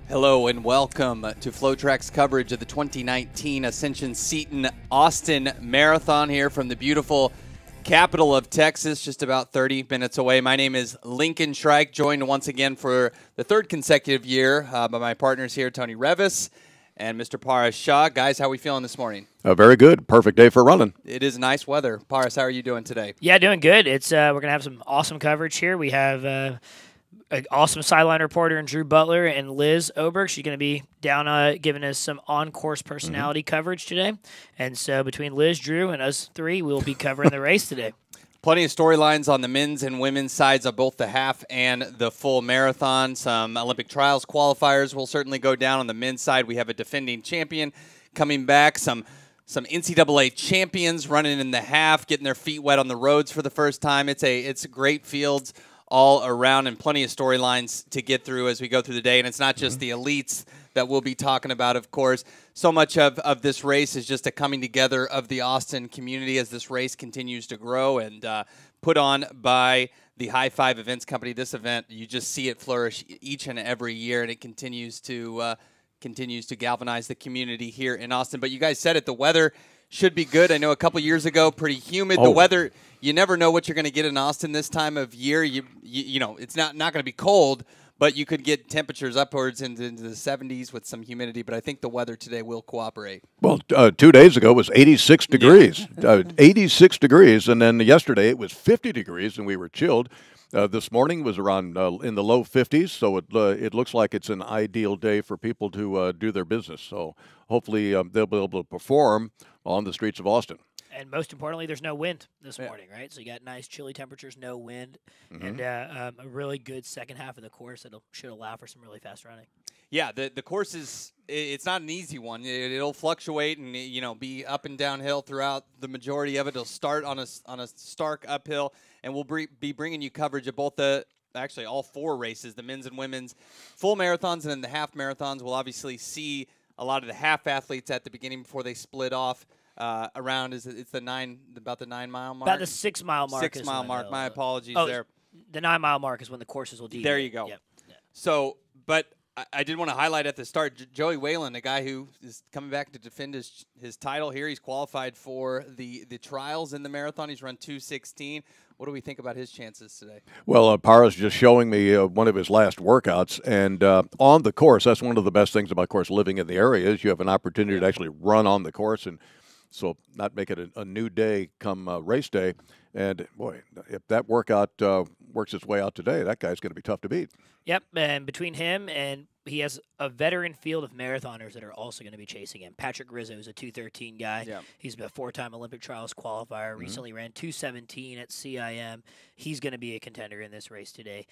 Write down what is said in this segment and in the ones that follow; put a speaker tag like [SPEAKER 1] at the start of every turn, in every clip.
[SPEAKER 1] Hello and welcome to FloTrack's coverage of the 2019 Ascension Seton Austin Marathon here from the beautiful capital of Texas, just about 30 minutes away. My name is Lincoln Shrike, joined once again for the third consecutive year by my partners here, Tony Revis and Mr. Paras Shah. Guys, how are we feeling this morning?
[SPEAKER 2] Very good. Perfect day for running.
[SPEAKER 1] It is nice weather. Paras, how are you doing today?
[SPEAKER 3] Yeah, doing good. It's we're going to have some awesome coverage here. We have an awesome sideline reporter in Drew Butler and Liz Oberg. She's going to be down giving us some on-course personality coverage today. And so between Liz, Drew, and us three, we'll be covering the race today.
[SPEAKER 1] Plenty of storylines on the men's and women's sides of both the half and the full marathon. Some Olympic trials qualifiers will certainly go down on the men's side. We have a defending champion coming back. Some NCAA champions running in the half, getting their feet wet on the roads for the first time. It's a great fields all around and plenty of storylines to get through as we go through the day. And it's not just the elites that we'll be talking about, of course. So much of this race is just a coming together of the Austin community as this race continues to grow and put on by the High Five Events Company. This event, you just see it flourish each and every year, and it continues to galvanize the community here in Austin. But you guys said it, the weather should be good. I know a couple years ago, pretty humid. The weather, you never know what you're going to get in Austin this time of year. You know, it's not going to be cold, but you could get temperatures upwards into the 70s with some humidity. But I think the weather today will cooperate.
[SPEAKER 2] Well, 2 days ago it was 86 degrees, 86 degrees, and then yesterday it was 50 degrees, and we were chilled. This morning was around in the low 50s, so it looks like it's an ideal day for people to do their business. So hopefully they'll be able to perform on the streets of Austin.
[SPEAKER 3] And most importantly, there's no wind this morning, right? So you got nice chilly temperatures, no wind, and a really good second half of the course that should allow for some really fast running. Yeah,
[SPEAKER 1] the course it's not an easy one. It'll fluctuate and be up and downhill throughout the majority of it. It'll start on a stark uphill, and we'll be bringing you coverage of both actually all four races, the men's and women's full marathons, and then the half marathons. We'll obviously see a lot of the half athletes at the beginning before they split off. Around it's about the 9 mile mark?
[SPEAKER 3] About the 6 mile mark.
[SPEAKER 1] 6 mile mark. My apologies there.
[SPEAKER 3] The 9 mile mark is when the courses will deviate.
[SPEAKER 1] There you go.
[SPEAKER 3] Yep. Yeah.
[SPEAKER 1] So, but I did want to highlight at the start, Joey Whalen, a guy who is coming back to defend his title here. He's qualified for the trials in the marathon. He's run 2:16. What do we think about his chances today?
[SPEAKER 2] Well, Para's just showing me one of his last workouts, and on the course, that's one of the best things about, of course, living in the area is you have an opportunity to actually run on the course, and so not make it a new day come race day. And, boy, if that workout works its way out today, that guy's going to be tough to beat.
[SPEAKER 3] Yep, and between him and he has a veteran field of marathoners that are also going to be chasing him. Patrick Rizzo is a 2:13 guy. Yep. He's a 4-time Olympic trials qualifier. Recently ran 2:17 at CIM. He's going to be a contender in this race today.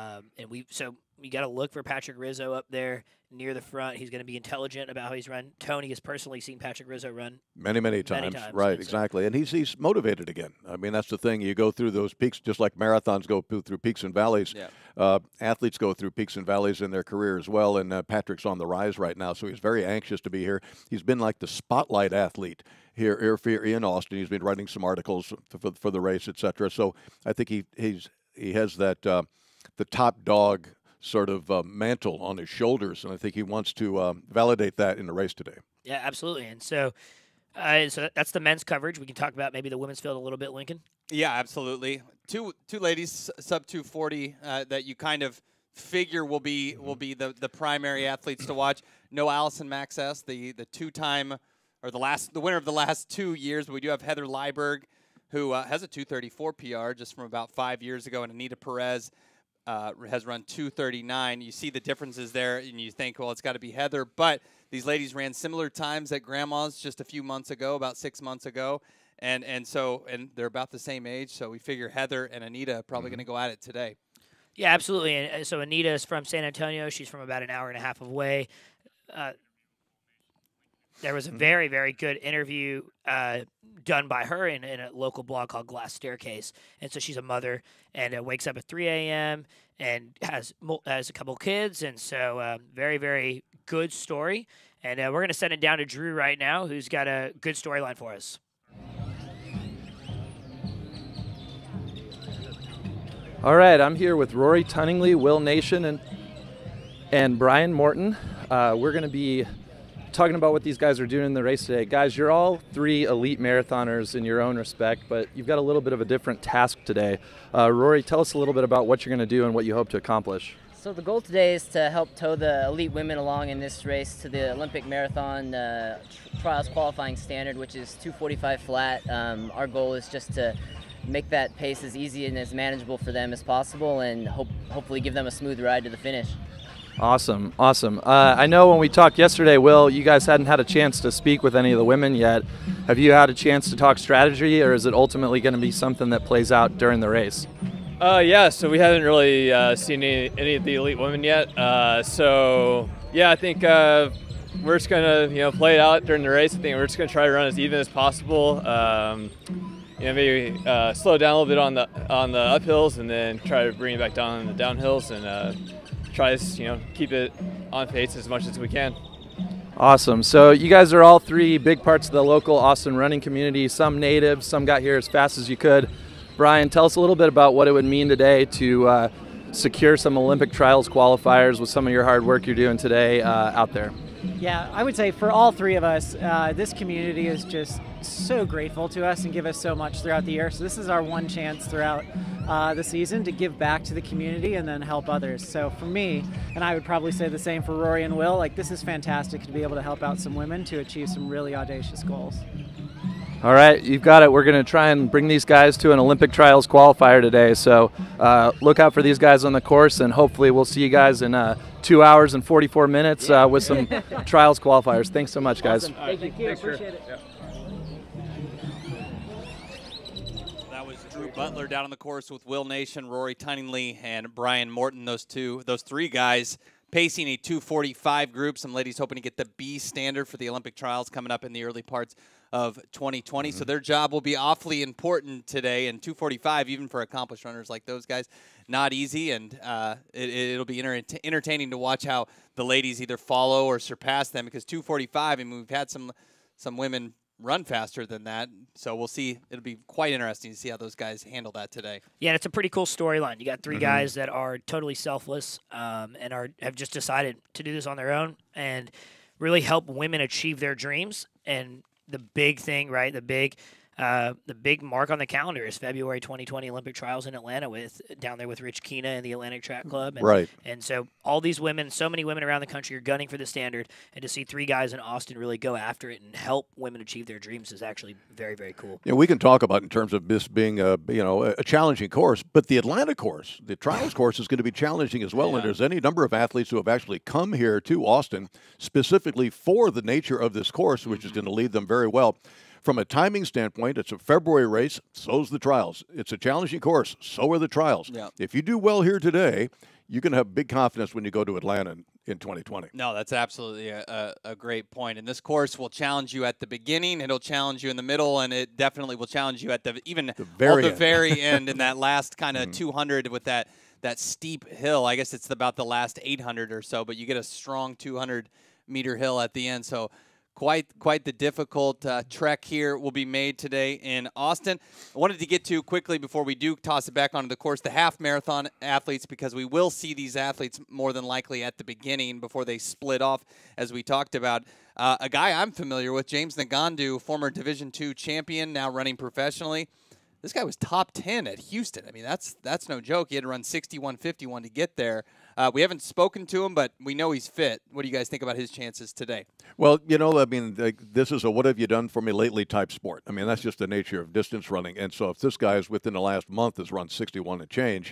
[SPEAKER 3] So you got to look for Patrick Rizzo up there near the front. He's going to be intelligent about how he's run. Tony has personally seen Patrick Rizzo run
[SPEAKER 2] many times. Right, exactly. And he's motivated again. I mean, that's the thing. You go through those peaks, just like marathons go through peaks and valleys. Yeah. Athletes go through peaks and valleys in their career as well, and Patrick's on the rise right now, so he's very anxious to be here. He's been like the spotlight athlete here in Austin. He's been writing some articles for the race, etc. So I think he has that the top dog sort of mantle on his shoulders, and I think he wants to validate that in the race today.
[SPEAKER 3] Yeah, absolutely. And so that's the men's coverage. We can talk about maybe the women's field a little bit, Lincoln.
[SPEAKER 1] Yeah, absolutely. Two ladies sub 240 that you kind of figure will be the primary athletes to watch. No Allison Max S, the two-time or the winner of the last 2 years, but we do have Heather Lyberg, who has a 2:34 PR just from about 5 years ago, and Anita Perez has run 2:39. You see the differences there, and you think, well, it's got to be Heather. But these ladies ran similar times at Grandma's just a few months ago, about 6 months ago, and they're about the same age. So we figure Heather and Anita are probably going to go at it today.
[SPEAKER 3] Yeah, absolutely. And so Anita is from San Antonio. She's from about an hour and a half away. There was a very, very good interview done by her in a local blog called Glass Staircase. And so she's a mother and wakes up at 3 a.m. and has a couple kids. And so very, very good story. And we're going to send it down to Drew right now, who's got a good storyline for us.
[SPEAKER 4] All right, I'm here with Rory Tunningley, Will Nation, and and Brian Morton. We're going to be talking about what these guys are doing in the race today. Guys, you're all three elite marathoners in your own respect, but you've got a little bit of a different task today. Rory, tell us a little bit about what you're going to do and what you hope to accomplish.
[SPEAKER 5] So the goal today is to help tow the elite women along in this race to the Olympic Marathon Trials qualifying standard, which is 2:45 flat. Our goal is just to make that pace as easy and as manageable for them as possible, and hopefully give them a smooth ride to the finish.
[SPEAKER 4] Awesome, awesome. I know when we talked yesterday, Will, you guys hadn't had a chance to speak with any of the women yet. Have you had a chance to talk strategy, or is it ultimately going to be something that plays out during the race?
[SPEAKER 6] Yeah, so we haven't really seen any of the elite women yet. So yeah, I think we're just gonna play it out during the race. I think we're just gonna try to run as even as possible. Maybe slow down a little bit on the uphills, and then try to bring it back down on the downhills, and try to keep it on pace as much as we can.
[SPEAKER 4] Awesome. So you guys are all three big parts of the local Austin running community. Some natives, some got here as fast as you could. Brian, tell us a little bit about what it would mean today to secure some Olympic trials qualifiers with some of your hard work you're doing today out there.
[SPEAKER 7] Yeah, I would say for all three of us, this community is just so grateful to us and give us so much throughout the year. So this is our one chance throughout the season to give back to the community and then help others. So for me, and I would probably say the same for Rory and Will, this is fantastic to be able to help out some women to achieve some really audacious goals.
[SPEAKER 4] All right, you've got it. We're going to try and bring these guys to an Olympic Trials qualifier today. So look out for these guys on the course, and hopefully we'll see you guys in 2 hours and 44 minutes with some Trials qualifiers. Thanks so much, guys.
[SPEAKER 7] Awesome. Thank you. Appreciate it.
[SPEAKER 1] That was Drew Butler down on the course with Will Nation, Rory Tunningly, and Brian Morton. Those three guys pacing a 2:45 group. Some ladies hoping to get the B standard for the Olympic trials coming up in the early parts of 2020. So their job will be awfully important today. And 2:45, even for accomplished runners like those guys, not easy. And it'll be entertaining to watch how the ladies either follow or surpass them, because 2:45, I mean, we've had some women run faster than that. So we'll see. It'll be quite interesting to see how those guys handle that today.
[SPEAKER 3] Yeah, and it's a pretty cool storyline. You got three guys that are totally selfless and have just decided to do this on their own and really help women achieve their dreams. And the big thing, right, the big mark on the calendar is February 2020 Olympic Trials in Atlanta down there with Rich Kina and the Atlantic Track Club. And,
[SPEAKER 2] right.
[SPEAKER 3] And so all these women, so many women around the country are gunning for the standard, and to see three guys in Austin really go after it and help women achieve their dreams is actually very, very cool.
[SPEAKER 2] Yeah, we can talk about in terms of this being a challenging course, but the Atlanta course, the Trials course, is going to be challenging as well. Yeah. And there's any number of athletes who have actually come here to Austin specifically for the nature of this course, which is going to lead them very well. From a timing standpoint, it's a February race, so's the Trials. It's a challenging course, so are the Trials.
[SPEAKER 1] Yeah.
[SPEAKER 2] If you do well here today, you can have big confidence when you go to Atlanta in 2020.
[SPEAKER 1] No, that's absolutely a great point. And this course will challenge you at the beginning, it'll challenge you in the middle, and it definitely will challenge you at the very end in that last kind of 200 with that steep hill. I guess it's about the last 800 or so, but you get a strong 200-meter hill at the end. So quite the difficult trek here will be made today in Austin. I wanted to get to quickly before we do toss it back onto the course, the half marathon athletes, because we will see these athletes more than likely at the beginning before they split off, as we talked about. A guy I'm familiar with, James Ngandu, former Division II champion, now running professionally. This guy was top 10 at Houston. I mean, that's no joke. He had to run 61:51 to get there. We haven't spoken to him, but we know he's fit. What do you guys think about his chances today?
[SPEAKER 2] Well, I mean, this is a what have you done for me lately type sport. I mean, that's just the nature of distance running. And so if this guy is within the last month has run 61 and change,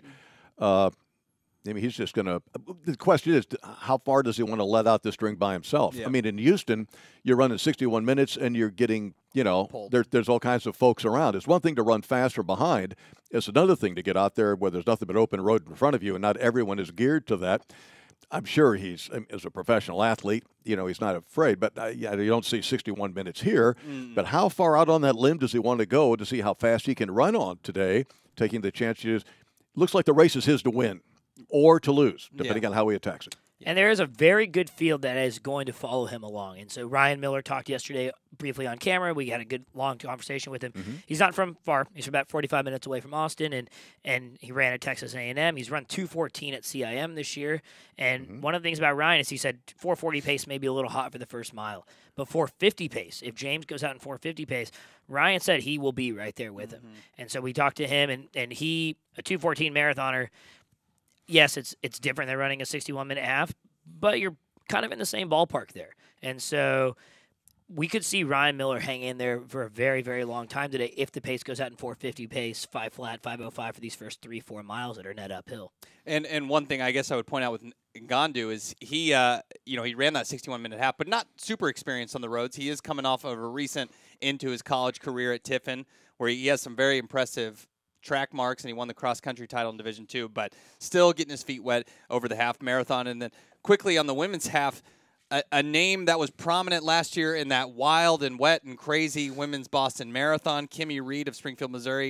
[SPEAKER 2] I mean, he's just going to – the question is, how far does he want to let out the string by himself? Yeah. I mean, in Houston, you're running 61 minutes and you're getting, there's all kinds of folks around. It's one thing to run fast or behind. It's another thing to get out there where there's nothing but open road in front of you, and not everyone is geared to that. I'm sure he's, as a professional athlete, he's not afraid. But you don't see 61 minutes here. But how far out on that limb does he want to go to see how fast he can run on today, taking the chance? Looks like the race is his to win or to lose, depending on how he attacks it.
[SPEAKER 3] And there is a very good field that is going to follow him along. And so Ryan Miller talked yesterday briefly on camera. We had a good long conversation with him. He's not from far. He's about 45 minutes away from Austin, and he ran at Texas A&M. He's run 2:14 at CIM this year. And one of the things about Ryan is he said 4:40 pace may be a little hot for the first mile, but 4:50 pace, if James goes out in 4:50 pace, Ryan said he will be right there with him. And so we talked to him, and he, a 2:14 marathoner, yes, it's different than running a 61-minute half, but you're kind of in the same ballpark there. And so we could see Ryan Miller hang in there for a very, very long time today if the pace goes out in 4:50 pace, 5 flat, 5:05 for these first 3-4 miles that are net uphill.
[SPEAKER 1] And one thing I guess I would point out with Ngannou is he ran that 61-minute half, but not super experienced on the roads. He is coming off of a recent into his college career at Tiffin, where he has some very impressive track marks, and he won the cross-country title in Division II, but still getting his feet wet over the half marathon. And then quickly on the women's half, a name that was prominent last year in that wild and wet and crazy women's Boston Marathon, Kimmy Reed of Springfield, Missouri,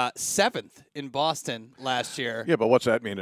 [SPEAKER 1] 7th in Boston last year.
[SPEAKER 2] Yeah, but what's that mean?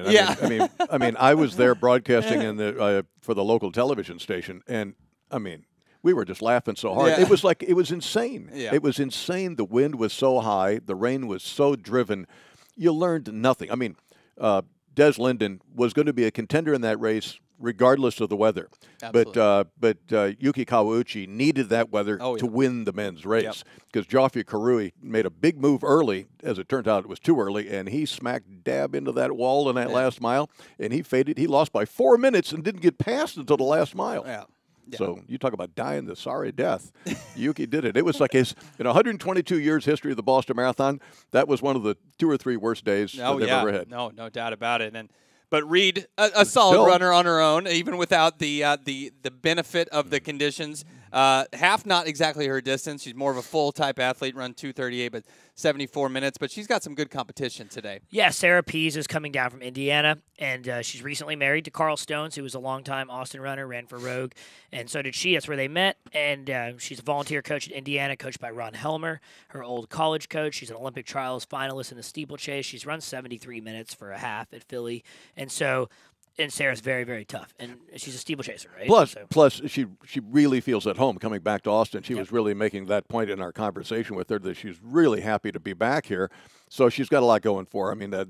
[SPEAKER 2] I mean, I was there broadcasting for the local television station, and I mean, we were just laughing so hard.
[SPEAKER 1] Yeah.
[SPEAKER 2] It was insane.
[SPEAKER 1] Yeah.
[SPEAKER 2] It was insane. The wind was so high. The rain was so driven. You learned nothing. I mean, Des Linden was going to be a contender in that race regardless of the weather.
[SPEAKER 1] Absolutely.
[SPEAKER 2] But Yuki Kawauchi needed that weather to win the men's race because Geoffrey Karui made a big move early. As it turned out, it was too early, and he smacked dab into that wall in that last mile, and he faded. He lost by 4 minutes and didn't get past until the last mile.
[SPEAKER 1] Yeah.
[SPEAKER 2] So you talk about dying the sorry death. Yuki did it. It was like his, in 122 years history of the Boston Marathon, that was one of the 2 or 3 worst days that they've ever had.
[SPEAKER 1] No doubt about it. But Reed, a solid runner on her own, even without the benefit of the conditions. Half not exactly her distance. She's more of a full type athlete, run 2:38, but 74 minutes. But she's got some good competition today.
[SPEAKER 3] Yeah, Sarah Pease is coming down from Indiana, and she's recently married to Carl Stones, who was a longtime Austin runner, ran for Rogue, and so did she. That's where they met, and she's a volunteer coach at Indiana, coached by Ron Helmer, her old college coach. She's an Olympic trials finalist in the steeplechase. She's run 73 minutes for a half at Philly, and Sarah's very, very tough, and she's a steeplechaser, right?
[SPEAKER 2] Plus, she really feels at home coming back to Austin. She was really making that point in our conversation with her that she's really happy to be back here. So she's got a lot going for her. I mean, that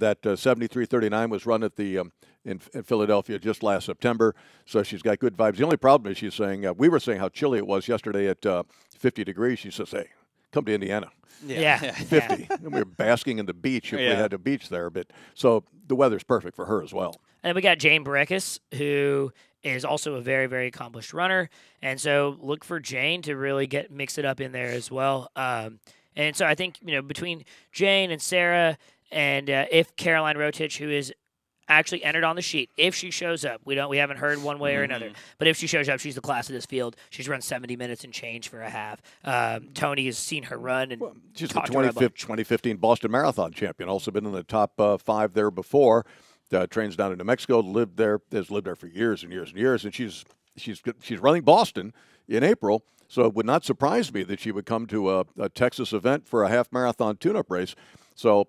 [SPEAKER 2] 73:39 was run at the in Philadelphia just last September, so she's got good vibes. The only problem is she's saying we were saying how chilly it was yesterday at 50 degrees. She says, "Hey, come to Indiana."
[SPEAKER 3] Yeah.
[SPEAKER 2] 50. And we were basking in the beach if we had a beach there. But so the weather's perfect for her as well.
[SPEAKER 3] And then we got Jane Barekis, who is also a very, very accomplished runner. And so look for Jane to really mix it up in there as well. And so I think, between Jane and Sarah and if Caroline Rotich, who is actually entered on the sheet, if she shows up, we haven't heard one way or another, but if she shows up, she's the class of this field. She's run 70 minutes and change for a half. Tony has seen her run, and
[SPEAKER 2] she's the 2015 Boston Marathon champion. Also been in the top 5 there before. Trains down in New Mexico. Has lived there for years and years and years, and she's running Boston in April. So it would not surprise me that she would come to a Texas event for a half marathon tune-up race. So,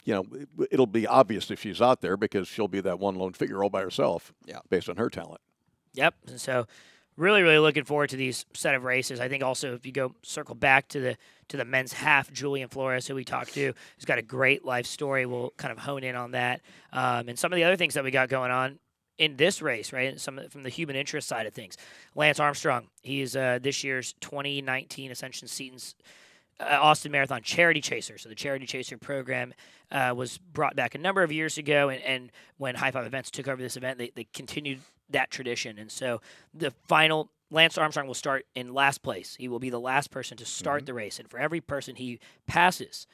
[SPEAKER 2] it'll be obvious if she's out there because she'll be that one lone figure all by herself based on her talent.
[SPEAKER 3] Yep. And so really, really looking forward to these set of races. I think also if you circle back to the men's half, Julian Flores, who we talked to, who's got a great life story. We'll kind of hone in on that. And some of the other things that we got going on in this race, right? Some from the human interest side of things. Lance Armstrong, he's this year's 2019 Ascension Seton's Austin Marathon Charity Chaser. So the Charity Chaser program was brought back a number of years ago, and when High Five Events took over this event, they continued that tradition. And so the final, Lance Armstrong will start in last place. He will be the last person to start the race, and for every person he passes,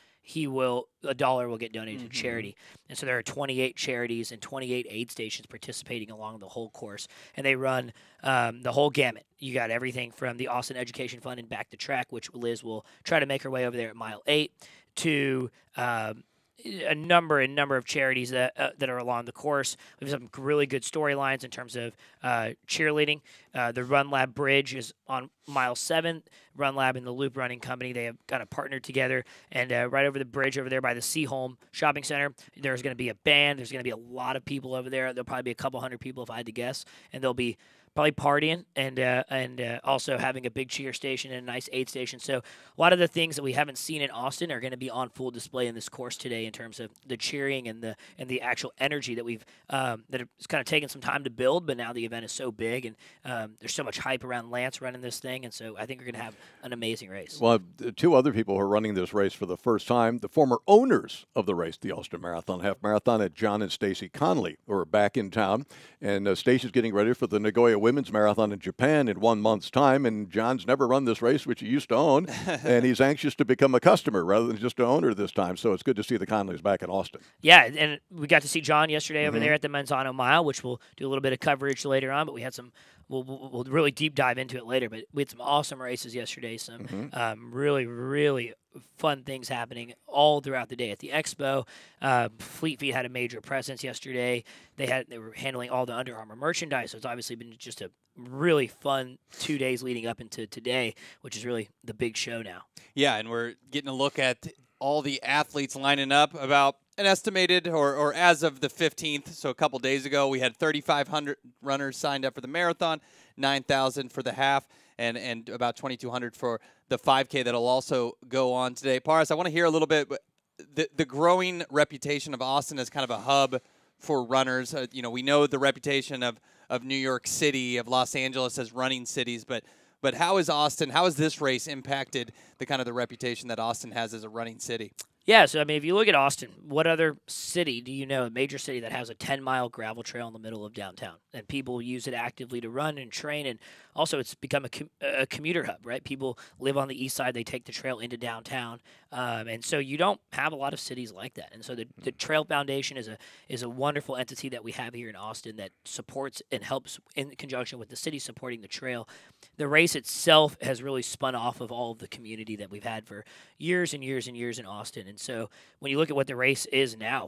[SPEAKER 3] $1 will get donated to charity. And so there are 28 charities and 28 aid stations participating along the whole course, and they run the whole gamut. You got everything from the Austin Education Fund and Back to Track, which Liz will try to make her way over there at mile 8, to a number of charities that are along the course. We have some really good storylines in terms of cheerleading. The Run Lab Bridge is on mile 7. Run Lab and the Loop Running Company, they have kind of partnered together. And right over the bridge over there by the Seaholm Shopping Center, there's going to be a band. There's going to be a lot of people over there. There'll probably be a couple hundred people if I had to guess. And they'll be probably partying and also having a big cheer station and a nice aid station. So a lot of the things that we haven't seen in Austin are going to be on full display in this course today in terms of the cheering and the actual energy that we've that it's kind of taken some time to build, but now the event is so big and there's so much hype around Lance running this thing, and so I think we're going to have an amazing race.
[SPEAKER 2] Well, 2 other people who are running this race for the first time, the former owners of the race, the Austin Marathon Half Marathon, John and Stacy Conley, who are back in town, and Stacy's getting ready for the Nagoya Women's Marathon in Japan in 1 month's time, and John's never run this race, which he used to own, and he's anxious to become a customer rather than just an owner this time. So it's good to see the Conleys back in Austin.
[SPEAKER 3] Yeah, and we got to see John yesterday over there at the Manzano Mile, which we'll do a little bit of coverage later on, but we had some we'll really deep dive into it later, but we had some awesome races yesterday, some really, really fun things happening all throughout the day at the expo. Fleet Feet had a major presence yesterday. They were handling all the Under Armour merchandise, so it's obviously been just a really fun 2 days leading up into today, which is really the big show now.
[SPEAKER 1] Yeah, and we're getting a look at all the athletes lining up. About an estimated, or as of the 15th, so a couple days ago, we had 3,500 runners signed up for the marathon, 9,000 for the half, and about 2,200 for the 5K that'll also go on today. Paras, I want to hear a little bit the growing reputation of Austin as kind of a hub for runners. We know the reputation of New York City, of Los Angeles as running cities, but how is this race impacted the reputation that Austin has as a running city?
[SPEAKER 3] Yeah, so, I mean, if you look at Austin, what other city do you know, a major city that has a 10-mile gravel trail in the middle of downtown? And people use it actively to run and train, and also it's become a commuter hub, right? People live on the east side, they take the trail into downtown, and so you don't have a lot of cities like that. And so the Trail Foundation is a wonderful entity that we have here in Austin that supports and helps in conjunction with the city supporting the trail. The race itself has really spun off of all of the community that we've had for years and years and years in Austin. And so when you look at what the race is now,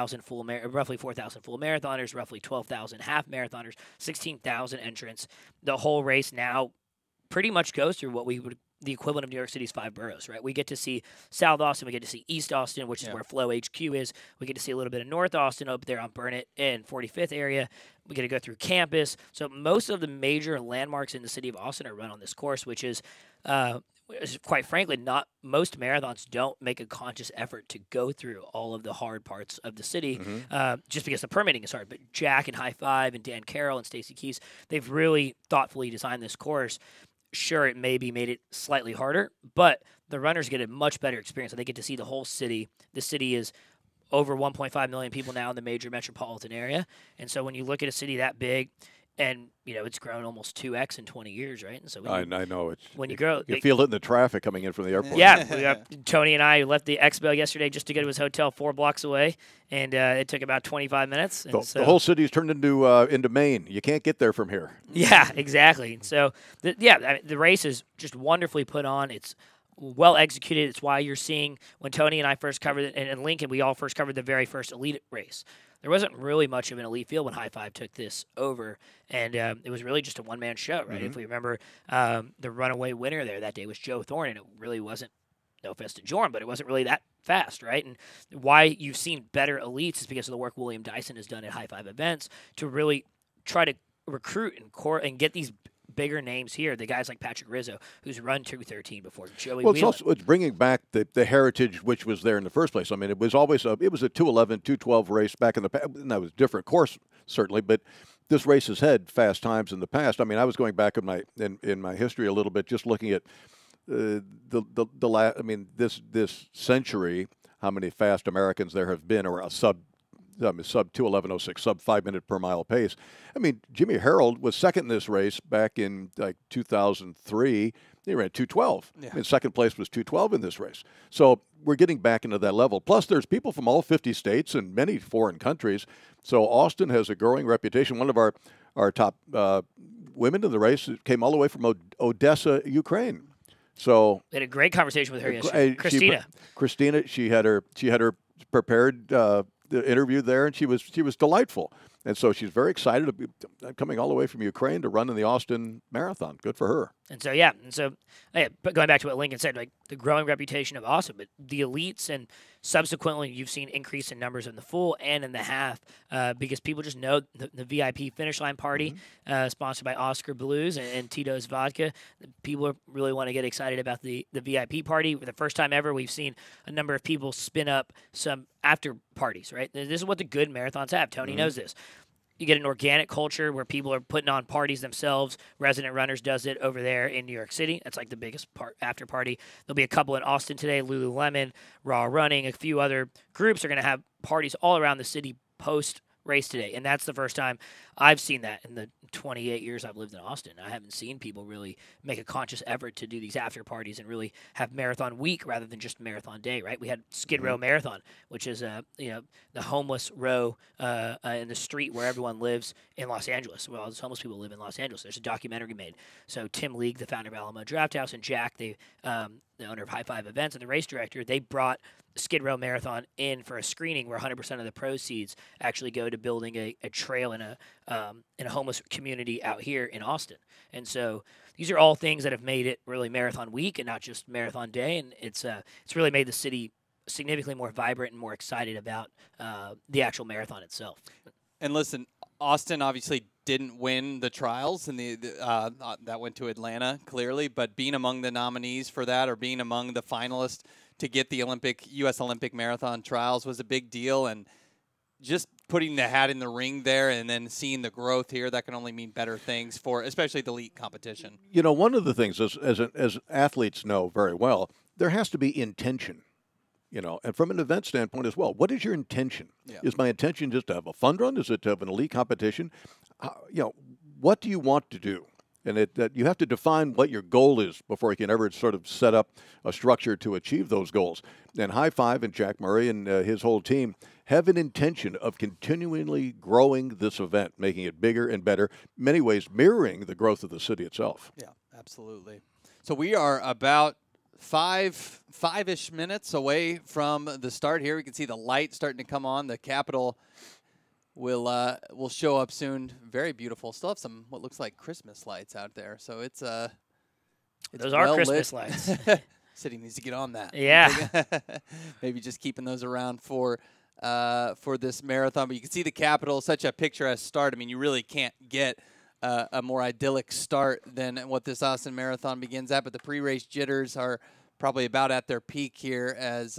[SPEAKER 3] roughly 4,000 full marathoners, roughly 12,000 half marathoners, 16,000 entrants, the whole race now pretty much goes through what we would the equivalent of New York City's 5 boroughs, right? We get to see South Austin, we get to see East Austin, which is where Flow HQ is. We get to see a little bit of North Austin up there on Burnett and 45th area. We get to go through campus. So most of the major landmarks in the city of Austin are run on this course, which is quite frankly, not most marathons don't make a conscious effort to go through all of the hard parts of the city just because the permitting is hard. But Jack and High Five and Dan Carroll and Stacy Keys, they've really thoughtfully designed this course. Sure, it maybe made it slightly harder, but the runners get a much better experience. They get to see the whole city. The city is over 1.5 million people now in the major metropolitan area. And so when you look at a city that big, and, it's grown almost 2x in 20 years, right? And so
[SPEAKER 2] I know.
[SPEAKER 3] When you grow,
[SPEAKER 2] you feel it in the traffic coming in from the airport.
[SPEAKER 3] Yeah. Tony and I left the expo yesterday just to go to his hotel 4 blocks away, and it took about 25 minutes. And
[SPEAKER 2] the whole city's turned into Maine. You can't get there from here.
[SPEAKER 3] Yeah, exactly. So, the race is just wonderfully put on. It's well executed. It's why you're seeing when Tony and I first covered it, and in Lincoln, we all first covered the very first elite race. There wasn't really much of an elite field when High Five took this over, and it was really just a one-man show, right? If we remember, the runaway winner there that day was Joe Thorne, and it really wasn't, no offense to Jordan, but it wasn't really that fast, right? And why you've seen better elites is because of the work William Dyson has done at High Five events to really try to recruit and get these bigger names here, the guys like Patrick Rizzo, who's run 2:13 before, Joey Wheeler.
[SPEAKER 2] It's bringing back the heritage which was there in the first place. I mean, it was always a 2:11, 2:12 race back in the past, and that was a different course, certainly, but this race has had fast times in the past. I mean, I was going back in my history a little bit, just looking at this century, how many fast Americans there have been, or a sub 2:11.06, sub 5 minute per mile pace. I mean, Jimmy Harold was second in this race back in 2003. He ran 2:12.
[SPEAKER 1] Yeah.
[SPEAKER 2] I mean, second place was 2:12 in this race. So we're getting back into that level. Plus, there's people from all 50 states and many foreign countries. So Austin has a growing reputation. One of our top women in the race came all the way from Odessa, Ukraine. So
[SPEAKER 3] we had a great conversation with her yesterday.
[SPEAKER 2] Christina, she had her prepared the interview there, and she was delightful. And so she's very excited to be coming all the way from Ukraine to run in the Austin Marathon. Good for her.
[SPEAKER 3] And so, but going back to what Lincoln said, like the growing reputation of Austin, but the elites and subsequently you've seen increase in numbers in the full and in the half because people just know the VIP finish line party sponsored by Oscar Blues and Tito's Vodka. People really want to get excited about the VIP party. For the first time ever, we've seen a number of people spin up some after parties, right? This is what the good marathons have. Tony knows this. You get an organic culture where people are putting on parties themselves. Resident Runners does it over there in New York City. That's like the biggest after party. There'll be a couple in Austin today, Lululemon, Raw Running, a few other groups are going to have parties all around the city post-race today. And that's the first time I've seen that in the 28 years I've lived in Austin. I haven't seen people really make a conscious effort to do these after parties and really have marathon week rather than just marathon day, right? We had Skid Row Marathon, which is the homeless row in the street where everyone lives in Los Angeles. Well, those homeless people live in Los Angeles. There's a documentary made. So Tim League, the founder of Alamo Drafthouse, and Jack, the owner of High Five Events and the race director, they brought Skid Row Marathon in for a screening where 100% of the proceeds actually go to building a trail in a homeless community out here in Austin. And so these are all things that have made it really marathon week and not just marathon day. And it's really made the city significantly more vibrant and more excited about the actual marathon itself.
[SPEAKER 1] And listen, Austin obviously didn't win the trials, and that went to Atlanta clearly. But being among the nominees for that, or being among the finalists to get the U.S. Olympic Marathon trials, was a big deal. And just putting the hat in the ring there, and then seeing the growth here, that can only mean better things for, especially the elite competition.
[SPEAKER 2] You know, one of the things as athletes know very well, there has to be intention. You know, and from an event standpoint as well, what is your intention? Yeah. Is my intention just to have a fun run? Is it to have an elite competition? What do you want to do? And that you have to define what your goal is before you can ever sort of set up a structure to achieve those goals. And High Five and Jack Murray and his whole team have an intention of continually growing this event, making it bigger and better, in many ways mirroring the growth of the city itself.
[SPEAKER 1] Yeah, absolutely. So we are about five-ish minutes away from the start here. We can see the light starting to come on. The Capitol will show up soon. Very beautiful. Still have some what looks like Christmas lights out there. So it's
[SPEAKER 3] those are Christmas lights.
[SPEAKER 1] City needs to get on that.
[SPEAKER 3] Yeah.
[SPEAKER 1] Maybe just keeping those around for this marathon. But you can see the Capitol, such a picturesque start. I mean, you really can't get a more idyllic start than what this Austin Marathon begins at. But the pre-race jitters are probably about at their peak here as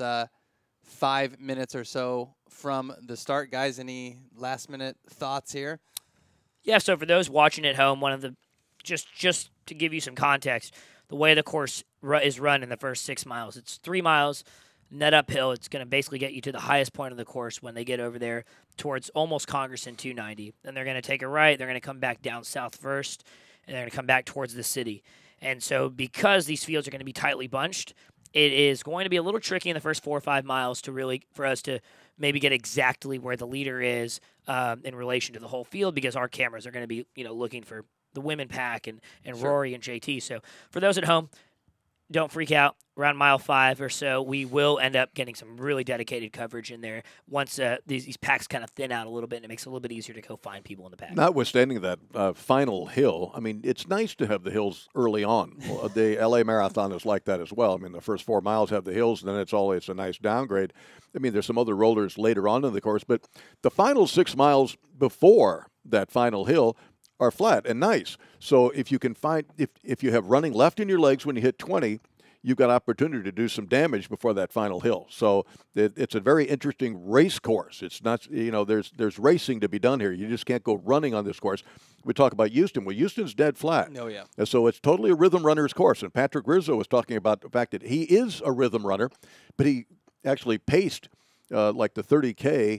[SPEAKER 1] 5 minutes or so from the start. Guys, any last-minute thoughts here?
[SPEAKER 3] Yeah, so for those watching at home, one of the just to give you some context, the way the course is run in the first 6 miles, it's 3 miles net uphill. It's going to basically get you to the highest point of the course when they get over there towards almost Congress and 290. Then they're going to take a right. They're going to come back down south first, and they're going to come back towards the city. And so because these fields are going to be tightly bunched, it is going to be a little tricky in the first 4 or 5 miles for us to maybe get exactly where the leader is in relation to the whole field, because our cameras are going to be looking for the women pack and sure. Rory and JT. So for those at home, don't freak out. Around mile 5 or so, we will end up getting some really dedicated coverage in there once these packs kind of thin out a little bit, and it makes it a little bit easier to go find people in the pack.
[SPEAKER 2] Notwithstanding that final hill, I mean, it's nice to have the hills early on. The L.A. Marathon is like that as well. I mean, the first 4 miles have the hills, and then it's a nice downgrade. I mean, there's some other rollers later on in the course, but the final 6 miles before that final hill are flat and nice. So if you can find, if you have running left in your legs when you hit 20, you've got opportunity to do some damage before that final hill. So it's a very interesting race course. It's not, there's racing to be done here. You just can't go running on this course. We talk about Houston. Well, Houston's dead flat.
[SPEAKER 1] Oh, yeah.
[SPEAKER 2] And so it's totally a rhythm runner's course. And Patrick Rizzo was talking about the fact that he is a rhythm runner, but he actually paced like the 30K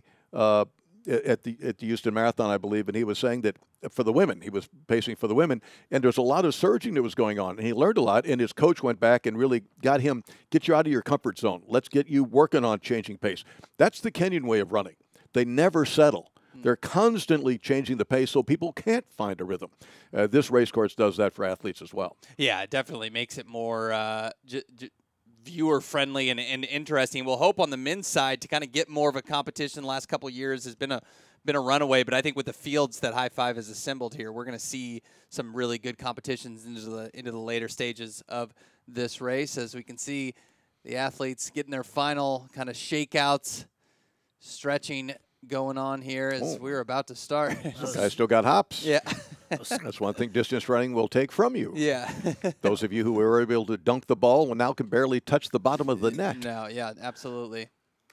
[SPEAKER 2] at the Houston Marathon, I believe, and he was saying that for the women, he was pacing for the women, and there's a lot of surging that was going on, and he learned a lot, and his coach went back and really got him, get you out of your comfort zone. Let's get you working on changing pace. That's the Kenyan way of running. They never settle. They're constantly changing the pace so people can't find a rhythm. This race course does that for athletes as well.
[SPEAKER 1] Yeah, it definitely makes it more viewer-friendly and interesting. We'll hope on the men's side to kind of get more of a competition. The last couple of years has been a runaway, but I think with the fields that High Five has assembled here, we're going to see some really good competitions into the later stages of this race. As we can see, the athletes getting their final kind of shakeouts, stretching going on here as we're about to start.
[SPEAKER 2] Guys still got hops.
[SPEAKER 1] Yeah.
[SPEAKER 2] That's one thing distance running will take from you.
[SPEAKER 1] Yeah.
[SPEAKER 2] Those of you who were able to dunk the ball now can barely touch the bottom of the net.
[SPEAKER 1] No, yeah, absolutely.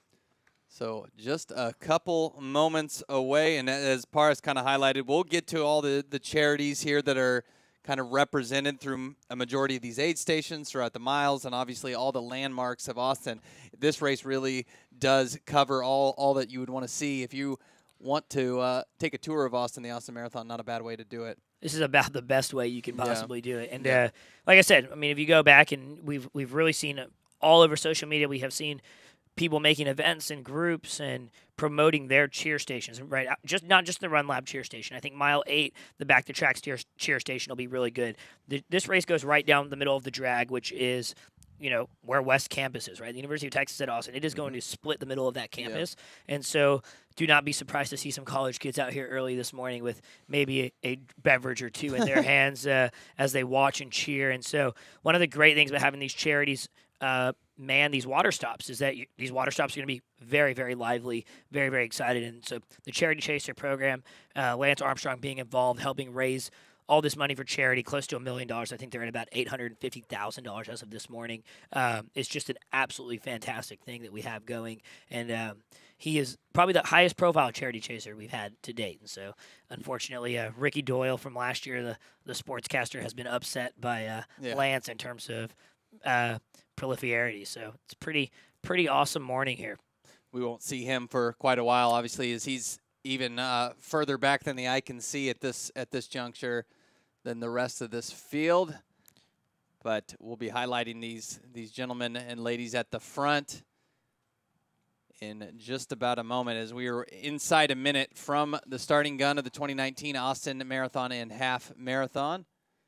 [SPEAKER 1] So just a couple moments away, and as Paris kind of highlighted, we'll get to all the charities here that are kind of represented through a majority of these aid stations throughout the miles, and obviously all the landmarks of Austin. This race really does cover all that you would want to see. If you want to take a tour of Austin, the Austin Marathon, not a bad way to do it.
[SPEAKER 3] This is about the best way you can possibly do it. And like I said, I mean, if you go back and we've really seen all over social media, we have seen people making events and groups and promoting their cheer stations, right? Not just the Run Lab cheer station. I think mile 8, the Back to Tracks cheer station will be really good. This race goes right down the middle of the drag, which is, where West Campus is, right? The University of Texas at Austin. It is going to split the middle of that campus. Yeah. And so do not be surprised to see some college kids out here early this morning with maybe a beverage or two in their hands as they watch and cheer. And so one of the great things about having these charities man these water stops is that these water stops are going to be very, very lively, very, very excited. And so the Charity Chaser program, Lance Armstrong being involved, helping raise all this money for charity, close to $1 million. I think they're at about $850,000 as of this morning. It's just an absolutely fantastic thing that we have going. And he is probably the highest profile charity chaser we've had to date. And so, unfortunately, Ricky Doyle from last year, the sportscaster, has been upset by Lance in terms of proliferity. So it's pretty awesome morning here.
[SPEAKER 1] We won't see him for quite a while, obviously, as he's even further back than the eye can see at this juncture than the rest of this field. But we'll be highlighting these gentlemen and ladies at the front in just about a moment, as we are inside a minute from the starting gun of the 2019 Austin Marathon and Half Marathon.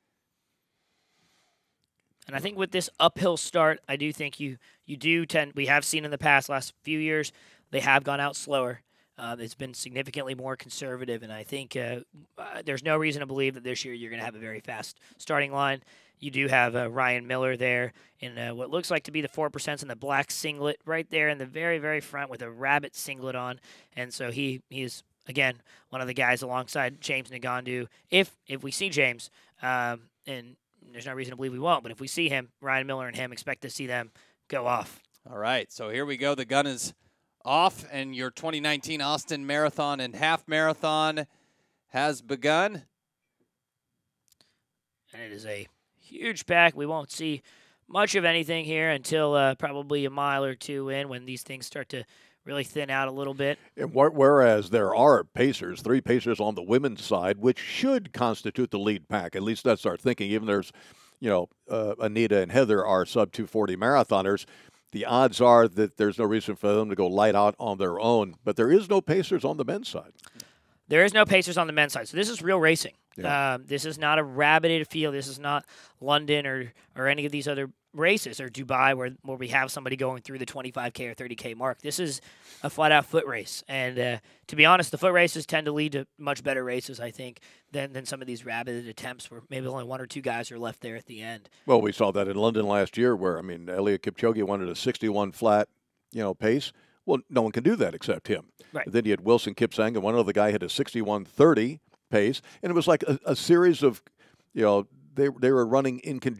[SPEAKER 3] And I think with this uphill start, I do think we have seen in the last few years, they have gone out slower. It's been significantly more conservative, and I think there's no reason to believe that this year you're going to have a very fast starting line. You do have Ryan Miller there in what looks like to be the 4% in the black singlet right there in the very, very front with a rabbit singlet on. And so he is, again, one of the guys alongside James Ngandu. If we see James, and there's no reason to believe we won't, but if we see him, Ryan Miller and him, expect to see them go off.
[SPEAKER 1] All right, so here we go. The gun is off, and your 2019 Austin Marathon and Half Marathon has begun.
[SPEAKER 3] And it is a huge pack. We won't see much of anything here until probably a mile or two in, when these things start to really thin out a little bit.
[SPEAKER 2] And whereas there are pacers, 3 pacers on the women's side, which should constitute the lead pack. At least that's our thinking. Even there's, Anita and Heather are sub-240 marathoners. The odds are that there's no reason for them to go light out on their own. But there is no pacers on the men's side.
[SPEAKER 3] There is no pacers on the men's side. So this is real racing.
[SPEAKER 2] Yeah.
[SPEAKER 3] This is not a rabbited field. This is not London or any of these other races, or Dubai where we have somebody going through the 25K or 30K mark. This is a flat-out foot race. And to be honest, the foot races tend to lead to much better races, I think, than some of these rabbited attempts where maybe only 1 or 2 guys are left there at the end.
[SPEAKER 2] Well, we saw that in London last year where, Eliud Kipchoge wanted a 61 flat, pace. Well, no one can do that except him.
[SPEAKER 3] Right.
[SPEAKER 2] Then you had Wilson Kipsang, and one other guy had a 61:30 pace, and it was like a series of, they were running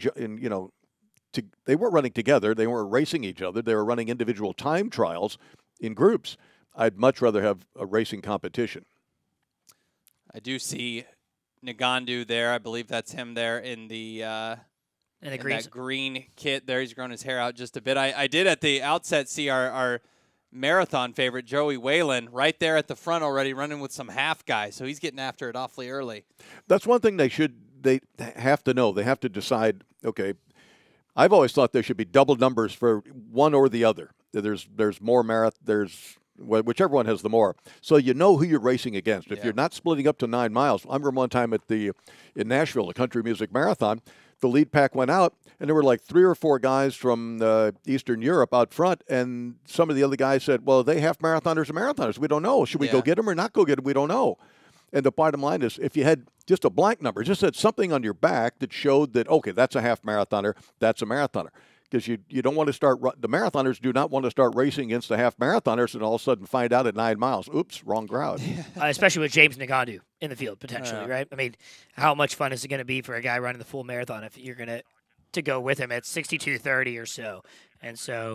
[SPEAKER 2] they weren't running together. They weren't racing each other. They were running individual time trials in groups. I'd much rather have a racing competition.
[SPEAKER 1] I do see Ngandu there. I believe that's him there in that green kit there. He's grown his hair out just a bit. I did at the outset see our marathon favorite, Joey Whalen, right there at the front already running with some half guys. So he's getting after it awfully early.
[SPEAKER 2] That's one thing they have to know. They have to decide, okay, I've always thought there should be double numbers for one or the other. There's more there's whichever one has the more. So you know who you're racing against. If you're not splitting up to 9 miles, I remember one time in Nashville, the Country Music Marathon, the lead pack went out, and there were like 3 or 4 guys from Eastern Europe out front, and some of the other guys said, well, they half marathoners and marathoners. We don't know. Should we go get them or not go get them? We don't know. And the bottom line is, if you had just a blank number, just had something on your back that showed that, okay, that's a half marathoner, that's a marathoner. Because you don't want to the marathoners do not want to start racing against the half marathoners and all of a sudden find out at 9 miles, oops, wrong crowd.
[SPEAKER 3] Especially with James Ngannou in the field, potentially, right? I mean, how much fun is it going to be for a guy running the full marathon if you're going to go with him at 62:30 or so? And so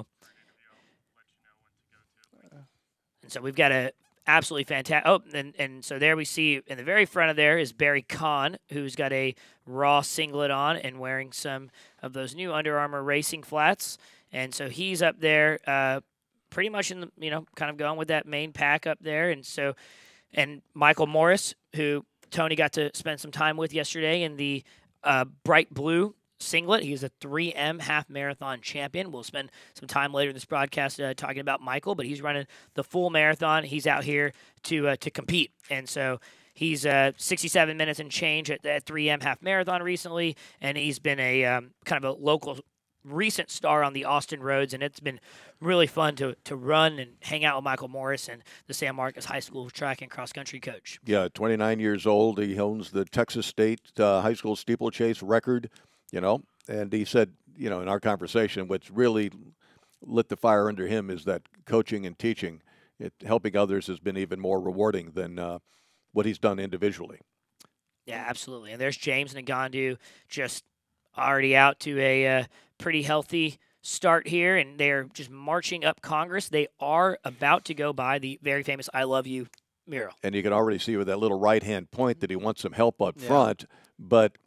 [SPEAKER 3] we've got a absolutely fantastic. Oh, and so there we see in the very front of there is Barry Kahn, who's got a raw singlet on and wearing some of those new Under Armour racing flats. And so he's up there pretty much in the, kind of going with that main pack up there. And Michael Morris, who Tony got to spend some time with yesterday in the bright blue singlet. He's a 3M half marathon champion. We'll spend some time later in this broadcast talking about Michael, but he's running the full marathon. He's out here to compete. And so he's 67 minutes and change at 3M half marathon recently, and he's been a kind of a local recent star on the Austin roads, and it's been really fun to run and hang out with Michael Morris and the San Marcos High School track and cross country coach.
[SPEAKER 2] Yeah, 29 years old. He owns the Texas State high school steeplechase record. And he said, in our conversation, what's really lit the fire under him is that coaching and teaching, helping others has been even more rewarding than what he's done individually.
[SPEAKER 3] Yeah, absolutely. And there's James Ngannou just already out to a pretty healthy start here, and they're just marching up Congress. They are about to go by the very famous I Love You mural.
[SPEAKER 2] And you can already see with that little right-hand point that he wants some help up front. But,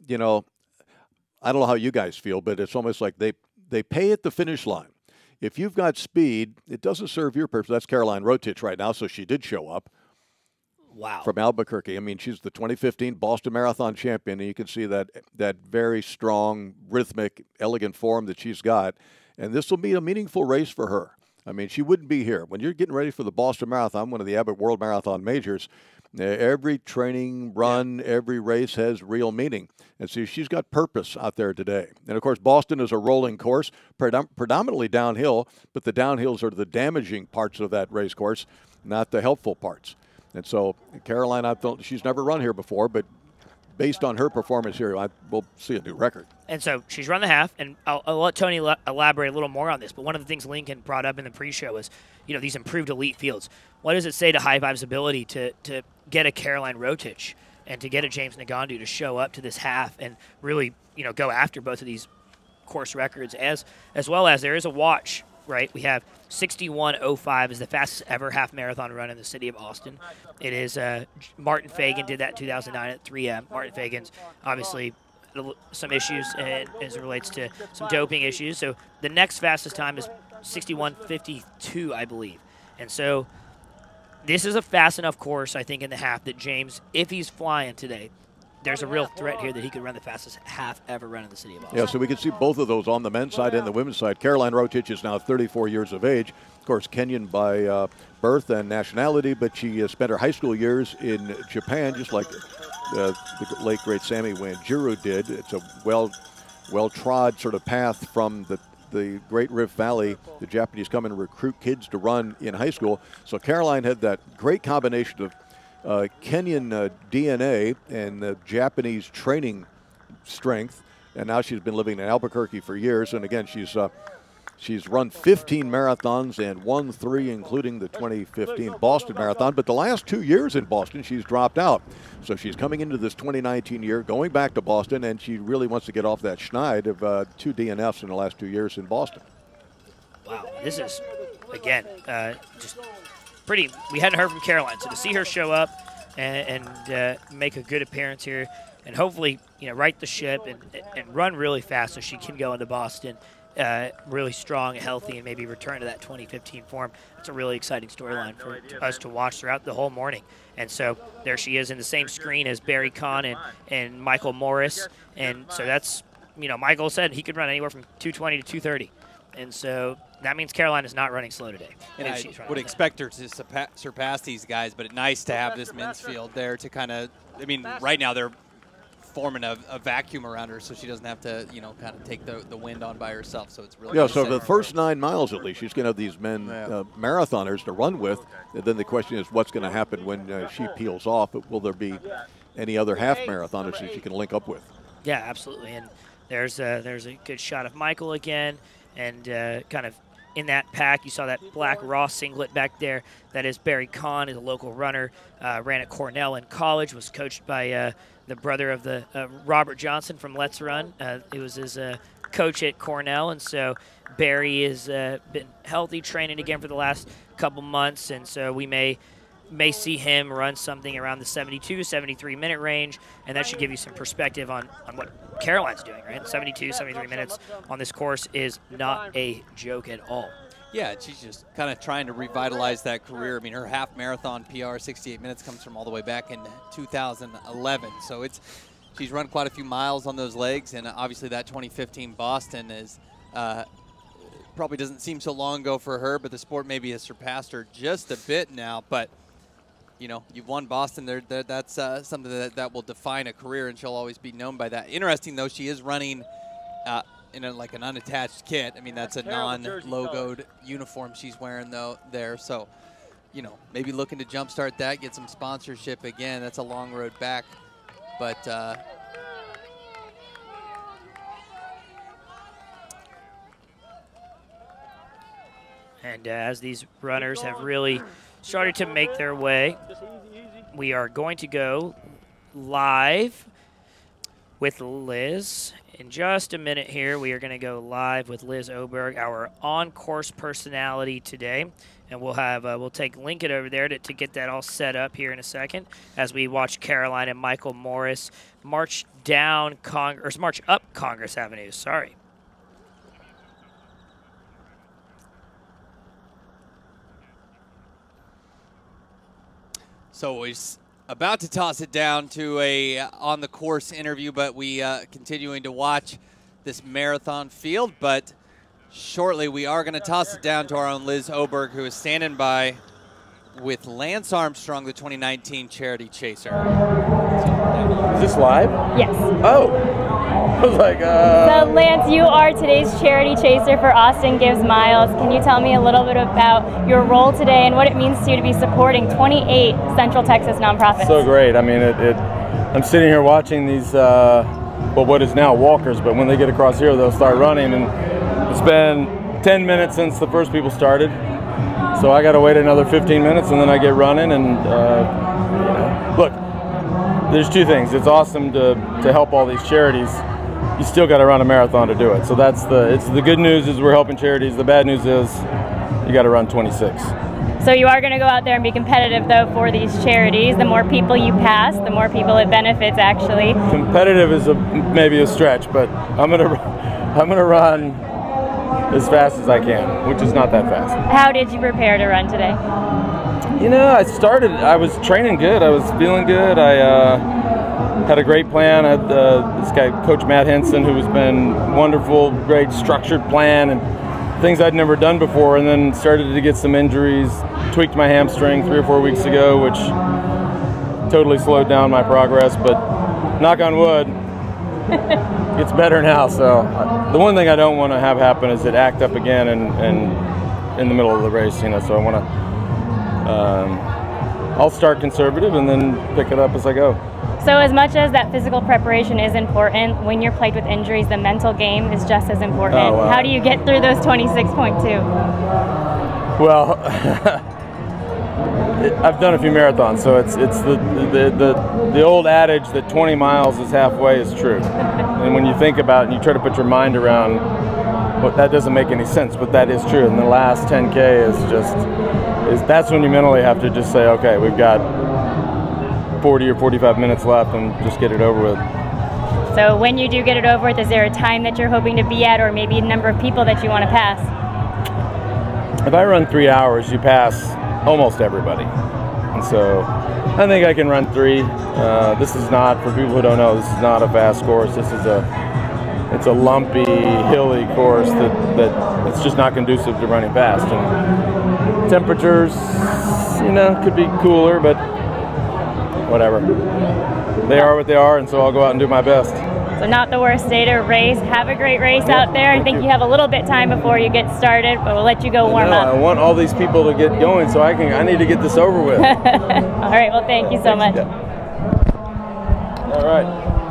[SPEAKER 2] I don't know how you guys feel, but it's almost like they pay at the finish line. If you've got speed, it doesn't serve your purpose. That's Caroline Rotich right now, so she did show up.
[SPEAKER 3] Wow.
[SPEAKER 2] From Albuquerque. I mean, she's the 2015 Boston Marathon champion, and you can see that very strong, rhythmic, elegant form that she's got. And this will be a meaningful race for her. I mean, she wouldn't be here. When you're getting ready for the Boston Marathon, one of the Abbott World Marathon majors, every training run, every race has real meaning. And so she's got purpose out there today. And, of course, Boston is a rolling course, predominantly downhill, but the downhills are the damaging parts of that race course, not the helpful parts. And so Caroline, I thought she's never run here before, but based on her performance here, we'll see a new record.
[SPEAKER 3] And so she's run the half, and I'll let Tony elaborate a little more on this, but one of the things Lincoln brought up in the pre-show was, these improved elite fields. What does it say to High Five's ability to get a Caroline Rotich and to get a James Ngannou to show up to this half and really, go after both of these course records, as well as there is a watch, right? We have 61:05 is the fastest ever half marathon run in the city of Austin. It is Martin Fagan did that in 2009 at 3M. Martin Fagan's obviously some issues as it relates to some doping issues. So the next fastest time is 61:52, I believe. And so this is a fast enough course, I think, in the half that James, if he's flying today, there's a real threat here that he could run the fastest half ever run in the city of Austin.
[SPEAKER 2] Yeah, so we can see both of those on the men's side and the women's side. Caroline Rotich is now 34 years of age. Of course, Kenyan by birth and nationality, but she spent her high school years in Japan, just like the late, great Sammy Wanjiru did. It's a well-trod sort of path from the Great Rift Valley. The Japanese come and recruit kids to run in high school. So Caroline had that great combination of Kenyan DNA and the Japanese training strength, and now she's been living in Albuquerque for years. And again, she's run 15 marathons and won 3, including the 2015 Boston Marathon. But the last 2 years in Boston, she's dropped out. So she's coming into this 2019 year, going back to Boston, and she really wants to get off that schneid of 2 DNFs in the last 2 years in Boston.
[SPEAKER 3] Wow, this is, again, just pretty. We hadn't heard from Caroline, so to see her show up and make a good appearance here, and hopefully, right the ship and run really fast so she can go into Boston really strong, healthy, and maybe return to that 2015 form. That's a really exciting storyline for us to watch throughout the whole morning. And so there she is in the same screen as Barry Kahn and Michael Morris. And so that's, Michael said he could run anywhere from 220 to 230. And so that means Caroline is not running slow today.
[SPEAKER 1] And I would expect her to surpass these guys, but it's nice to have this men's field there to kind of, I mean, right now they're forming a vacuum around her so she doesn't have to, you know, kind of take the wind on by herself. So it's really
[SPEAKER 2] so the first 9 miles at least, she's going to have these men marathoners to run with. And then the question is what's going to happen when she peels off. Will there be any other half marathoners that she can link up with?
[SPEAKER 3] Yeah, absolutely. And there's a good shot of Michael again. And kind of in that pack, you saw that black Ross singlet back there. That is Barry Kahn, is a local runner, ran at Cornell in college, was coached by the brother of the Robert Johnson from Let's Run. It was his coach at Cornell, and so Barry has been healthy, training again for the last couple months, and so we may see him run something around the 72, 73 minute range, and that should give you some perspective on what Caroline's doing, right? 72, 73 minutes on this course is not a joke at all.
[SPEAKER 1] Yeah, she's just kind of trying to revitalize that career. I mean, her half marathon PR, 68 minutes, comes from all the way back in 2011. So she's run quite a few miles on those legs, and obviously that 2015 Boston is probably doesn't seem so long ago for her, but the sport maybe has surpassed her just a bit now. But you know, you've won Boston. That's something that will define a career, and she'll always be known by that. Interesting, though, she is running in like an unattached kit. I mean, that's a non-logoed uniform she's wearing, though, there. So, you know, maybe looking to jumpstart that, get some sponsorship again. That's a long road back. But
[SPEAKER 3] and as these runners have really started to make their way, we are going to go live with Liz. In just a minute here, we are going to go live with Liz Oberg, our on-course personality today. And we'll take Lincoln over there to get that all set up here in a second as we watch Caroline and Michael Morris march up Congress Avenue. Sorry.
[SPEAKER 1] So we're about to toss it down to a on-the-course interview, but we continuing to watch this marathon field. But shortly, we are going to toss it down to our own Liz Oberg, who is standing by with Lance Armstrong, the 2019 Charity Chaser.
[SPEAKER 8] Is this live?
[SPEAKER 9] Yes.
[SPEAKER 8] Oh. I was like,
[SPEAKER 9] So, Lance, you are today's Charity Chaser for Austin Gives Miles. Can you tell me a little bit about your role today and what it means to you to be supporting 28 Central Texas nonprofits?
[SPEAKER 8] So great. I mean, I'm sitting here watching these, what is now walkers, but when they get across here, they'll start running. And it's been 10 minutes since the first people started. So I got to wait another 15 minutes and then I get running. And look, there's two things. It's awesome to help all these charities. You still got to run a marathon to do it. So the good news is we're helping charities. The bad news is you got to run 26.
[SPEAKER 9] So you are going to go out there and be competitive, though, for these charities. The more people you pass, the more people it benefits, actually.
[SPEAKER 8] Competitive is maybe a stretch, but I'm gonna run as fast as I can, which is not that fast.
[SPEAKER 9] How did you prepare to run today?
[SPEAKER 8] You know, I was training good. I was feeling good. I had a great plan. I had this guy, Coach Matt Henson, who has been wonderful, great structured plan and things I'd never done before, and then started to get some injuries, tweaked my hamstring 3 or 4 weeks ago, which totally slowed down my progress, but knock on wood, it's better now. So the one thing I don't want to have happen is it act up again and in the middle of the race, you know, so I want to I'll start conservative and then pick it up as I go.
[SPEAKER 9] So as much as that physical preparation is important, when you're plagued with injuries, the mental game is just as important.
[SPEAKER 8] Oh, wow.
[SPEAKER 9] How do you get through those 26.2?
[SPEAKER 8] Well, I've done a few marathons, so it's the old adage that 20 miles is halfway is true. And when you think about it and you try to put your mind around that doesn't make any sense, but that is true. And the last 10K that's when you mentally have to just say, okay, we've got 40 or 45 minutes left and just get it over with.
[SPEAKER 9] So when you do get it over with, is there a time that you're hoping to be at, or maybe a number of people that you want to pass?
[SPEAKER 8] If I run 3 hours, you pass almost everybody. And so I think I can run 3. This is not, for people who don't know, this is not a fast course. This is it's a lumpy, hilly course that it's just not conducive to running fast. And temperatures, could be cooler, but whatever. They are what they are, and so I'll go out and do my best.
[SPEAKER 9] So not the worst day to race. Have a great race out there. I think you have a little bit time before you get started, but we'll let you go warm up.
[SPEAKER 8] I want all these people to get going, so I need to get this over with.
[SPEAKER 9] All right, well, thank you so much.
[SPEAKER 8] Yeah. All right.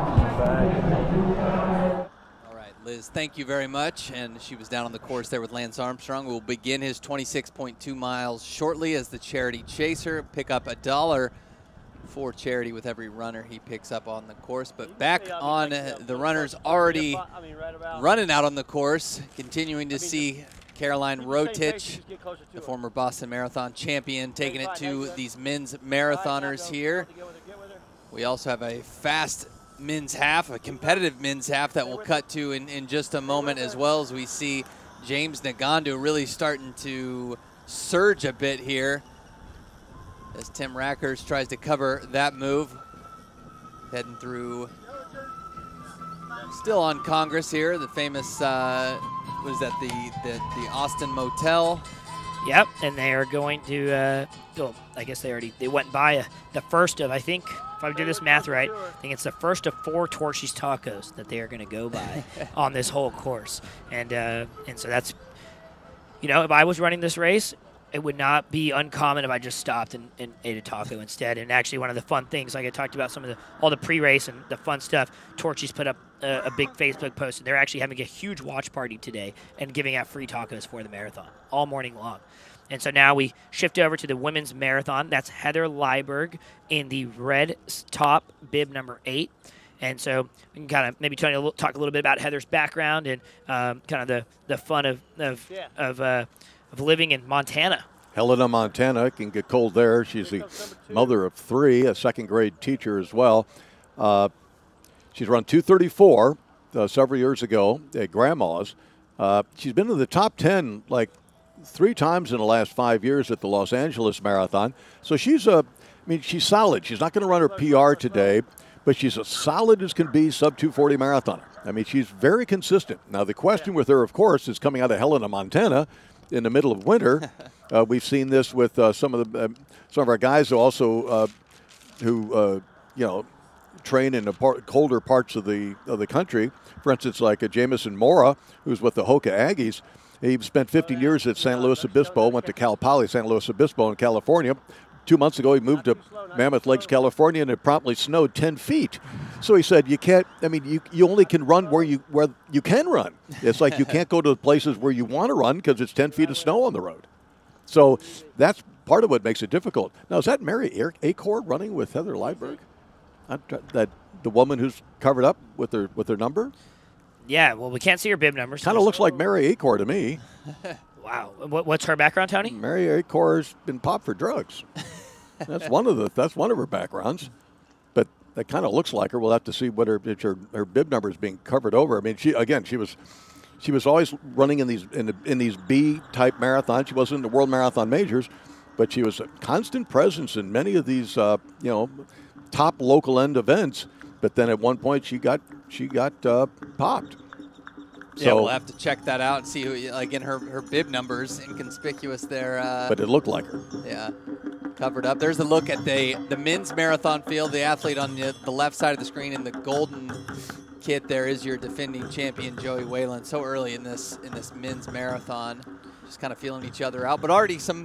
[SPEAKER 1] All right, Liz, thank you very much. And she was down on the course there with Lance Armstrong, who will begin his 26.2 miles shortly as the charity chaser. Pick up $1 for charity with every runner he picks up on the course. But back on the runners already running out on the course, continuing to see Caroline Rotich, the former Boston Marathon champion, taking it to these men's marathoners here. We also have a fast men's half, a competitive men's half that we'll cut to in just a moment, as well as we see James Ngandu really starting to surge a bit here as Tim Rackers tries to cover that move. Heading through, still on Congress here, the famous, what is that, the Austin Motel.
[SPEAKER 3] Yep, and they are going to, I guess they went by the first of, I think, if I do this math right, I think it's the first of 4 Torchy's Tacos that they are going to go by on this whole course. And so that's, if I was running this race, it would not be uncommon if I just stopped and ate a taco instead. And actually, one of the fun things, like I talked about all the pre-race and the fun stuff, Torchy's put up a big Facebook post, and they're actually having a huge watch party today and giving out free tacos for the marathon all morning long. And so now we shift over to the women's marathon. That's Heather Lyberg in the red top, bib number 8. And so we can kind of maybe talk a little bit about Heather's background and kind of the fun of living in Montana.
[SPEAKER 2] Helena, Montana. It can get cold there. She's the mother of 3, a second-grade teacher as well. She's run 2:34 several years ago at Grandma's. She's been in the top 10 like 3 times in the last 5 years at the Los Angeles Marathon. So she's she's solid. She's not going to run her PR today, but she's as solid as can be sub-240 marathoner. I mean, she's very consistent. Now, the question with her, of course, is coming out of Helena, Montana, in the middle of winter. We've seen this with some of our guys who also train in the colder parts of the country. For instance, like Jamison Mora, who's with the Hoka Aggies. He spent 15 years at San Luis Obispo, went to Cal Poly, San Luis Obispo in California. 2 months ago, he moved to Mammoth Lakes, California, and it promptly snowed 10 feet. So he said, you can't, you only can run where you can run. It's like you can't go to places where you want to run because it's 10 feet of snow on the road. So that's part of what makes it difficult. Now, is that Mary Acord running with Heather Lyberg? That the woman who's covered up with her number?
[SPEAKER 3] Yeah, well, we can't see her bib numbers.
[SPEAKER 2] Kind of looks like Mary Acord to me.
[SPEAKER 3] Wow. What's her background, Tony?
[SPEAKER 2] Mary Acord's been popped for drugs. That's one of her backgrounds. But that kind of looks like her. We'll have to see what her bib number is being covered over. I mean, she was always running in these B type marathons. She wasn't in the World Marathon Majors, but she was a constant presence in many of these top local end events. But then at one point she got popped.
[SPEAKER 1] So, yeah, we'll have to check that out and see who, again, her bib numbers inconspicuous there.
[SPEAKER 2] But it looked like her.
[SPEAKER 1] Yeah, covered up. There's a look at the men's marathon field. The athlete on the left side of the screen in the golden kit there is your defending champion, Joey Whalen. So early in this men's marathon, just kind of feeling each other out, but already some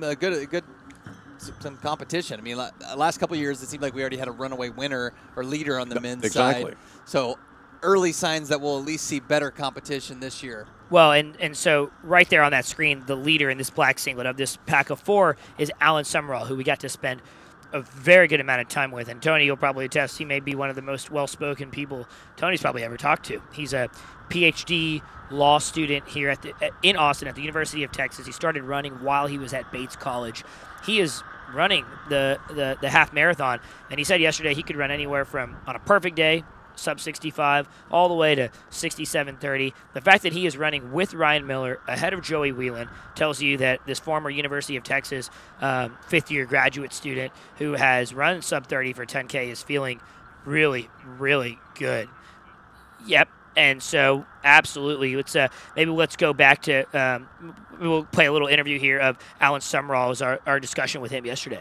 [SPEAKER 1] some competition. I mean, last couple of years, it seemed like we already had a runaway winner or leader on the men's side. So early signs that we'll at least see better competition this year.
[SPEAKER 3] Well, and so right there on that screen, the leader in this black singlet of this pack of 4 is Alan Summerall, who we got to spend a very good amount of time with. And Tony, you'll probably attest, he may be one of the most well-spoken people Tony's probably ever talked to. He's a PhD law student here in Austin at the University of Texas. He started running while he was at Bates College. He is running the half marathon, and he said yesterday he could run anywhere from, on a perfect day, sub 65, all the way to 67:30. The fact that he is running with Ryan Miller ahead of Joey Whelan tells you that this former University of Texas fifth-year graduate student who has run sub 30 for 10K is feeling really, really good. Yep, And so, absolutely, maybe let's go back to we'll play a little interview here of Alan Summerall, as our discussion with him yesterday.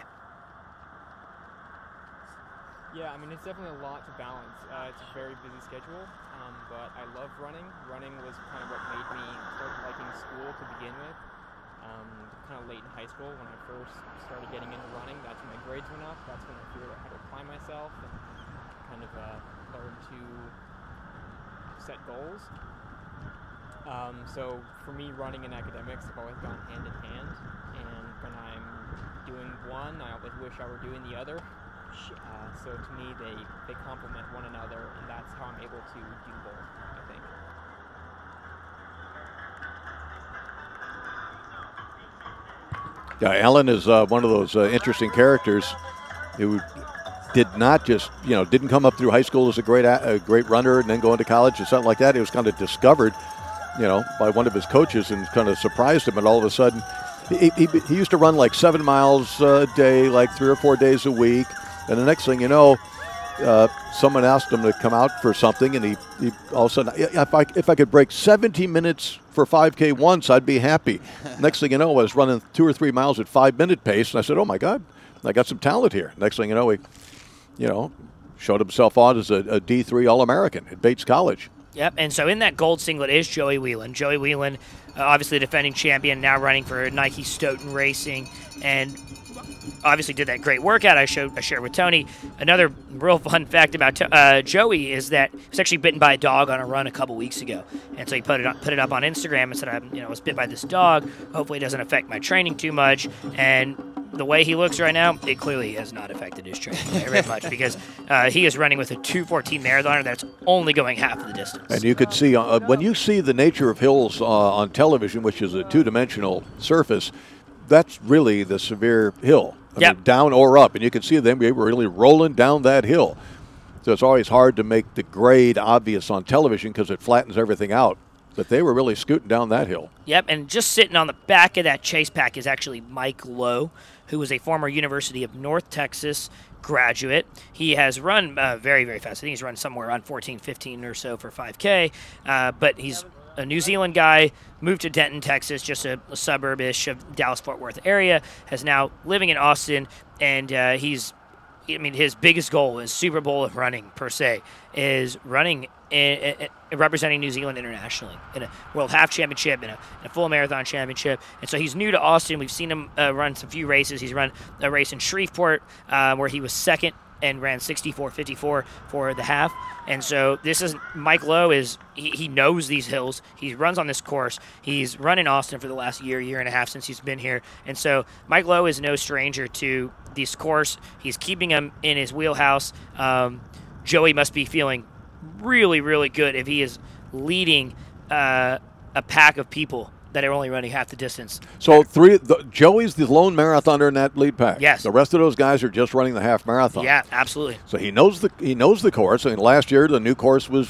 [SPEAKER 10] Yeah, I mean, it's definitely a lot to balance. It's a very busy schedule, but I love running. Running was kind of what made me start liking school to begin with. Kind of late in high school when I first started getting into running, that's when my grades went up. That's when I figured out how to apply myself and kind of learn to set goals. So for me, running and academics have always gone hand in hand, and when I'm doing one, I always wish I were doing the other. So to me, they complement one another, and that's how I'm able to do both, I think.
[SPEAKER 2] Yeah, Alan is one of those interesting characters who did not just, didn't come up through high school as a great runner and then go into college or something like that. He was kind of discovered, by one of his coaches and kind of surprised him. And all of a sudden, he used to run like 7 miles a day, like 3 or 4 days a week. And the next thing you know, someone asked him to come out for something, and he all of a sudden, if I could break 70 minutes for 5K once, I'd be happy. Next thing you know, I was running 2 or 3 miles at 5-minute pace, and I said, oh my God, I got some talent here. Next thing you know, he, showed himself on as a D3 All-American at Bates College.
[SPEAKER 3] Yep, and so in that gold singlet is Joey Whelan. Joey Whelan, obviously the defending champion, now running for Nike Stoughton Racing, and obviously did that great workout I shared with Tony. Another real fun fact about Joey is that he was actually bitten by a dog on a run a couple weeks ago, and so he put it up on Instagram and said, I was bit by this dog. Hopefully it doesn't affect my training too much. And the way he looks right now, it clearly has not affected his training very much, because he is running with a 2:14 marathoner that's only going half of the distance.
[SPEAKER 2] And you could see, when you see the nature of hills on television, which is a two-dimensional surface, that's really the severe hill. I mean, down or up. And you can see them really rolling down that hill. So it's always hard to make the grade obvious on television because it flattens everything out. But they were really scooting down that hill.
[SPEAKER 3] Yep, and just sitting on the back of that chase pack is actually Mike Lowe, who was a former University of North Texas graduate. He has run very, very fast. I think he's run somewhere around 14-15 or so for 5K, but he's a New Zealand guy, moved to Denton, Texas, just a suburb-ish of Dallas-Fort Worth area, has now living in Austin, and his biggest goal is Super Bowl of running, per se, is running representing New Zealand internationally in a World Half Championship, in a full marathon championship. And so he's new to Austin. We've seen him run some few races. He's run a race in Shreveport where he was second and ran 64:54 for the half. And so this is Mike Lowe. He knows these hills. He runs on this course. He's run in Austin for the last year and a half since he's been here. And so Mike Lowe is no stranger to this course. He's keeping him in his wheelhouse. Joey must be feeling really, really good if he is leading a pack of people that are only running half the distance.
[SPEAKER 2] So Joey's the lone marathoner in that lead pack.
[SPEAKER 3] Yes.
[SPEAKER 2] The rest of those guys are just running the half marathon.
[SPEAKER 3] Yeah, absolutely.
[SPEAKER 2] So he knows the course. I mean, last year the new course was,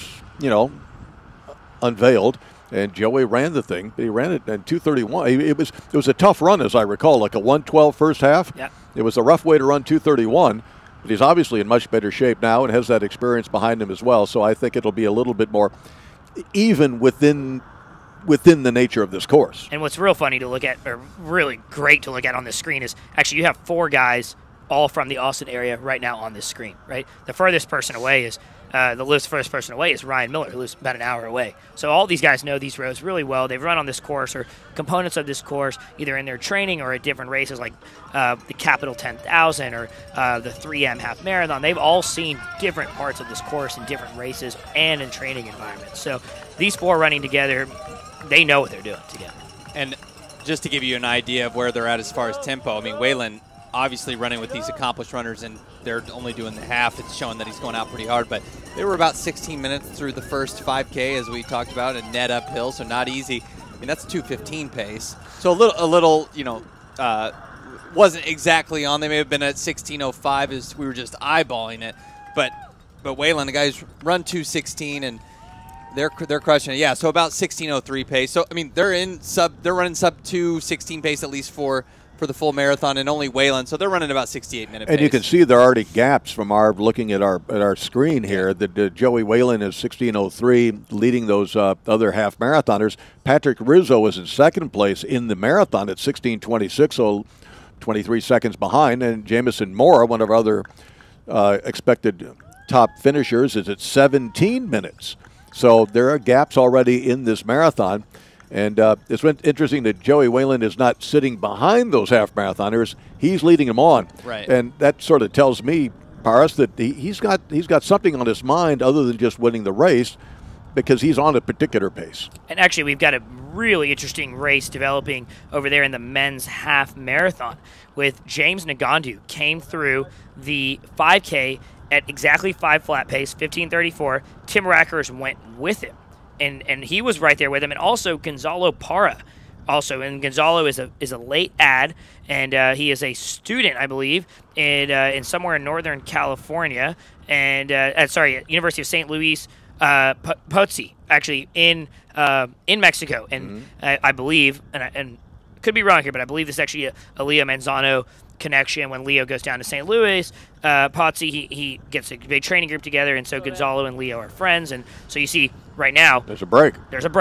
[SPEAKER 2] unveiled, and Joey ran the thing. But he ran it in 2:31. It was a tough run, as I recall, like a 1:12 first half.
[SPEAKER 3] Yeah.
[SPEAKER 2] It was a rough way to run 2:31. But he's obviously in much better shape now and has that experience behind him as well. So I think it'll be a little bit more even within the nature of this course.
[SPEAKER 3] And what's real funny to look at, or really great to look at on this screen, is actually you have 4 guys all from the Austin area right now on this screen, right? The furthest person away is first person away is Ryan Miller, who lives about an hour away. So all these guys know these roads really well. They've run on this course or components of this course, either in their training or at different races like the Capital 10,000 or the 3M Half Marathon. They've all seen different parts of this course in different races and in training environments. So these 4 running together, they know what they're doing together.
[SPEAKER 1] And just to give you an idea of where they're at as far as tempo, I mean, Whelan obviously running with these accomplished runners, and they're only doing the half. It's showing that he's going out pretty hard, but they were about 16 minutes through the first 5K, as we talked about, and net uphill, so not easy. I mean, that's 2:15 pace. So a little, wasn't exactly on. They may have been at 16:05 as we were just eyeballing it, but Whelan, the guys run 2:16 and they're crushing it. Yeah, so about 16:03 pace. So I mean, they're running sub 2:16 pace at least for for the full marathon, and only Whalen, so they're running about 68-minute pace.
[SPEAKER 2] And you can see there are already gaps from looking at our screen here. That Joey Whalen is 16:03, leading those other half marathoners. Patrick Rizzo is in second place in the marathon at 16:26, so 23 seconds behind. And Jamison Mora, one of our other expected top finishers, is at 17 minutes. So there are gaps already in this marathon. And it's interesting that Joey Whalen is not sitting behind those half marathoners; he's leading them on.
[SPEAKER 1] Right.
[SPEAKER 2] And that sort of tells me, Paris, that he's got something on his mind other than just winning the race, because he's on a particular pace.
[SPEAKER 3] And actually, we've got a really interesting race developing over there in the men's half marathon, with James Ngandu came through the 5K at exactly 5 flat pace, 15:34. Tim Rackers went with him. And he was right there with him, and also Gonzalo Parra, and Gonzalo is a late ad, and he is a student, I believe, in somewhere in Northern California, and University of St. Louis Potosí, actually in Mexico, and I believe, and could be wrong here, but I believe this is actually a Leo Manzano connection. When Leo goes down to St. Louis, Potosí, he gets a big training group together, and so Gonzalo and Leo are friends, and so you see right now
[SPEAKER 2] there's a break.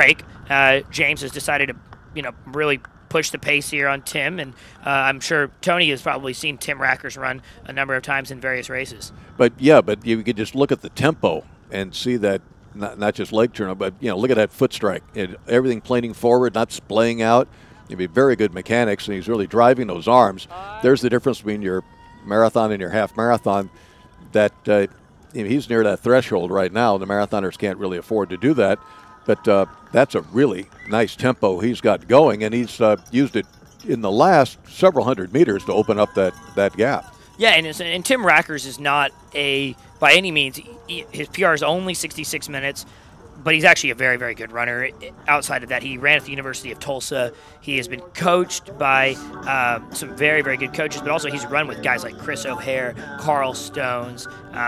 [SPEAKER 3] James has decided to really push the pace here on Tim, and I'm sure Tony has probably seen Tim Rackers run a number of times in various races.
[SPEAKER 2] But you could just look at the tempo and see that not just leg turn, but look at that foot strike and everything planing forward, not splaying out. It'd be very good mechanics, and he's really driving those arms. There's the difference between your marathon and your half marathon. That he's near that threshold right now. The marathoners can't really afford to do that, but that's a really nice tempo he's got going, and he's used it in the last several hundred meters to open up that gap.
[SPEAKER 3] Yeah, and Tim Rackers is not by any means. His PR is only 66 minutes. But he's actually a very, very good runner. Outside of that, he ran at the University of Tulsa. He has been coached by some very, very good coaches, but also he's run with guys like Chris O'Hare, Carl Stones,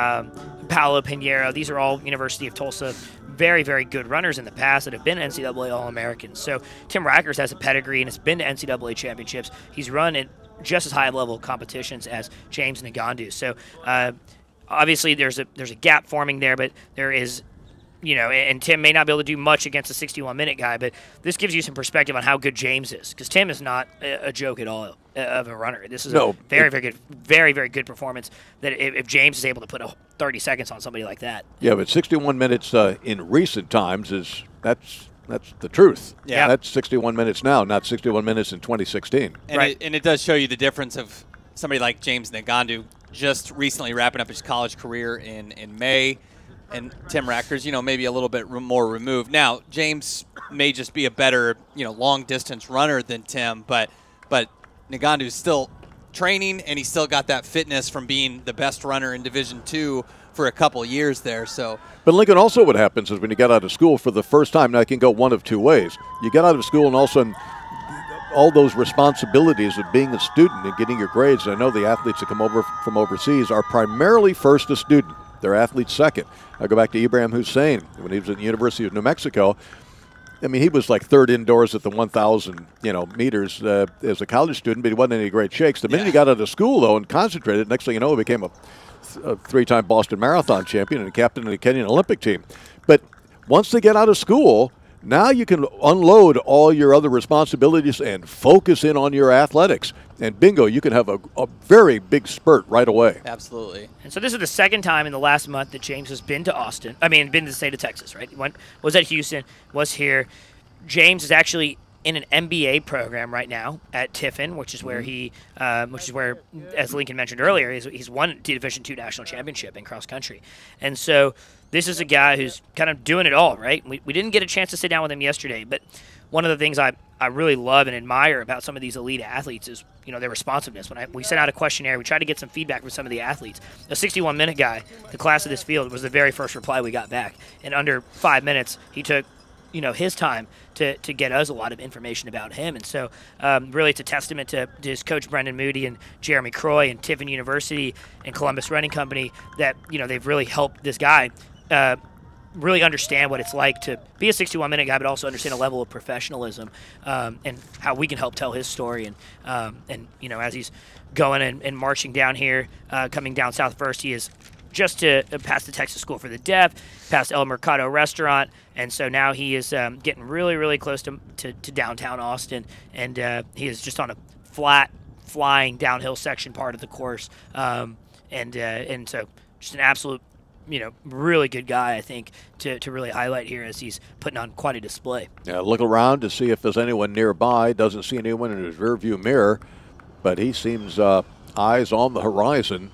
[SPEAKER 3] Paolo Pinheiro. These are all University of Tulsa very, very good runners in the past that have been NCAA All-Americans. So Tim Rackers has a pedigree and has been to NCAA championships. He's run at just as high level competitions as James Ngandu. So obviously there's a gap forming there, but there is – and Tim may not be able to do much against a 61-minute guy, but this gives you some perspective on how good James is, because Tim is not a joke at all of a runner. This is a very, very good performance that if James is able to put 30 seconds on somebody like that.
[SPEAKER 2] Yeah, but 61 minutes in recent times that's the truth.
[SPEAKER 1] Yeah.
[SPEAKER 2] That's 61 minutes now, not 61 minutes in 2016.
[SPEAKER 1] And
[SPEAKER 3] right.
[SPEAKER 1] And it does show you the difference of somebody like James Ngandu just recently wrapping up his college career in May. And Tim Rackers, maybe a little bit more removed. Now, James may just be a better, long-distance runner than Tim, but Ngandu's still training, and he's still got that fitness from being the best runner in Division II for a couple of years there. So,
[SPEAKER 2] but Lincoln, also what happens is when you get out of school for the first time, now it can go one of two ways. You get out of school, and all of a sudden, all those responsibilities of being a student and getting your grades. And I know the athletes that come over from overseas are primarily first a student. They're athletes second. I go back to Ibrahim Hussein when he was at the University of New Mexico. I mean, he was like third indoors at the 1,000 meters as a college student, but he wasn't in any great shakes. The minute he got out of school, though, and concentrated, next thing you know, he became a 3-time Boston Marathon champion and a captain of the Kenyan Olympic team. But once they get out of school, now you can unload all your other responsibilities and focus in on your athletics. And bingo, you can have a very big spurt right away.
[SPEAKER 1] Absolutely.
[SPEAKER 3] And so this is the second time in the last month that James has been to been to the state of Texas, right? He was at Houston, was here. James is actually in an MBA program right now at Tiffin, which is where as Lincoln mentioned earlier, he's won the Division II national championship in cross country. And so this is a guy who's kind of doing it all, right? We didn't get a chance to sit down with him yesterday, but one of the things I really love and admire about some of these elite athletes is, their responsiveness. When we sent out a questionnaire, we tried to get some feedback from some of the athletes. A 61-minute guy, the class of this field, was the very first reply we got back. In under 5 minutes, he took his time to get us a lot of information about him. And so really it's a testament to his coach Brendan Moody and Jeremy Croy and Tiffin University and Columbus Running Company that, they've really helped this guy really understand what it's like to be a 61-minute guy, but also understand a level of professionalism and how we can help tell his story. And you know, as he's going and marching down here, coming down south first, he is just to pass the Texas School for the Deaf, past El Mercado Restaurant, and so now he is getting really, really close to downtown Austin, and he is just on a flat, flying downhill section part of the course, and so just an absolute, you know, really good guy, I think, to really highlight here as he's putting on quite a display.
[SPEAKER 2] Yeah, look around to see if there's anyone nearby. Doesn't see anyone in his rearview mirror, but he seems eyes on the horizon.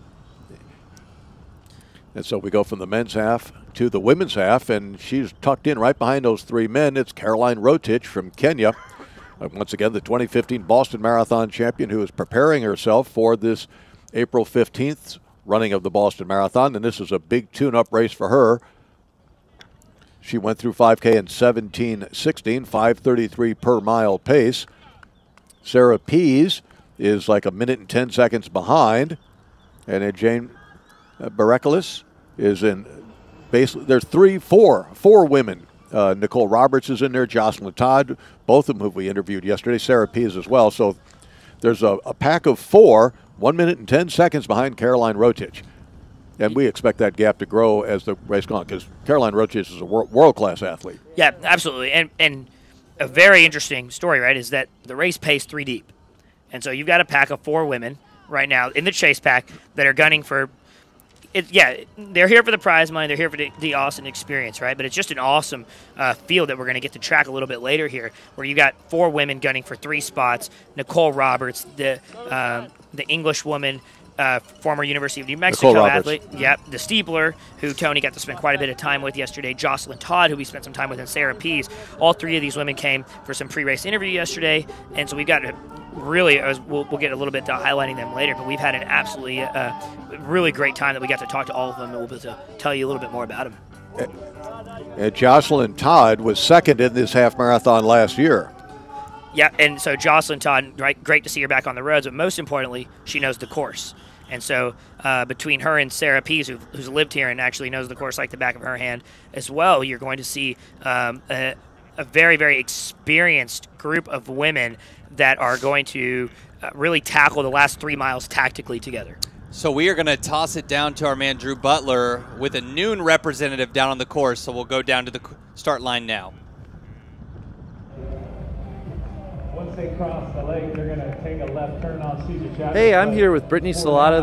[SPEAKER 2] And so we go from the men's half to the women's half, and she's tucked in right behind those three men. It's Caroline Rotich from Kenya. Once again, the 2015 Boston Marathon champion who is preparing herself for this April 15th running of the Boston Marathon, and this is a big tune-up race for her. She went through 5K in 17:16, 5:33 per mile pace. Sarah Pease is like a minute and 10 seconds behind, and then Jane Barekalis is in basically, there's four women. Nicole Roberts is in there, Jocelyn Todd, both of them who we interviewed yesterday, Sarah Pease as well. So there's a pack of four, 1 minute and 10 seconds behind Caroline Rotich. And we expect that gap to grow as the race goes on, because Caroline Rotich is a world-class athlete.
[SPEAKER 3] Yeah, absolutely. And a very interesting story, right, is that the race pays 3 deep. And so you've got a pack of 4 women right now in the chase pack that are gunning for they're here for the prize money. They're here for the Austin experience, right? But it's just an awesome field that we're going to get to track a little bit later here, where you got 4 women gunning for 3 spots. Nicole Roberts, the English woman, former University of New Mexico athlete. Yep, the steepler, who Tony got to spend quite a bit of time with yesterday. Jocelyn Todd, who we spent some time with, and Sarah Pease. All 3 of these women came for some pre-race interview yesterday, and so we've got really, we'll get a little bit to highlighting them later, but we've had an absolutely really great time that we got to talk to all of them, and we'll be able to tell you a little bit more about them.
[SPEAKER 2] And Jocelyn Todd was second in this half marathon last year.
[SPEAKER 3] Yeah, and so Jocelyn Todd, right, great to see her back on the roads, but most importantly, she knows the course. And so between her and Sarah Pease, who's lived here and actually knows the course like the back of her hand as well, you're going to see a very, very experienced group of women that are going to really tackle the last 3 miles tactically together.
[SPEAKER 1] So we are going to toss it down to our man Drew Butler with a noon representative down on the course. So we'll go down to the start line now.
[SPEAKER 11] Once they cross the lake, they're going to take a left turn on Cesar Chavez.
[SPEAKER 4] Hey, I'm here with Brittany Salata,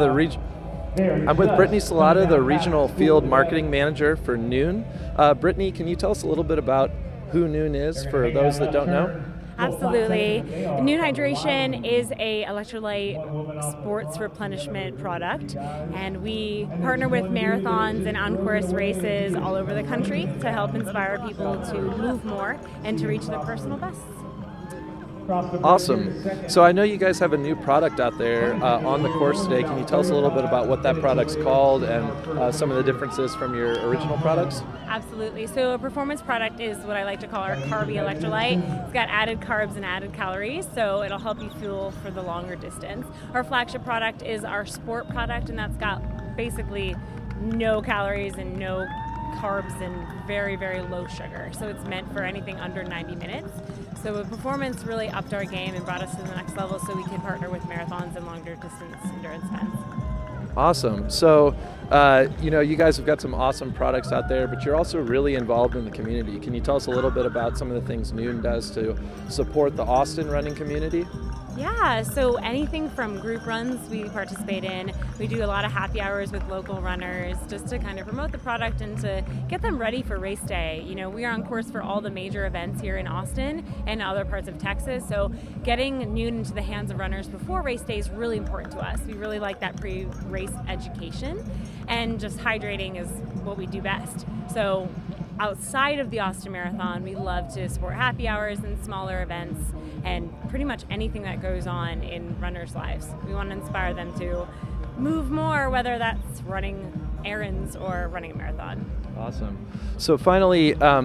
[SPEAKER 4] the regional field marketing manager for Noon. Brittany, can you tell us a little bit about who Noon is for those that don't know?
[SPEAKER 12] Absolutely. Noon Hydration is a electrolyte sports replenishment product, and we partner with marathons and on-course races all over the country to help inspire people to move more and to reach their personal bests.
[SPEAKER 4] Awesome. So I know you guys have a new product out there on the course today. Can you tell us a little bit about what that product's called and some of the differences from your original products?
[SPEAKER 12] Absolutely. So a performance product is what I like to call our Carby electrolyte. It's got added carbs and added calories, so it'll help you fuel for the longer distance. Our flagship product is our sport product, and that's got basically no calories and no carbs and very, very low sugar. So it's meant for anything under 90 minutes. So the performance really upped our game and brought us to the next level so we can partner with marathons and longer distance endurance events.
[SPEAKER 4] Awesome. So, you guys have got some awesome products out there, but you're also really involved in the community. Can you tell us a little bit about some of the things Noon does to support the Austin running community?
[SPEAKER 12] Yeah, so anything from group runs we participate in. We do a lot of happy hours with local runners just to kind of promote the product and to get them ready for race day. You know, we are on course for all the major events here in Austin and other parts of Texas, so getting Noon into the hands of runners before race day is really important to us. We really like that pre-race education, and just hydrating is what we do best. So outside of the Austin Marathon, we love to support happy hours and smaller events and pretty much anything that goes on in runners' lives. We want to inspire them to move more, whether that's running errands or running a marathon.
[SPEAKER 4] Awesome. So finally,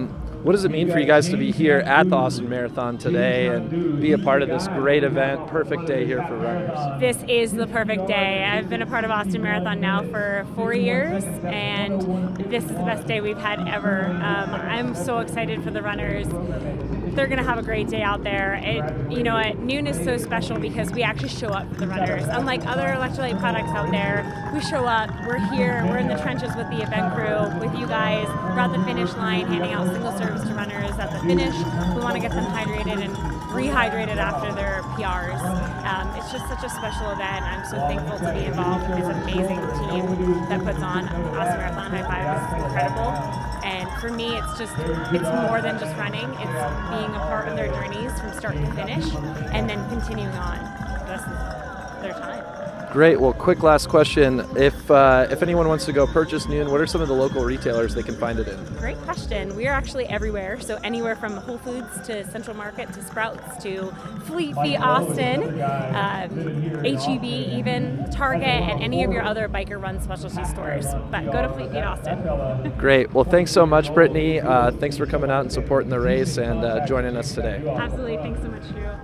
[SPEAKER 4] What does it mean for you guys to be here at the Austin Marathon today and be a part of this great event? Perfect day here for runners.
[SPEAKER 12] This is the perfect day. I've been a part of Austin Marathon now for 4 years, and this is the best day we've had ever. I'm so excited for the runners. They're going to have a great day out there. Noon is so special because we actually show up for the runners. Unlike other electrolyte products out there, we show up, we're here, we're in the trenches with the event crew, with you guys. We're at the finish line handing out single serves to runners at the finish. We want to get them hydrated and rehydrated after their PRs. It's just such a special event. I'm so thankful to be involved with this amazing team that puts on Austin Marathon. High Five is incredible. And for me, it's more than just running. It's being a part of their journeys from start to finish and then continuing on the rest of their time.
[SPEAKER 4] Great. Well, quick last question. If anyone wants to go purchase Noon, what are some of the local retailers they can find it in?
[SPEAKER 12] Great question. We are actually everywhere. So anywhere from Whole Foods to Central Market to Sprouts to Fleet Feet Austin, HEB even, Target, and any of your other biker run specialty stores. But go to Fleet Feet Austin.
[SPEAKER 4] Great. Well, thanks so much, Brittany. Thanks for coming out and supporting the race and joining us today.
[SPEAKER 12] Absolutely. Thanks so much, Drew.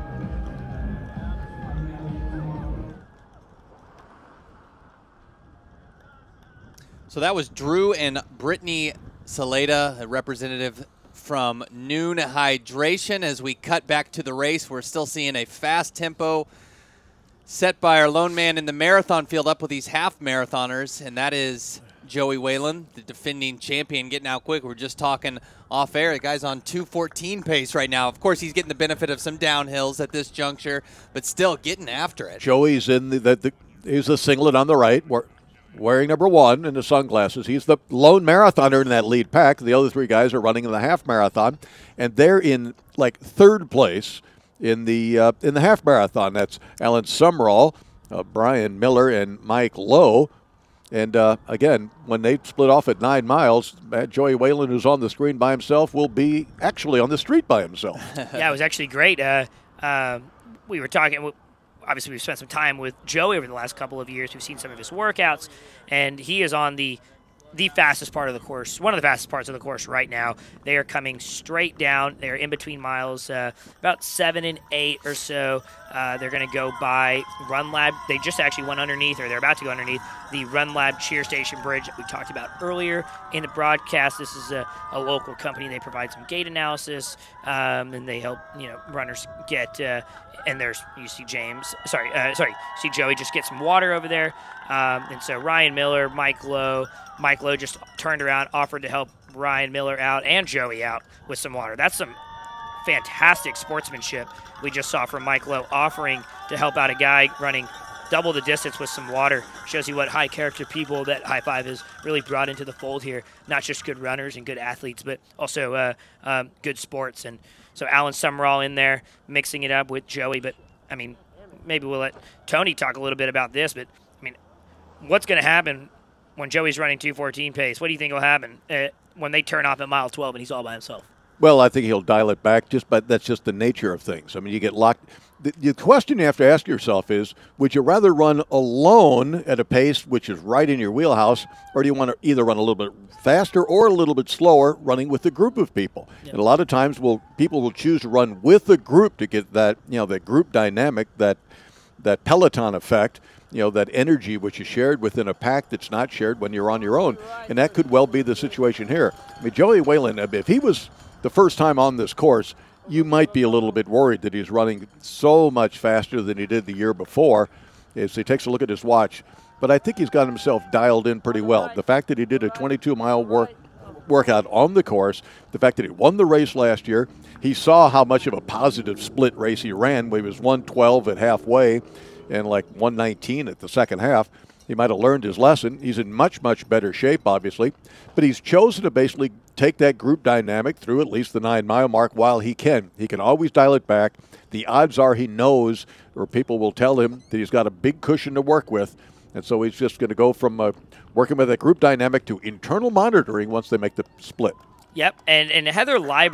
[SPEAKER 1] So that was Drew and Brittany Saleta, a representative from Noon Hydration. As we cut back to the race, we're still seeing a fast tempo set by our lone man in the marathon field up with these half marathoners, and that is Joey Whalen, the defending champion, getting out quick. We're just talking off air. The guy's on 2:14 pace right now. Of course, he's getting the benefit of some downhills at this juncture, but still getting after it.
[SPEAKER 2] Joey's in he's the singlet on the right. Wearing number 1 in the sunglasses. He's the lone marathoner in that lead pack. The other 3 guys are running in the half marathon, and they're in like 3rd place in the half marathon. That's Alan Sumrall, Brian Miller, and Mike Lowe. And again, when they split off at 9 miles, Joey Whalen, who's on the screen by himself, will be actually on the street by himself.
[SPEAKER 3] Yeah, it was actually great. We were talking. Obviously, we've spent some time with Joey over the last couple of years. We've seen some of his workouts, and he is on the fastest part of the course, one of the fastest parts of the course right now. They are coming straight down. They're in between miles, about 7 and 8 or so. They're going to go by Run Lab. They just actually went underneath, or they're about to go underneath, the Run Lab Cheer Station Bridge that we talked about earlier in the broadcast. This is a local company. They provide some gait analysis, and they help runners get and you see see Joey just get some water over there. And so Ryan Miller, Mike Lowe just turned around, offered to help Ryan Miller out and Joey out with some water. That's some fantastic sportsmanship we just saw from Mike Lowe, offering to help out a guy running double the distance with some water. Shows you what high character people that High Five has really brought into the fold here. Not just good runners and good athletes, but also good sports. And so Alan Sumrall in there mixing it up with Joey. But, I mean, maybe we'll let Tony talk a little bit about this. But, I mean, what's going to happen when Joey's running 2:14 pace? What do you think will happen when they turn off at mile 12 and he's all by himself?
[SPEAKER 2] Well, I think he'll dial it back, but that's just the nature of things. I mean, you get locked. The question you have to ask yourself is, would you rather run alone at a pace which is right in your wheelhouse, or do you want to either run a little bit faster or a little bit slower running with a group of people? Yep. And a lot of times people will choose to run with a group to get that, that group dynamic, that Peloton effect, that energy which is shared within a pack that's not shared when you're on your own. And that could well be the situation here. I mean, Joey Whalen, if he was the first time on this course, you might be a little bit worried that he's running so much faster than he did the year before as he takes a look at his watch. But I think he's got himself dialed in pretty well. The fact that he did a 22-mile workout on the course, the fact that he won the race last year, he saw how much of a positive split race he ran. He was 112 at halfway and like 119 at the second half. He might have learned his lesson. He's in much, much better shape, obviously. But he's chosen to basically take that group dynamic through at least the 9-mile mark while he can. He can always dial it back. The odds are he knows, or people will tell him, that he's got a big cushion to work with. And so he's just going to go from working with that group dynamic to internal monitoring once they make the split.
[SPEAKER 3] Yep, and Heather Lyberg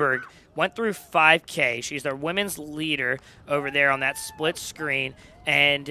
[SPEAKER 3] went through 5K. She's their women's leader over there on that split screen, and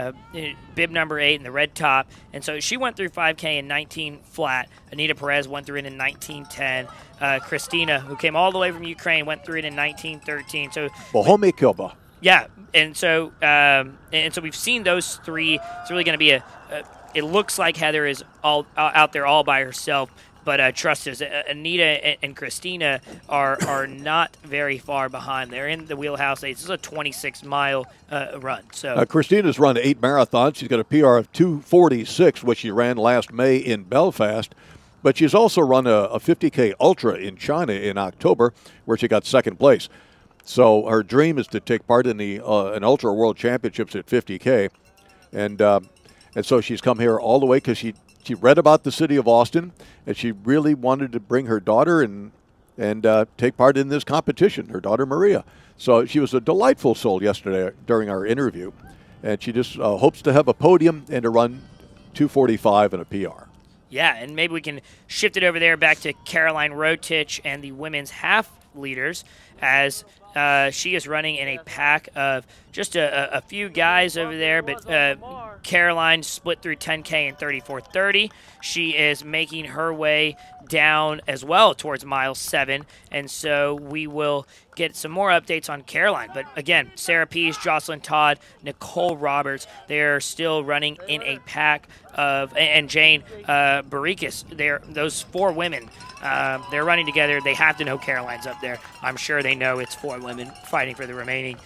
[SPEAKER 3] bib number 8 in the red top. And so she went through 5K in 19 flat. Anita Perez went through it in 19:10. Christina, who came all the way from Ukraine, went through it in 19:13. So
[SPEAKER 2] Bohomikova.
[SPEAKER 3] Yeah, and so we've seen those three. It's really going to be it looks like Heather is all out there all by herself. But trust us, Anita and Christina are not very far behind. They're in the wheelhouse. This is a 26-mile run. So
[SPEAKER 2] Christina's run 8 marathons. She's got a PR of 2:46, which she ran last May in Belfast. But she's also run a 50K Ultra in China in October, where she got 2nd place. So her dream is to take part in the an Ultra World Championships at 50K. And so she's come here all the way because she read about the city of Austin, and she really wanted to bring her daughter and take part in this competition, her daughter Maria. So she was a delightful soul yesterday during our interview, and she just hopes to have a podium and to run 2:45 and a PR.
[SPEAKER 3] Yeah, and maybe we can shift it over there back to Caroline Rotich and the women's half leaders, as she is running in a pack of just a few guys over there, but Caroline split through 10K in 34:30. She is making her way down as well towards mile 7, and so we will get some more updates on Caroline. But again, Sarah Pease, Jocelyn Todd, Nicole Roberts, they're still running in a pack of, and Jane Barikis. Those 4 women, they're running together. They have to know Caroline's up there. I'm sure they know it's 4 women fighting for the remaining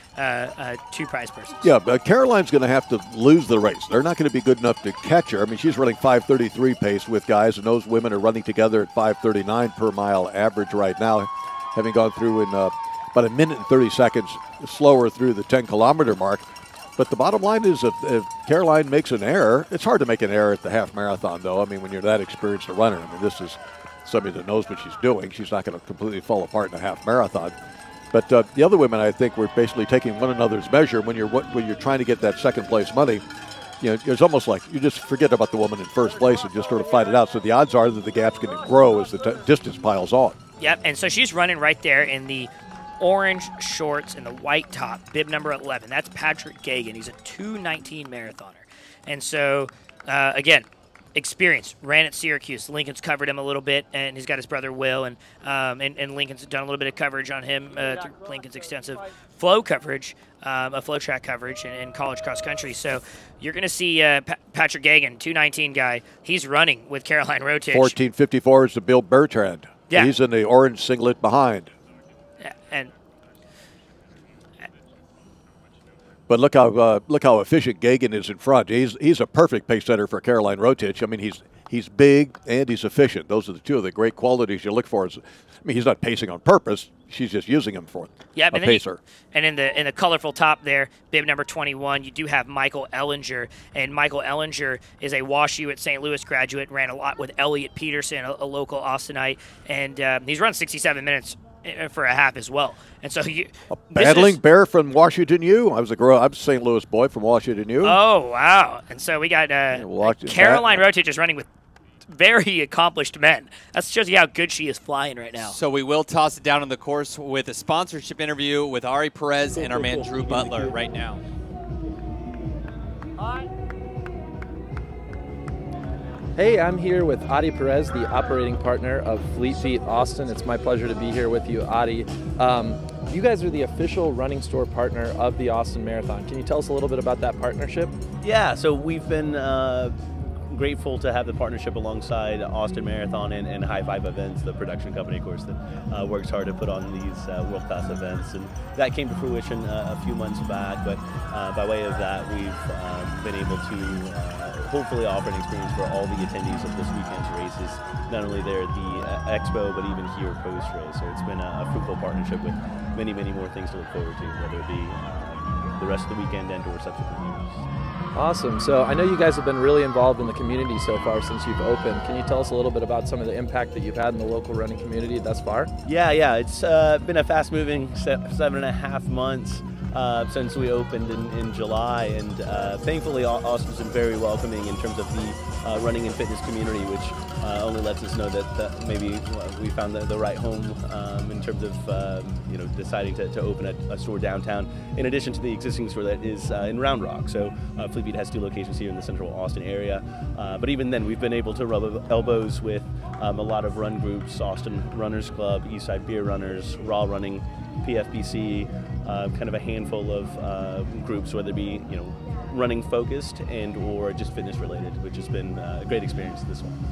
[SPEAKER 3] 2 prize persons.
[SPEAKER 2] Yeah, but Caroline's going to have to lose the race. They're not going to be good enough to catch her. I mean, she's running 5:33 pace with guys, and those women are running together at 5:39 per mile average right now, having gone through in about 1 minute and 30 seconds slower through the 10-kilometer mark. But the bottom line is if Caroline makes an error, it's hard to make an error at the half marathon, though. I mean, when you're that experienced a runner, I mean, this is somebody that knows what she's doing. She's not going to completely fall apart in a half marathon. But the other women, I think, were basically taking one another's measure. When you're trying to get that 2nd place money, you know, it's almost like you just forget about the woman in 1st place and just sort of fight it out. So the odds are that the gap's going to grow as the distance piles on.
[SPEAKER 3] Yep, and so she's running right there in the orange shorts and the white top, bib number 11. That's Patrick Gagan. He's a 2:19 marathoner. And so, again, experience. Ran at Syracuse. Lincoln's covered him a little bit, and he's got his brother Will, and Lincoln's done a little bit of coverage on him through Lincoln's extensive flow coverage, flow track coverage in college cross country. So you're going to see Patrick Gagan, 2:19 guy. He's running with Caroline Rotich.
[SPEAKER 2] 14:54 is the Bill Bertrand.
[SPEAKER 3] Yeah.
[SPEAKER 2] He's in the orange singlet behind.
[SPEAKER 3] And
[SPEAKER 2] but look how efficient Gagan is in front. He's a perfect pace setter for Caroline Rotich. I mean, he's big and he's efficient. Those are the 2 of the great qualities you look for. I mean, he's not pacing on purpose. She's just using him for a pacer.
[SPEAKER 3] And in the colorful top there, bib number 21, you do have Michael Ellinger. And Michael Ellinger is a WashU at St. Louis graduate, ran a lot with Elliot Peterson, a local Austinite. And he's run 67 minutes for a half as well. And so
[SPEAKER 2] battling bear from Washington U. I'm a St. Louis boy from Washington U.
[SPEAKER 3] Oh, wow. And so we got Caroline Rotich is running with very accomplished men. That shows you how good she is flying right now.
[SPEAKER 1] So we will toss it down on the course with a sponsorship interview with Ari Perez and our man Drew Butler right now.
[SPEAKER 4] Hey, I'm here with Adi Perez, the operating partner of Fleet Feet Austin. It's my pleasure to be here with you, Adi. You guys are the official running store partner of the Austin Marathon. Can you tell us a little bit about that partnership?
[SPEAKER 13] Yeah, so we've been grateful to have the partnership alongside Austin Marathon and High Five Events, the production company, of course, that works hard to put on these world-class events. And that came to fruition a few months back, but by way of that, we've been able to hopefully offer an experience for all the attendees of this weekend's races, not only there at the expo, but even here post-race. So it's been a fruitful partnership with many, many more things to look forward to, whether it be the rest of the weekend and or subsequent years.
[SPEAKER 4] Awesome. So I know you guys have been really involved in the community so far since you've opened. Can you tell us a little bit about some of the impact that you've had in the local running community thus far?
[SPEAKER 13] Yeah. It's been a fast-moving 7.5 months. since we opened in July, and thankfully Austin's been very welcoming in terms of the running and fitness community, which only lets us know that maybe we found the right home in terms of deciding to open a store downtown, in addition to the existing store that is in Round Rock. So Fleet Feet has 2 locations here in the central Austin area, but even then we've been able to rub elbows with a lot of run groups: Austin Runners Club, Eastside Beer Runners, Raw Running, PFBC, kind of a handful of groups, whether it be running focused and or just fitness related, which has been a great experience this one.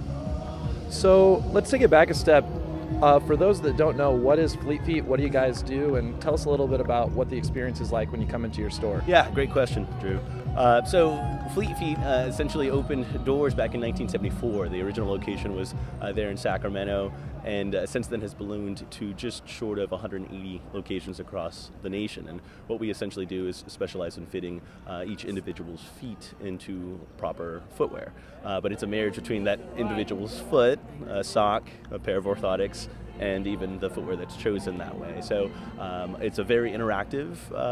[SPEAKER 4] So let's take it back a step. For those that don't know, what is Fleet Feet? What do you guys do? And tell us a little bit about what the experience is like when you come into your store.
[SPEAKER 13] Yeah, great question, Drew. So Fleet Feet essentially opened doors back in 1974. The original location was there in Sacramento, and since then has ballooned to just short of 180 locations across the nation. And what we essentially do is specialize in fitting each individual's feet into proper footwear. But it's a marriage between that individual's foot, a sock, a pair of orthotics, and even the footwear that's chosen that way. So it's a very interactive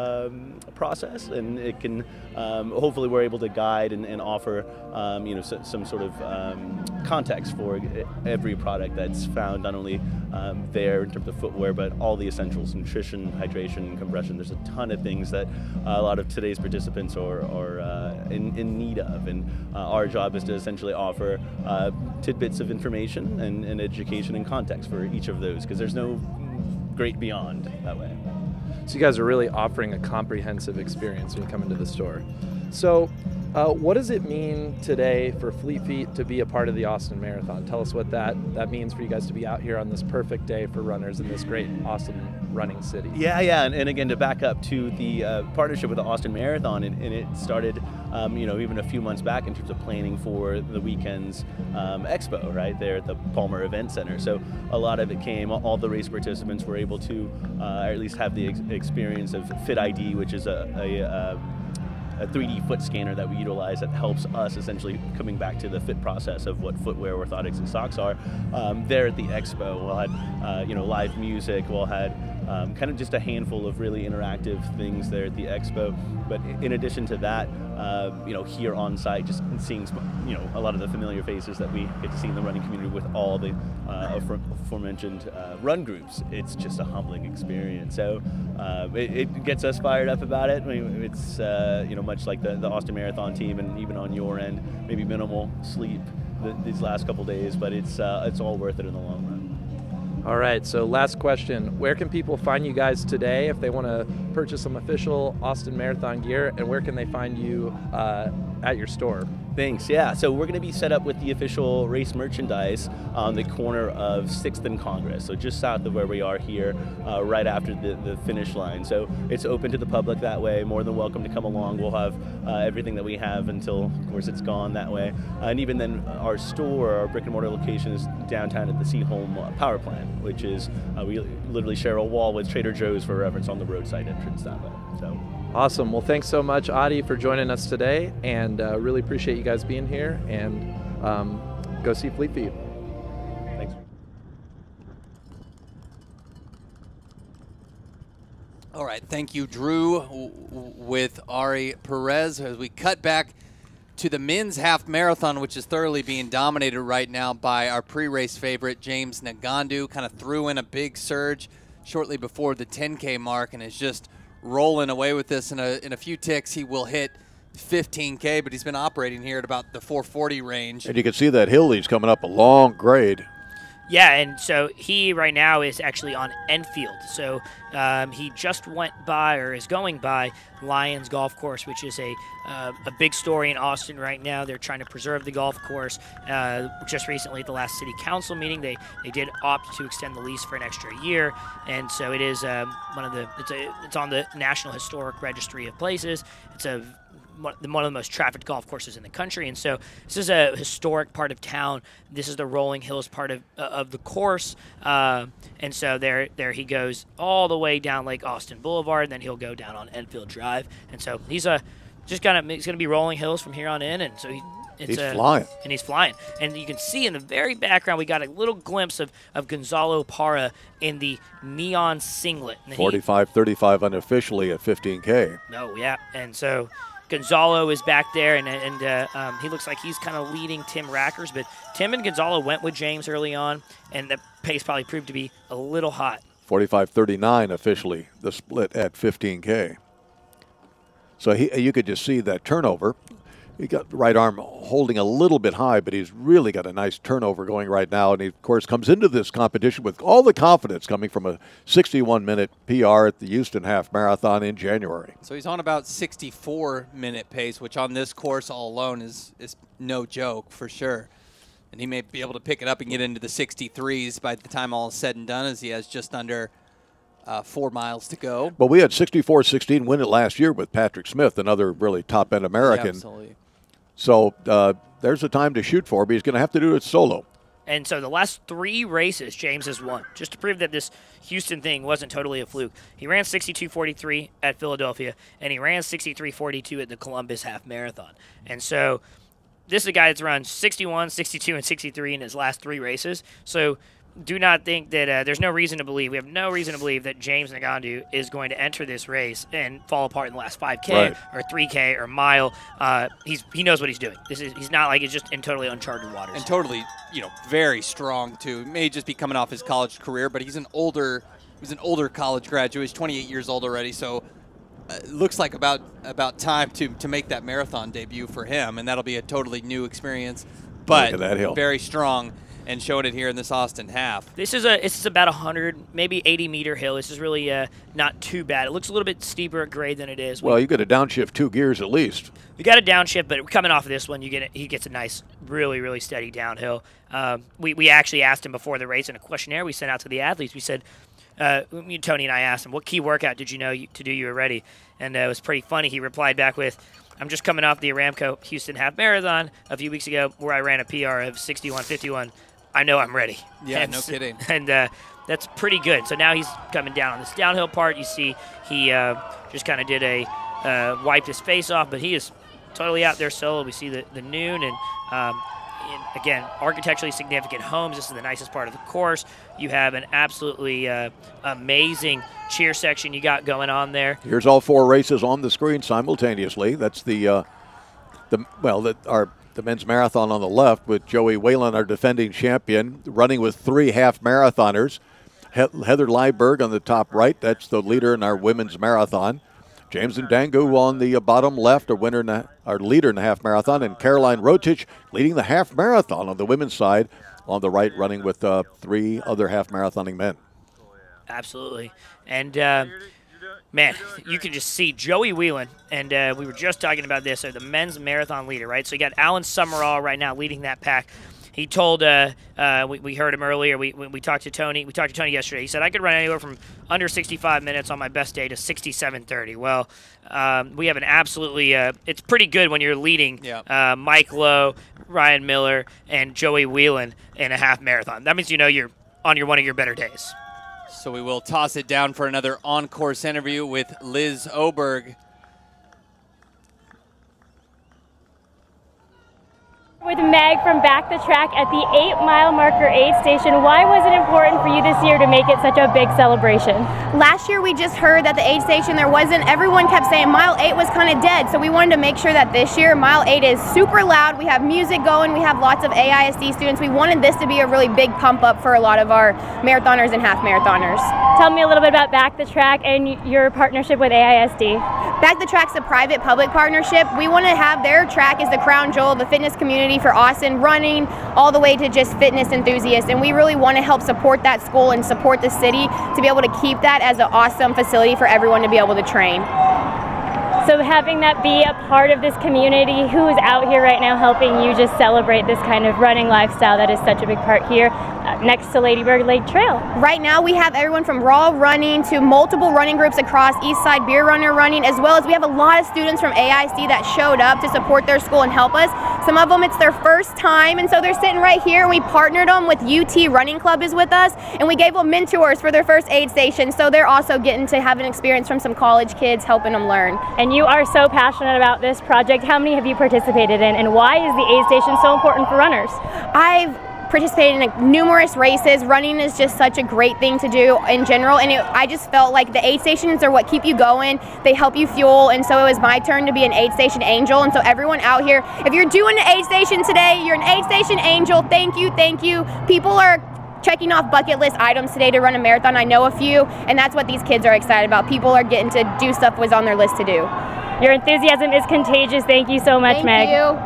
[SPEAKER 13] process, and it can hopefully we're able to guide and offer some sort of context for every product that's found not only there in terms of footwear, but all the essentials: nutrition, hydration, compression. There's a ton of things that a lot of today's participants are in need of, and our job is to essentially offer tidbits of information and education and context for each of those, because there's no great beyond that way.
[SPEAKER 4] So you guys are really offering a comprehensive experience when you come into the store. So what does it mean today for Fleet Feet to be a part of the Austin Marathon? Tell us what that means for you guys to be out here on this perfect day for runners in this great Austin running city.
[SPEAKER 13] Yeah, and again, to back up to the partnership with the Austin Marathon, and it started even a few months back in terms of planning for the weekend's expo right there at the Palmer Event Center. So a lot of it came, all the race participants were able to or at least have the experience of Fit ID, which is a 3D foot scanner that we utilize that helps us essentially coming back to the fit process of what footwear, orthotics, and socks are. There at the expo, we'll had live music, we'll had kind of just a handful of really interactive things there at the expo. But in addition to that, here on site, just seeing a lot of the familiar faces that we get to see in the running community with all the aforementioned run groups, it's just a humbling experience. So it gets us fired up about it. I mean, it's much like the Austin Marathon team, and even on your end, maybe minimal sleep these last couple days, but it's all worth it in the long run.
[SPEAKER 4] All right, so last question. Where can people find you guys today if they want to purchase some official Austin Marathon gear, and where can they find you at your store?
[SPEAKER 13] Thanks. Yeah, so we're going to be set up with the official race merchandise on the corner of 6th and Congress, so just south of where we are here, right after the finish line. So it's open to the public that way. More than welcome to come along. We'll have everything that we have until, of course, it's gone that way. And even then, our store, our brick and mortar location, is downtown at the Seaholm Power Plant, which is, we literally share a wall with Trader Joe's for reference on the roadside entrance that way. So.
[SPEAKER 4] Awesome. Well, thanks so much, Adi, for joining us today, and really appreciate you guys being here, and go see Fleet Feet.
[SPEAKER 13] Thanks.
[SPEAKER 1] All right. Thank you, Drew, with Ari Perez, as we cut back to the men's half marathon, which is thoroughly being dominated right now by our pre-race favorite, James Ngandu. Kind of threw in a big surge shortly before the 10K mark and is just rolling away with this. In a few ticks, he will hit 15K, but he's been operating here at about the 440 range.
[SPEAKER 2] And you can see that hill he's coming up a long grade.
[SPEAKER 3] Yeah, and so he right now is actually on Enfield. So he just went by, or is going by, Lions Golf Course, which is a big story in Austin right now. They're trying to preserve the golf course. Just recently at the last city council meeting, they did opt to extend the lease for an extra year, and so it is it's on the National Historic Registry of Places. It's one of the most trafficked golf courses in the country, and so this is a historic part of town. This is the Rolling Hills part of the course, and so there he goes all the way down Lake Austin Boulevard, and then he'll go down on Enfield Drive, and so he's going to be rolling hills from here on in, and so
[SPEAKER 2] He's flying.
[SPEAKER 3] And he's flying. And you can see in the very background, we got a little glimpse of Gonzalo Parra in the neon singlet.
[SPEAKER 2] 45-35 unofficially at 15K.
[SPEAKER 3] No, yeah. And so Gonzalo is back there, and he looks like he's kind of leading Tim Rackers. But Tim and Gonzalo went with James early on, and the pace probably proved to be a little hot.
[SPEAKER 2] 45-39 officially, the split at 15K. So you could just see that turnover. He got the right arm holding a little bit high, but he's really got a nice turnover going right now. And he, of course, comes into this competition with all the confidence coming from a 61-minute PR at the Houston Half Marathon in January.
[SPEAKER 1] So he's on about 64-minute pace, which on this course all alone is no joke for sure. And he may be able to pick it up and get into the 63s by the time all is said and done, as he has just under 4 miles to go.
[SPEAKER 2] But we had 64-16 win it last year with Patrick Smith, another really top-end American.
[SPEAKER 1] Yeah, absolutely.
[SPEAKER 2] So there's a time to shoot for, but he's going to have to do it solo.
[SPEAKER 3] And so the last 3 races, James has won, just to prove that this Houston thing wasn't totally a fluke. He ran 62:43 at Philadelphia, and he ran 63:42 at the Columbus Half Marathon. And so this is a guy that's run 61, 62, and 63 in his last 3 races. So do not think that there's no reason to believe. We have no reason to believe that James Ngannou is going to enter this race and fall apart in the last 5K or 3K or mile. He knows what he's doing. He's not like it's just in totally uncharted waters.
[SPEAKER 1] And totally, very strong too. He may just be coming off his college career, but he's an older college graduate. He's 28 years old already, so it looks like about time to make that marathon debut for him, and that'll be a totally new experience. But
[SPEAKER 2] look at that hill.
[SPEAKER 1] Very strong. And showing it here in this Austin half.
[SPEAKER 3] This is about 100, maybe 80-meter hill. This is really not too bad. It looks a little bit steeper at grade than it is.
[SPEAKER 2] Well, you got to downshift 2 gears at least.
[SPEAKER 3] We got a downshift, but coming off of this one, he gets a nice, really, really steady downhill. We actually asked him before the race in a questionnaire we sent out to the athletes. We said, Tony and I asked him, what key workout did you know to do you were ready? And it was pretty funny. He replied back with, I'm just coming off the Aramco Houston Half Marathon a few weeks ago where I ran a PR of 61:51. I know I'm ready.
[SPEAKER 1] Yeah, no kidding.
[SPEAKER 3] And that's pretty good. So now he's coming down on this downhill part. You see he just kind of did wiped his face off, but he is totally out there solo. We see the noon and again, architecturally significant homes. This is the nicest part of the course. You have an absolutely amazing cheer section you got going on there.
[SPEAKER 2] Here's all 4 races on the screen simultaneously. That's the men's marathon on the left with Joey Whalen, our defending champion, running with 3 half marathoners. Heather Lieberg on the top right. That's the leader in our women's marathon. James Ngannou on the bottom left, our leader in the half marathon, and Caroline Rotich leading the half marathon on the women's side. On the right, running with 3 other half marathoning men.
[SPEAKER 3] Absolutely. And man, you can just see Joey Whelan, and we were just talking about this, the men's marathon leader, right? So you got Alan Summerall right now leading that pack. He told, we heard him earlier, we talked to Tony. We talked to Tony yesterday. He said, I could run anywhere from under 65 minutes on my best day to 67:30. Well, we have an absolutely, it's pretty good when you're leading Mike Lowe, Ryan Miller, and Joey Whelan in a half marathon. That means you're on one of your better days.
[SPEAKER 1] So we will toss it down for another on-course interview with Liz Oberg.
[SPEAKER 9] With Meg from Back the Track at the 8-mile marker aid station. Why was it important for you this year to make it such a big celebration?
[SPEAKER 14] Last year we just heard that the aid station everyone kept saying mile 8 was kind of dead, so we wanted to make sure that this year mile 8 is super loud. We have music going, we have lots of AISD students. We wanted this to be a really big pump up for a lot of our marathoners and half marathoners.
[SPEAKER 9] Tell me a little bit about Back the Track and your partnership with AISD.
[SPEAKER 14] Back the Track's a private-public partnership. We want to have their track as the crown jewel of the fitness community for Austin, running all the way to just fitness enthusiasts, and we really want to help support that school and support the city to be able to keep that as an awesome facility for everyone to be able to train.
[SPEAKER 9] So having that be a part of this community, who is out here right now helping you just celebrate this kind of running lifestyle that is such a big part here next to Ladybird Lake Trail?
[SPEAKER 14] Right now we have everyone from Raw Running to multiple running groups across Eastside Beer Runner Running, as well as we have a lot of students from AISD that showed up to support their school and help us. Some of them it's their first time, and so they're sitting right here, and we partnered them with UT Running Club is with us, and we gave them mentors for their first aid station, so they're also getting to have an experience from some college kids helping them learn.
[SPEAKER 9] And you are so passionate about this project. How many have you participated in, and why is the aid station so important for runners?
[SPEAKER 14] I've participated in numerous races. Running is just such a great thing to do in general, and I just felt like the aid stations are what keep you going. They help you fuel, and so it was my turn to be an aid station angel. And so everyone out here, if you're doing an aid station today, you're an aid station angel. Thank you, thank you. People are checking off bucket list items today to run a marathon. I know a few, and that's what these kids are excited about. People are getting to do stuff was on their list to do.
[SPEAKER 9] Your enthusiasm is contagious. Thank you so much, Meg.
[SPEAKER 14] Thank you.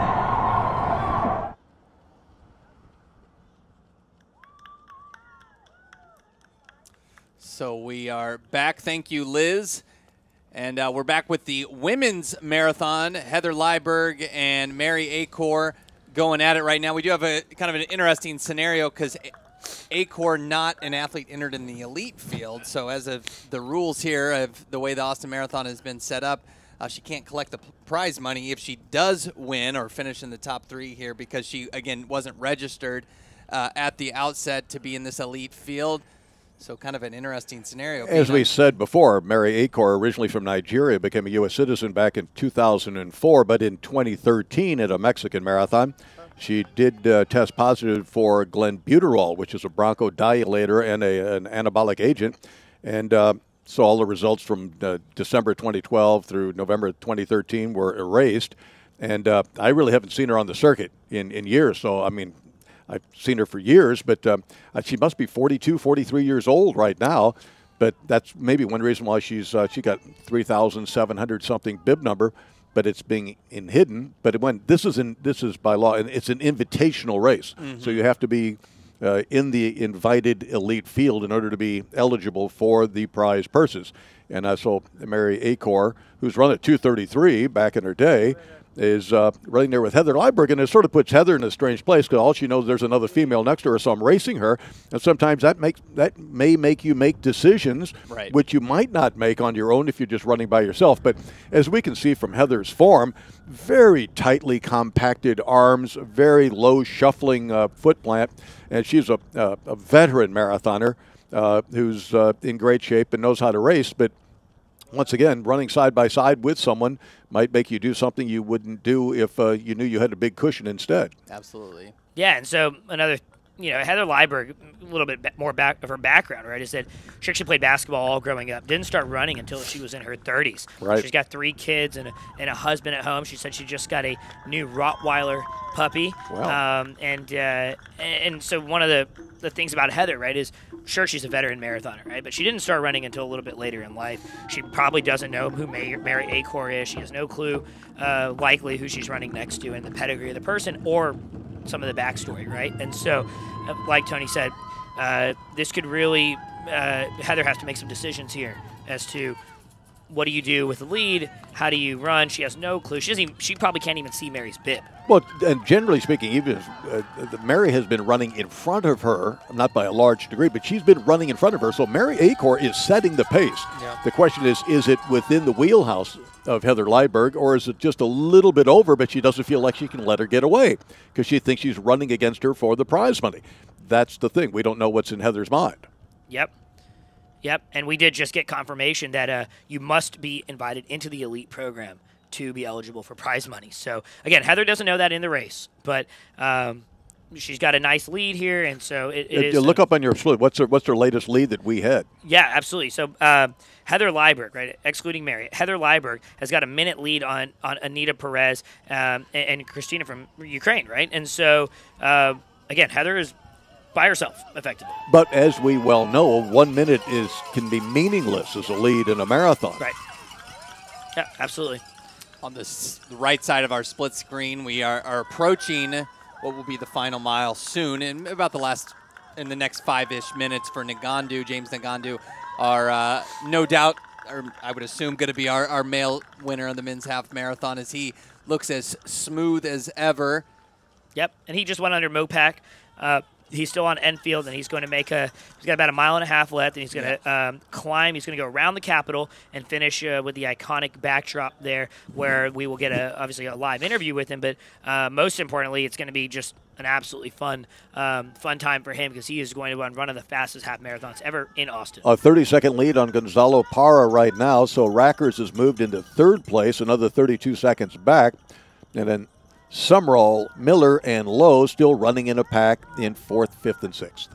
[SPEAKER 1] So we are back. Thank you, Liz. And we're back with the women's marathon. Heather Lieberg and Mary Acor going at it right now. We do have a kind of an interesting scenario because Acor, not an athlete entered in the elite field. So as of the rules here of the way the Austin Marathon has been set up, she can't collect the prize money if she does win or finish in the top 3 here because she, again, wasn't registered at the outset to be in this elite field. So kind of an interesting scenario.
[SPEAKER 2] As we said before, Mary Acor, originally from Nigeria, became a U.S. citizen back in 2004, but in 2013 at a Mexican marathon, she did test positive for glenbuterol, which is a bronchodilator and an anabolic agent. And so all the results from December 2012 through November 2013 were erased. And I really haven't seen her on the circuit in years. So, I mean, I've seen her for years, but she must be 42, 43 years old right now. But that's maybe one reason why she got 3,700 something bib number, but it's being hidden. But this is by law, and it's an invitational race, so you have to be in the invited elite field in order to be eligible for the prize purses. And so Mary Acor, who's run at 2:33 back in her day, is running there with Heather Lieberg, and it sort of puts Heather in a strange place because all she knows there's another female next to her, so I'm racing her. And sometimes that may make you make decisions which you might not make on your own if you're just running by yourself. But as we can see from Heather's form, very tightly compacted arms, very low shuffling foot plant, and she's a veteran marathoner who's in great shape and knows how to race. But once again, running side by side with someone might make you do something you wouldn't do if you knew you had a big cushion instead.
[SPEAKER 1] Absolutely.
[SPEAKER 3] Yeah, and so another, Heather Lieberg, a little bit more back of her background, right, is that she actually played basketball all growing up. Didn't start running until she was in her 30s.
[SPEAKER 2] Right.
[SPEAKER 3] She's got 3 kids and a husband at home. She said she just got a new Rottweiler puppy.
[SPEAKER 2] Wow.
[SPEAKER 3] And so one of the things about Heather, right, is sure she's a veteran marathoner, right, but she didn't start running until a little bit later in life. She probably doesn't know who Mary Acor is. She has no clue, likely, who she's running next to and the pedigree of the person or some of the backstory, right? And so, like Tony said, this could really Heather has to make some decisions here as to what do you do with the lead? How do you run? She has no clue. She probably can't even see Mary's bib.
[SPEAKER 2] Well, and generally speaking, even Mary has been running in front of her, not by a large degree, but she's been running in front of her. So Mary Acor is setting the pace. Yeah. The question is it within the wheelhouse of Heather Lieberg, or is it just a little bit over, but she doesn't feel like she can let her get away because she thinks she's running against her for the prize money? That's the thing. We don't know what's in Heather's mind.
[SPEAKER 3] Yep, and we did just get confirmation that you must be invited into the elite program to be eligible for prize money. So, again, Heather doesn't know that in the race, but she's got a nice lead here, and so it is.
[SPEAKER 2] Look up on your split. What's her latest lead that we had?
[SPEAKER 3] Yeah, absolutely. So Heather Lieberg, right, excluding Mary, Heather Lieberg has got a minute lead on Anita Perez and Christina from Ukraine, right? And so, again, Heather is by herself, effectively.
[SPEAKER 2] But as we well know, 1 minute can be meaningless as a lead in a marathon.
[SPEAKER 3] Right. Yeah, absolutely.
[SPEAKER 1] On the right side of our split screen, we are approaching what will be the final mile soon, and about in the next 5-ish minutes for Ngandu. James Ngandu are no doubt, or I would assume, going to be our male winner of the men's half marathon as he looks as smooth as ever.
[SPEAKER 3] Yep, and he just went under Mopac. He's still on Enfield, and he's going to he's got about 1.5 miles left, and he's going to climb. He's going to go around the Capitol and finish with the iconic backdrop there where we will get obviously a live interview with him. But most importantly, it's going to be just an absolutely fun time for him, because he is going to run one of the fastest half marathons ever in Austin.
[SPEAKER 2] A 30-second lead on Gonzalo Parra right now, so Rackers has moved into third place, another 32 seconds back. And then Sumrall, Miller, and Lowe still running in a pack in 4th, 5th, and 6th.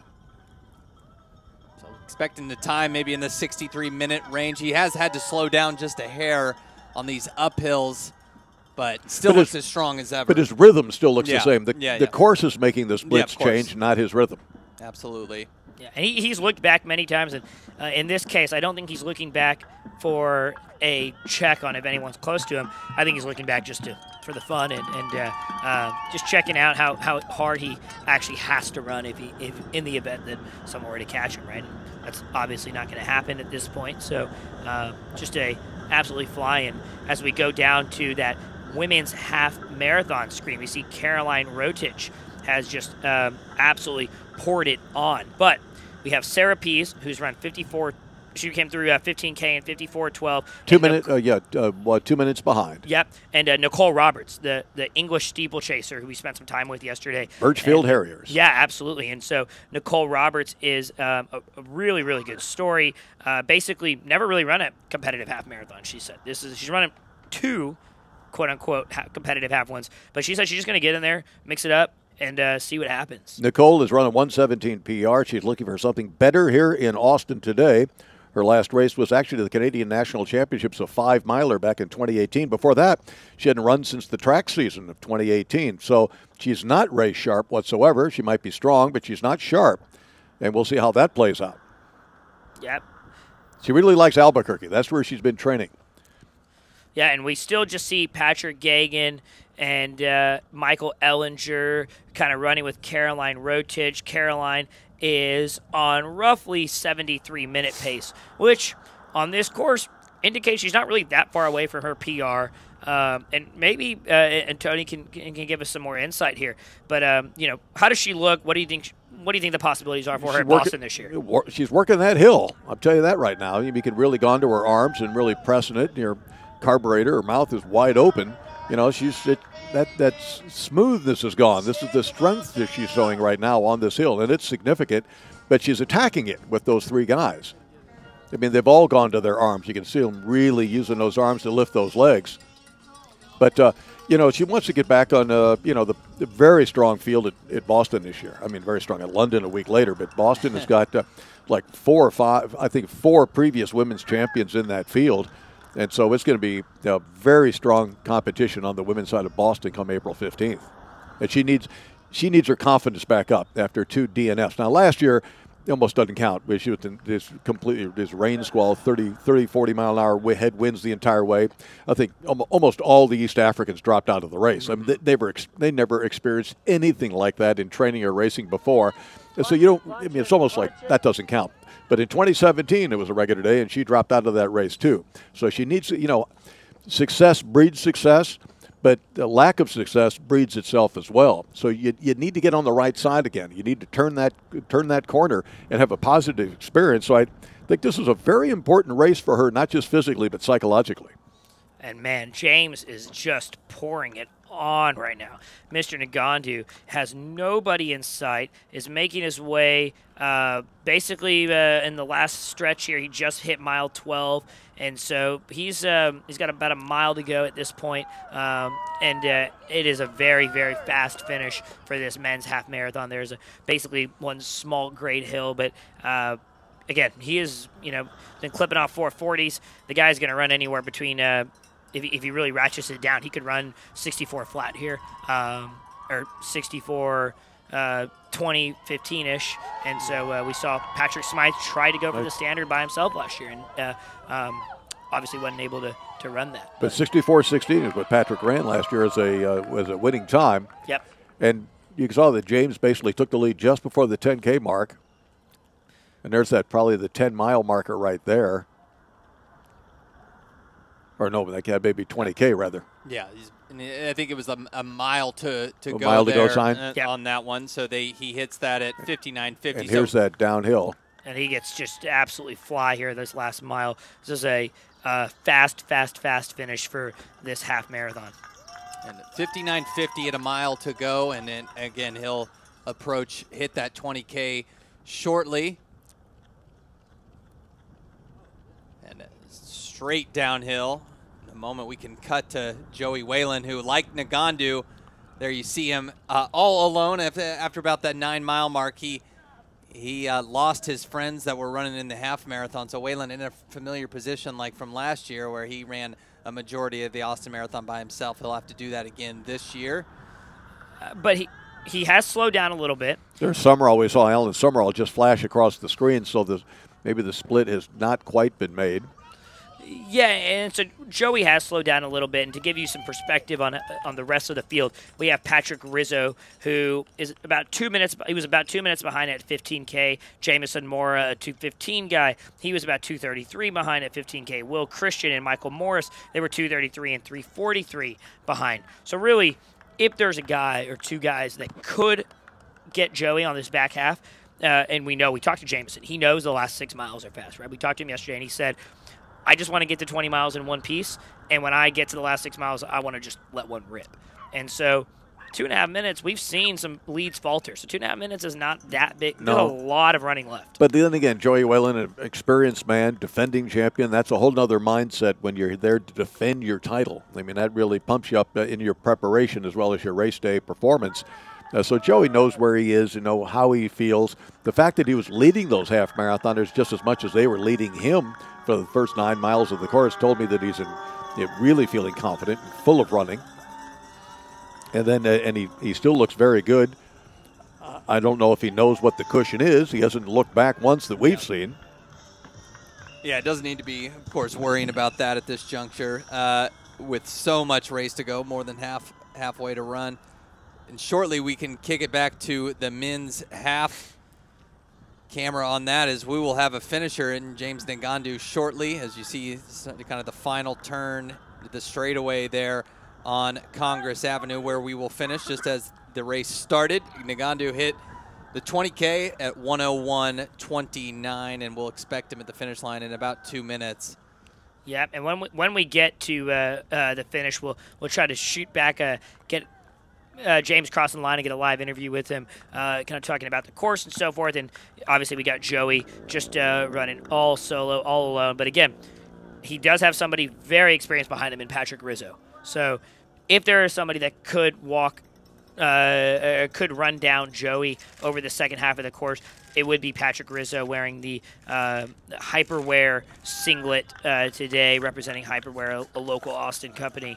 [SPEAKER 1] So expecting the time maybe in the 63-minute range. He has had to slow down just a hair on these uphills, but still looks as strong as ever.
[SPEAKER 2] But his rhythm still looks the same. The course is making the splits change, not his rhythm.
[SPEAKER 1] Absolutely.
[SPEAKER 3] Yeah, and he's looked back many times, and in this case, I don't think he's looking back for a check on if anyone's close to him. I think he's looking back just for the fun and just checking out how hard he actually has to run if in the event that someone were to catch him, right? And that's obviously not going to happen at this point. So just absolutely flying. As we go down to that women's half marathon screen, we see Caroline Rotich has just absolutely poured it on. But we have Sarah Pease, who's run 54. She came through 15K and 54:12.
[SPEAKER 2] 2 minutes, 2 minutes behind.
[SPEAKER 3] Yep. And Nicole Roberts, the English steeplechaser who we spent some time with yesterday.
[SPEAKER 2] Birchfield Harriers.
[SPEAKER 3] Yeah, absolutely. And so Nicole Roberts is a really, really good story. Basically, never really run a competitive half marathon, she said. She's running 2 quote-unquote competitive half ones. But she said she's just going to get in there, mix it up, and see what happens.
[SPEAKER 2] Nicole is running 1:17 PR. She's looking for something better here in Austin today. Her last race was actually the Canadian National Championships, a 5-miler back in 2018. Before that, she hadn't run since the track season of 2018. So she's not race sharp whatsoever. She might be strong, but she's not sharp. And we'll see how that plays out.
[SPEAKER 3] Yep.
[SPEAKER 2] She really likes Albuquerque. That's where she's been training.
[SPEAKER 3] Yeah, and we still just see Patrick Gagan and Michael Ellinger kind of running with Caroline Rotich. Caroline is on roughly 73-minute pace, which on this course indicates she's not really that far away from her PR. And maybe and Tony can give us some more insight here. But how does she look? What do you think? What do you think the possibilities are for her in Boston this year?
[SPEAKER 2] She's working that hill. I'll tell you that right now. You can really go onto her arms and really pressing it. Your carburetor, her mouth is wide open. That smoothness is gone. This is the strength that she's showing right now on this hill, and it's significant. But she's attacking it with those 3 guys. I mean, they've all gone to their arms. You can see them really using those arms to lift those legs. But she wants to get back on the very strong field at Boston this year. I mean, very strong at London a week later, but Boston has got like 4 or 5, I think 4 previous women's champions in that field. And so it's going to be very strong competition on the women's side of Boston come April 15th. And she needs her confidence back up after 2 DNFs. Now, last year, it almost doesn't count. She was in this rain squall, 30, 40-mile-an-hour headwinds the entire way. I think almost all the East Africans dropped out of the race. I mean, they never experienced anything like that in training or racing before. And so it's almost like that doesn't count. But in 2017, it was a regular day, and she dropped out of that race too. So she needs, success breeds success, but the lack of success breeds itself as well. So you need to get on the right side again. You need to turn that corner and have a positive experience. So I think this is a very important race for her, not just physically, but psychologically.
[SPEAKER 3] And, man, James is just pouring it on right now. Mr. Ngandu has nobody in sight, is making his way basically in the last stretch here. He just hit mile 12, and so he's got about a mile to go at this point. And it is a very, very fast finish for this men's half marathon. There's basically one small grade hill, but again, he has been clipping off 440s. The guy's going to run anywhere between if he really ratchets it down, he could run 64 flat here, or 64 20, 15-ish. And so we saw Patrick Smythe try to go for the standard by himself last year, and obviously wasn't able to run that.
[SPEAKER 2] But 64-16 is what Patrick ran last year as a winning time.
[SPEAKER 3] Yep.
[SPEAKER 2] And you saw that James basically took the lead just before the 10K mark. And there's probably the 10-mile marker right there. Or no, that had maybe 20K rather.
[SPEAKER 1] Yeah, I think it was a mile to go
[SPEAKER 2] mile
[SPEAKER 1] there
[SPEAKER 2] to go sign
[SPEAKER 1] on that one. So he hits that at 59.50.
[SPEAKER 2] And here's that downhill.
[SPEAKER 3] And he gets just absolutely fly here this last mile. This is a fast finish for this half marathon.
[SPEAKER 1] And 59.50 at a mile to go, and then again he'll hit that 20K shortly. And straight downhill. In a moment we can cut to Joey Whalen, who, like Ngannou, there you see him all alone after about that 9-mile mark. He lost his friends that were running in the half marathon. So Whalen in a familiar position like from last year where he ran a majority of the Austin Marathon by himself. He'll have to do that again this year.
[SPEAKER 3] But he has slowed down a little bit.
[SPEAKER 2] There's Summerall. We saw Alan Summerall just flash across the screen, so maybe the split has not quite been made.
[SPEAKER 3] Yeah, and so Joey has slowed down a little bit. And to give you some perspective on the rest of the field, we have Patrick Rizzo, who is about 2 minutes. He was about 2 minutes behind at 15K. Jamison Mora, a 2:15 guy, he was about 2:33 behind at 15K. Will Christian and Michael Morris, they were 2:33 and 3:43 behind. So really, if there's a guy or two guys that could get Joey on this back half, and we talked to Jamison. He knows the last 6 miles are fast, right? We talked to him yesterday, and he said, I just want to get to 20 miles in one piece, and when I get to the last 6 miles, I want to just let one rip. And so 2.5 minutes, we've seen some leads falter. So 2.5 minutes is not that big.
[SPEAKER 2] No.
[SPEAKER 3] There's a lot of running left.
[SPEAKER 2] But then again, Joey Whalen, an experienced man, defending champion, that's a whole nother mindset when you're there to defend your title. I mean, that really pumps you up in your preparation as well as your race day performance. So Joey knows where he is, how he feels. The fact that he was leading those half marathoners just as much as they were leading him for the first 9 miles of the course told me that he's really feeling confident and full of running. And then he still looks very good. I don't know if he knows what the cushion is. He hasn't looked back once that we've seen.
[SPEAKER 1] Yeah, it doesn't need to be, of course, worrying about that at this juncture. With so much race to go, more than halfway to run. And shortly we can kick it back to the men's half. Camera on that is we will have a finisher in James Ngannou shortly. As you see, kind of the final turn, the straightaway there on Congress Avenue where we will finish just as the race started. Ngannou hit the 20K at 1:01:29, and we'll expect him at the finish line in about 2 minutes.
[SPEAKER 3] Yeah, and when we get to the finish, we'll try to shoot back, get James crossing the line and get a live interview with him, kind of talking about the course and so forth. And obviously we got Joey just running all solo, all alone. But again, he does have somebody very experienced behind him in Patrick Rizzo. So if there is somebody that could could run down Joey over the second half of the course, it would be Patrick Rizzo wearing the Hyperwear singlet today, representing Hyperwear, a local Austin company.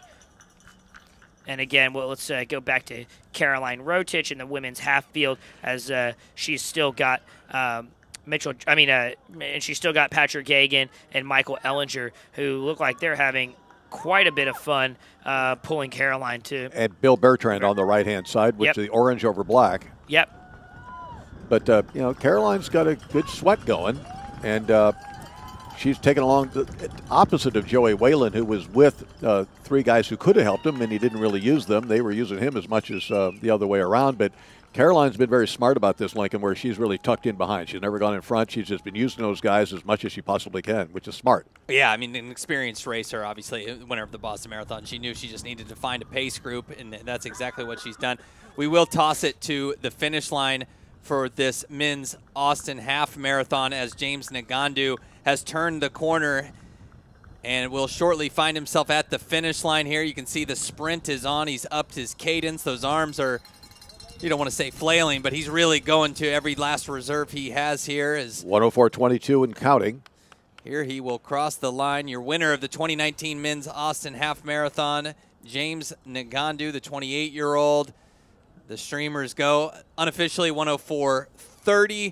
[SPEAKER 3] And again, let's go back to Caroline Rotich in the women's half field, as she's still got and she's still got Patrick Gagan and Michael Ellinger, who look like they're having quite a bit of fun pulling Caroline too.
[SPEAKER 2] And Bill Bertrand on the right-hand side with the orange over black.
[SPEAKER 3] Yep.
[SPEAKER 2] But Caroline's got a good sweat going, and she's taken along the opposite of Joey Whalen, who was with 3 guys who could have helped him, and he didn't really use them. They were using him as much as the other way around. But Caroline's been very smart about this, Lincoln, where she's really tucked in behind. She's never gone in front. She's just been using those guys as much as she possibly can, which is smart.
[SPEAKER 1] Yeah, I mean, an experienced racer, obviously, winner of the Boston Marathon. She knew she just needed to find a pace group, and that's exactly what she's done. We will toss it to the finish line for this men's Austin half marathon as James Ngannou has turned the corner and will shortly find himself at the finish line here. You can see the sprint is on. He's upped his cadence. Those arms are, you don't want to say flailing, but he's really going to every last reserve he has here.
[SPEAKER 2] 1:04:22 and counting.
[SPEAKER 1] Here he will cross the line. Your winner of the 2019 men's Austin half marathon, James Ngannou, the 28-year-old. The streamers go unofficially 1:04:30.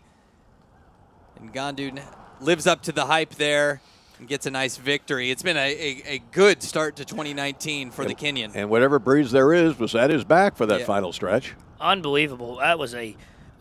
[SPEAKER 1] Ngannou lives up to the hype there and gets a nice victory. It's been a good start to 2019 for the Kenyan.
[SPEAKER 2] And whatever breeze there is was at his back for that final stretch.
[SPEAKER 3] Unbelievable. That was an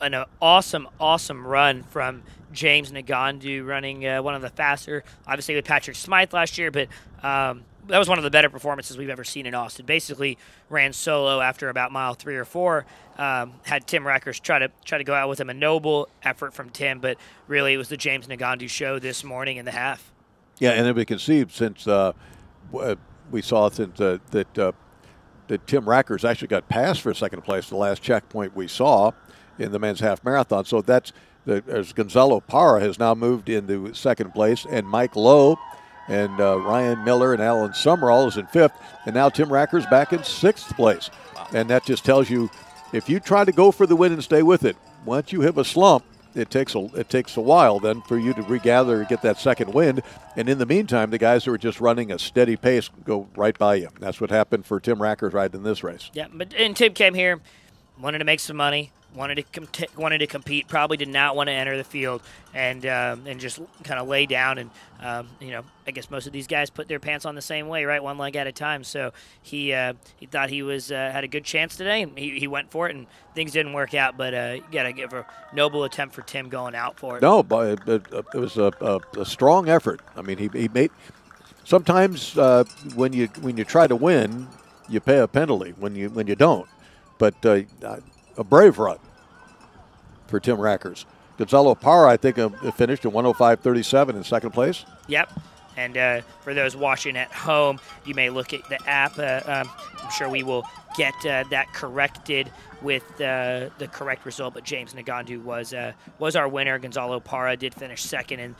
[SPEAKER 3] awesome run from James Ngannou, running one of the faster, obviously with Patrick Smythe last year, but that was one of the better performances we've ever seen in Austin. Basically ran solo after about mile 3 or 4. Had Tim Reckers try to go out with him. A noble effort from Tim, but really it was the James Ngannou show this morning in the half.
[SPEAKER 2] Yeah, and then we can see since we saw that that Tim Rackers actually got passed for second place, the last checkpoint we saw in the men's half marathon. So that's as Gonzalo Parra has now moved into second place, and Mike Lowe and Ryan Miller and Alan Summerall is in fifth, and now Tim Rackers back in sixth place. Wow. And that just tells you, if you try to go for the win and stay with it, once you have a slump, it takes a while then for you to regather and get that second wind. And in the meantime, the guys who are just running a steady pace go right by you. That's what happened for Tim Rackers right in this race.
[SPEAKER 3] Yeah, and Tim came here, wanted to make some money, wanted to compete, probably did not want to enter the field and just kind of lay down. And I guess most of these guys put their pants on the same way, right, one leg at a time. So he thought he was had a good chance today, and he went for it, and things didn't work out. But you got to give a noble attempt for Tim going out for it.
[SPEAKER 2] No, but it was a strong effort. I mean, he made. Sometimes when you try to win, you pay a penalty when you don't. But a brave run for Tim Rackers. Gonzalo Parra, I think, finished in 105.37 in second place.
[SPEAKER 3] Yep. And for those watching at home, you may look at the app. I'm sure we will get that corrected with the correct result. But James Ngandu was our winner. Gonzalo Parra did finish second in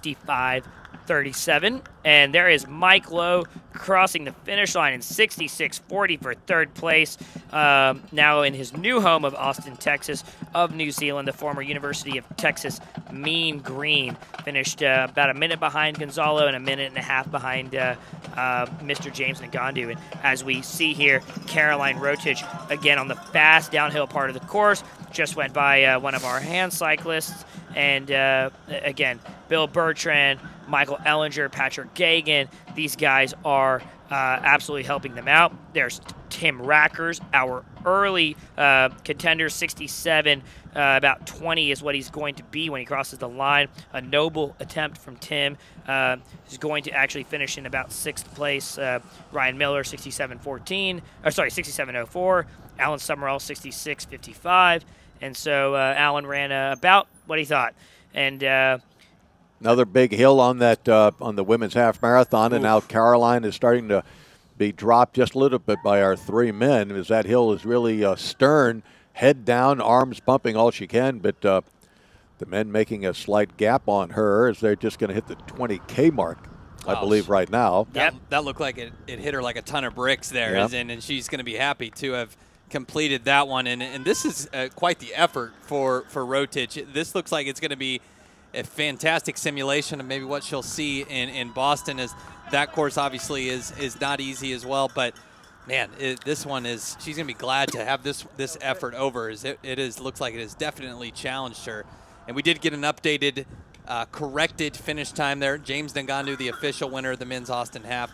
[SPEAKER 3] 65.37. And there is Mike Lowe crossing the finish line in 66.40 for third place. Now in his new home of Austin, Texas, of New Zealand, the former University of Texas Mean Green finished about a minute behind Gonzalo and a minute and a half behind Mr. James Ngandu. And as we see here, Caroline Rotich, again on the fast downhill part of the course, just went by one of our hand cyclists. And again, Bill Bertrand, Michael Ellinger, Patrick Gagan, these guys are absolutely helping them out. There's Tim Rackers, our early contender, 67, about 20 is what he's going to be when he crosses the line. A noble attempt from Tim. He's going to actually finish in about sixth place. Ryan Miller, 67.04. Alan Summerall, 66.55. And so Alan ran about what he thought. And
[SPEAKER 2] another big hill on that on the women's half marathon, and now Caroline is starting to be dropped just a little bit by our three men, as that hill is really stern, head down, arms pumping all she can, but the men making a slight gap on her as they're just going to hit the 20K mark, I believe, right now.
[SPEAKER 1] That looked like it hit her like a ton of bricks there, and she's going to be happy to have completed that one. And this is quite the effort for Rotich. This looks like it's going to be a fantastic simulation of maybe what she'll see in Boston, as that course obviously is not easy as well. But man, this one is, she's gonna be glad to have this effort over. Looks like it has definitely challenged her. And we did get an updated corrected finish time there. James Ngandu, the official winner of the men's Austin half,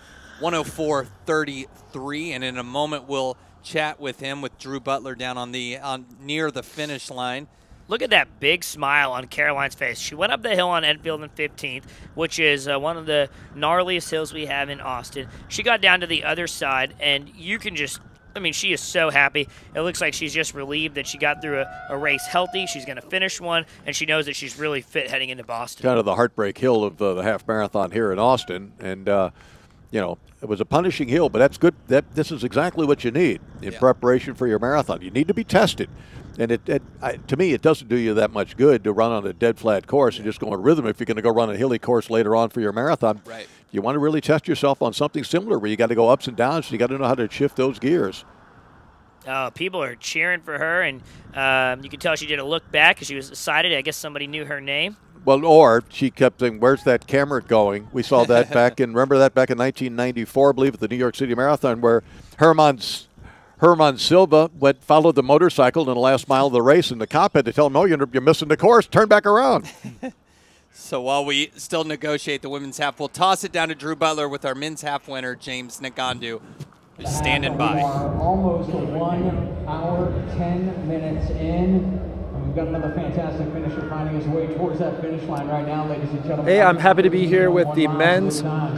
[SPEAKER 1] 104.33. And in a moment we'll chat with him, with Drew Butler down on near the finish line.
[SPEAKER 3] Look at that big smile on Caroline's face. She went up the hill on Enfield in 15th, which is one of the gnarliest hills we have in Austin. She got down to the other side, and you can just, I mean, she is so happy. It looks like she's just relieved that she got through a race healthy. She's going to finish one, and she knows that she's really fit heading into Boston.
[SPEAKER 2] Kind of the heartbreak hill of the half marathon here in Austin. And, you know, it was a punishing hill, but that's good. This is exactly what you need in preparation for your marathon. You need to be tested. And to me, it doesn't do you that much good to run on a dead flat course and just go in rhythm if you're going to go run a hilly course later on for your marathon.
[SPEAKER 1] Right.
[SPEAKER 2] You want to really test yourself on something similar where you got to go ups and downs. So you got to know how to shift those gears.
[SPEAKER 3] People are cheering for her, and you can tell she did a look back because she was excited. I guess somebody knew her name.
[SPEAKER 2] Well, or she kept saying, "Where's that camera going?" We saw that remember that back in 1994, I believe, at the New York City Marathon, where Herman Silva followed the motorcycle in the last mile of the race, and the cop had to tell him, "Oh, you're missing the course. Turn back around."
[SPEAKER 1] So while we still negotiate the women's half, we'll toss it down to Drew Butler with our men's half winner, James Ngandu, who's standing by.
[SPEAKER 15] We are almost 1 hour, 10 minutes in. We've got another fantastic finisher finding his way towards that finish line right now, ladies and gentlemen.
[SPEAKER 4] Hey, I'm happy to be here with the men's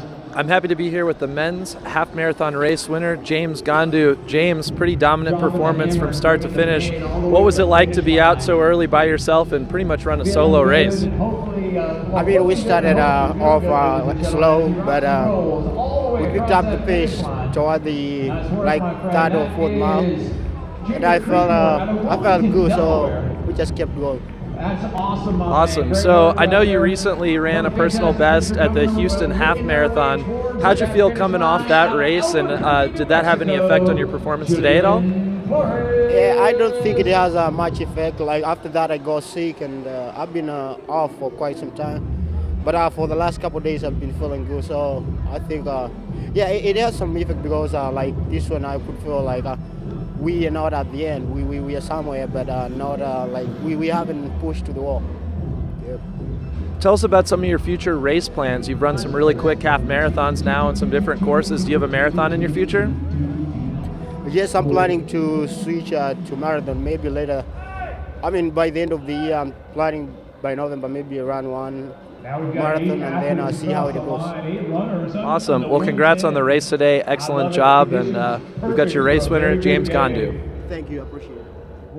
[SPEAKER 4] half marathon race winner, James Ngandu. James, pretty dominant performance from start to finish. What was it like to be out so early by yourself and pretty much run a solo race?
[SPEAKER 16] I mean, we started off slow, but we picked up the pace toward the third or fourth mile, and I felt good, so we just kept going.
[SPEAKER 11] That's awesome.
[SPEAKER 4] Awesome. So I know you recently ran a personal best at the Houston Half Marathon. How'd you feel coming off that race, and did that have any effect on your performance today at all?
[SPEAKER 16] Yeah, I don't think it has much effect. Like after that, I got sick, and I've been off for quite some time. But for the last couple of days, I've been feeling good. So I think, yeah, it has some effect because like this one, I could feel like we are not at the end. We are somewhere, but not like we haven't pushed to the wall. Yep.
[SPEAKER 4] Tell us about some of your future race plans. You've run some really quick half marathons now and some different courses. Do you have a marathon in your future?
[SPEAKER 16] Yes, I'm planning to switch to marathon maybe later. I mean, by the end of the year, I'm planning by November maybe around one marathon, and then I'll see how it goes.
[SPEAKER 4] Awesome. Well, congrats on the race today. Excellent job. And we've got your race winner, James Gondu.
[SPEAKER 16] Thank you. I appreciate it.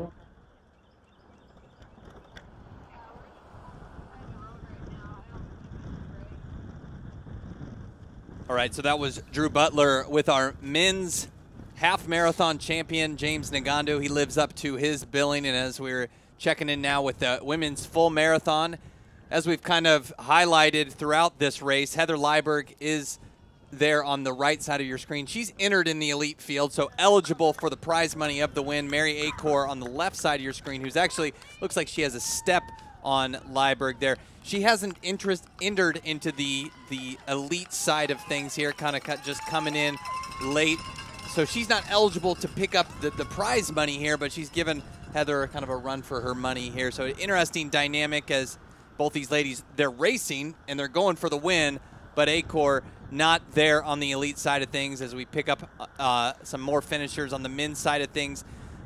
[SPEAKER 1] All right, so that was Drew Butler with our men's half marathon champion, James Ngandu. He lives up to his billing, and as we're checking in now with the women's full marathon, as we've kind of highlighted throughout this race, Heather Lyberg is there on the right side of your screen. She's entered in the elite field, so eligible for the prize money of the win. Mary Acor on the left side of your screen, who's actually looks like she has a step on Lyberg there. She hasn't entered into the elite side of things here, kind of just coming in late. So she's not eligible to pick up the prize money here, but she's given Heather kind of a run for her money here. So interesting dynamic as both these ladies, they're racing and they're going for the win, but Acor not there on the elite side of things as we pick up some more finishers on the men's side of things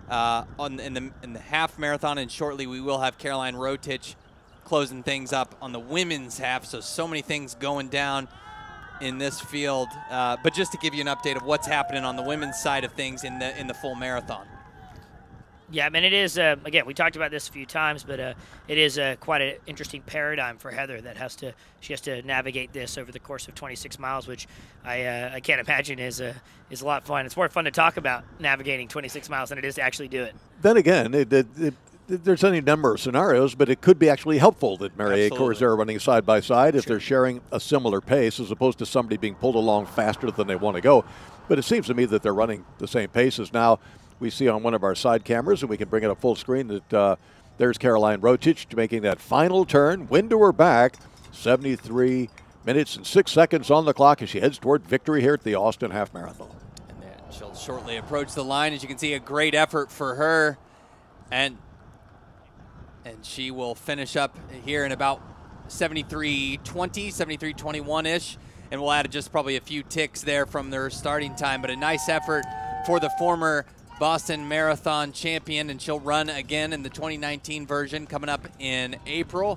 [SPEAKER 1] in the half marathon, and shortly we will have Caroline Rotich closing things up on the women's half. So many things going down in this field, but just to give you an update of what's happening on the women's side of things in the full marathon.
[SPEAKER 3] Yeah, I mean, it is, again, we talked about this a few times, but it is quite an interesting paradigm for Heather that she has to navigate this over the course of 26 miles, which I can't imagine is a lot of fun. It's more fun to talk about navigating 26 miles than it is to actually do it.
[SPEAKER 2] Then again, there's any number of scenarios, but it could be actually helpful that Mary Acor is there running side by side if they're sharing a similar pace as opposed to somebody being pulled along faster than they want to go. But it seems to me that they're running the same paces now. We see on one of our side cameras, and we can bring it up full screen, that there's Caroline Rotich making that final turn, wind to her back, 73 minutes and 6 seconds on the clock as she heads toward victory here at the Austin Half Marathon.
[SPEAKER 1] And then she'll shortly approach the line. As you can see, a great effort for her, and she will finish up here in about 73:20, 73:21-ish, and we'll add just probably a few ticks there from their starting time, but a nice effort for the former Boston Marathon champion, and she'll run again in the 2019 version coming up in April.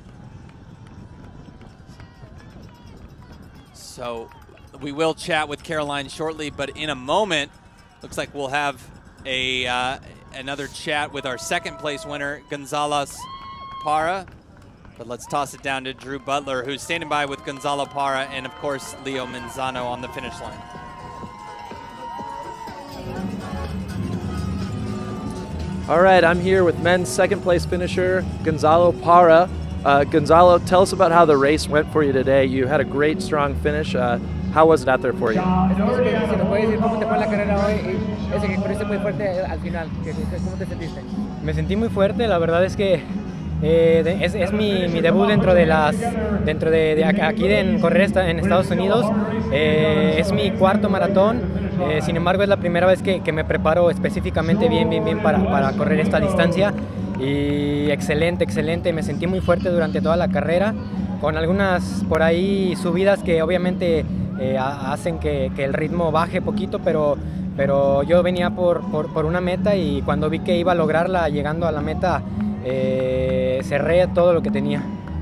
[SPEAKER 1] So we will chat with Caroline shortly, but in a moment, looks like we'll have another chat with our second place winner, Gonzalo Parra. But let's toss it down to Drew Butler, who's standing by with Gonzalo Parra and, of course, Leo Manzano on the finish line.
[SPEAKER 4] All right, I'm here with men's second place finisher, Gonzalo Parra. Gonzalo, tell us about how the race went for you today. You had a great, strong finish. How was it out there for you?
[SPEAKER 17] Me sentí muy fuerte, la verdad es que es mi debut dentro de aquí en correr en Estados Unidos. Es mi cuarto maratón. Sin embargo, es la primera vez que me preparo específicamente bien para correr esta distancia. Y excelente, me sentí muy fuerte durante toda la carrera, con algunas por ahí subidas que obviamente hacen que el ritmo baje poquito, pero yo venía por una meta, y cuando vi que iba a lograrla llegando a la meta, cerré todo lo que tenía.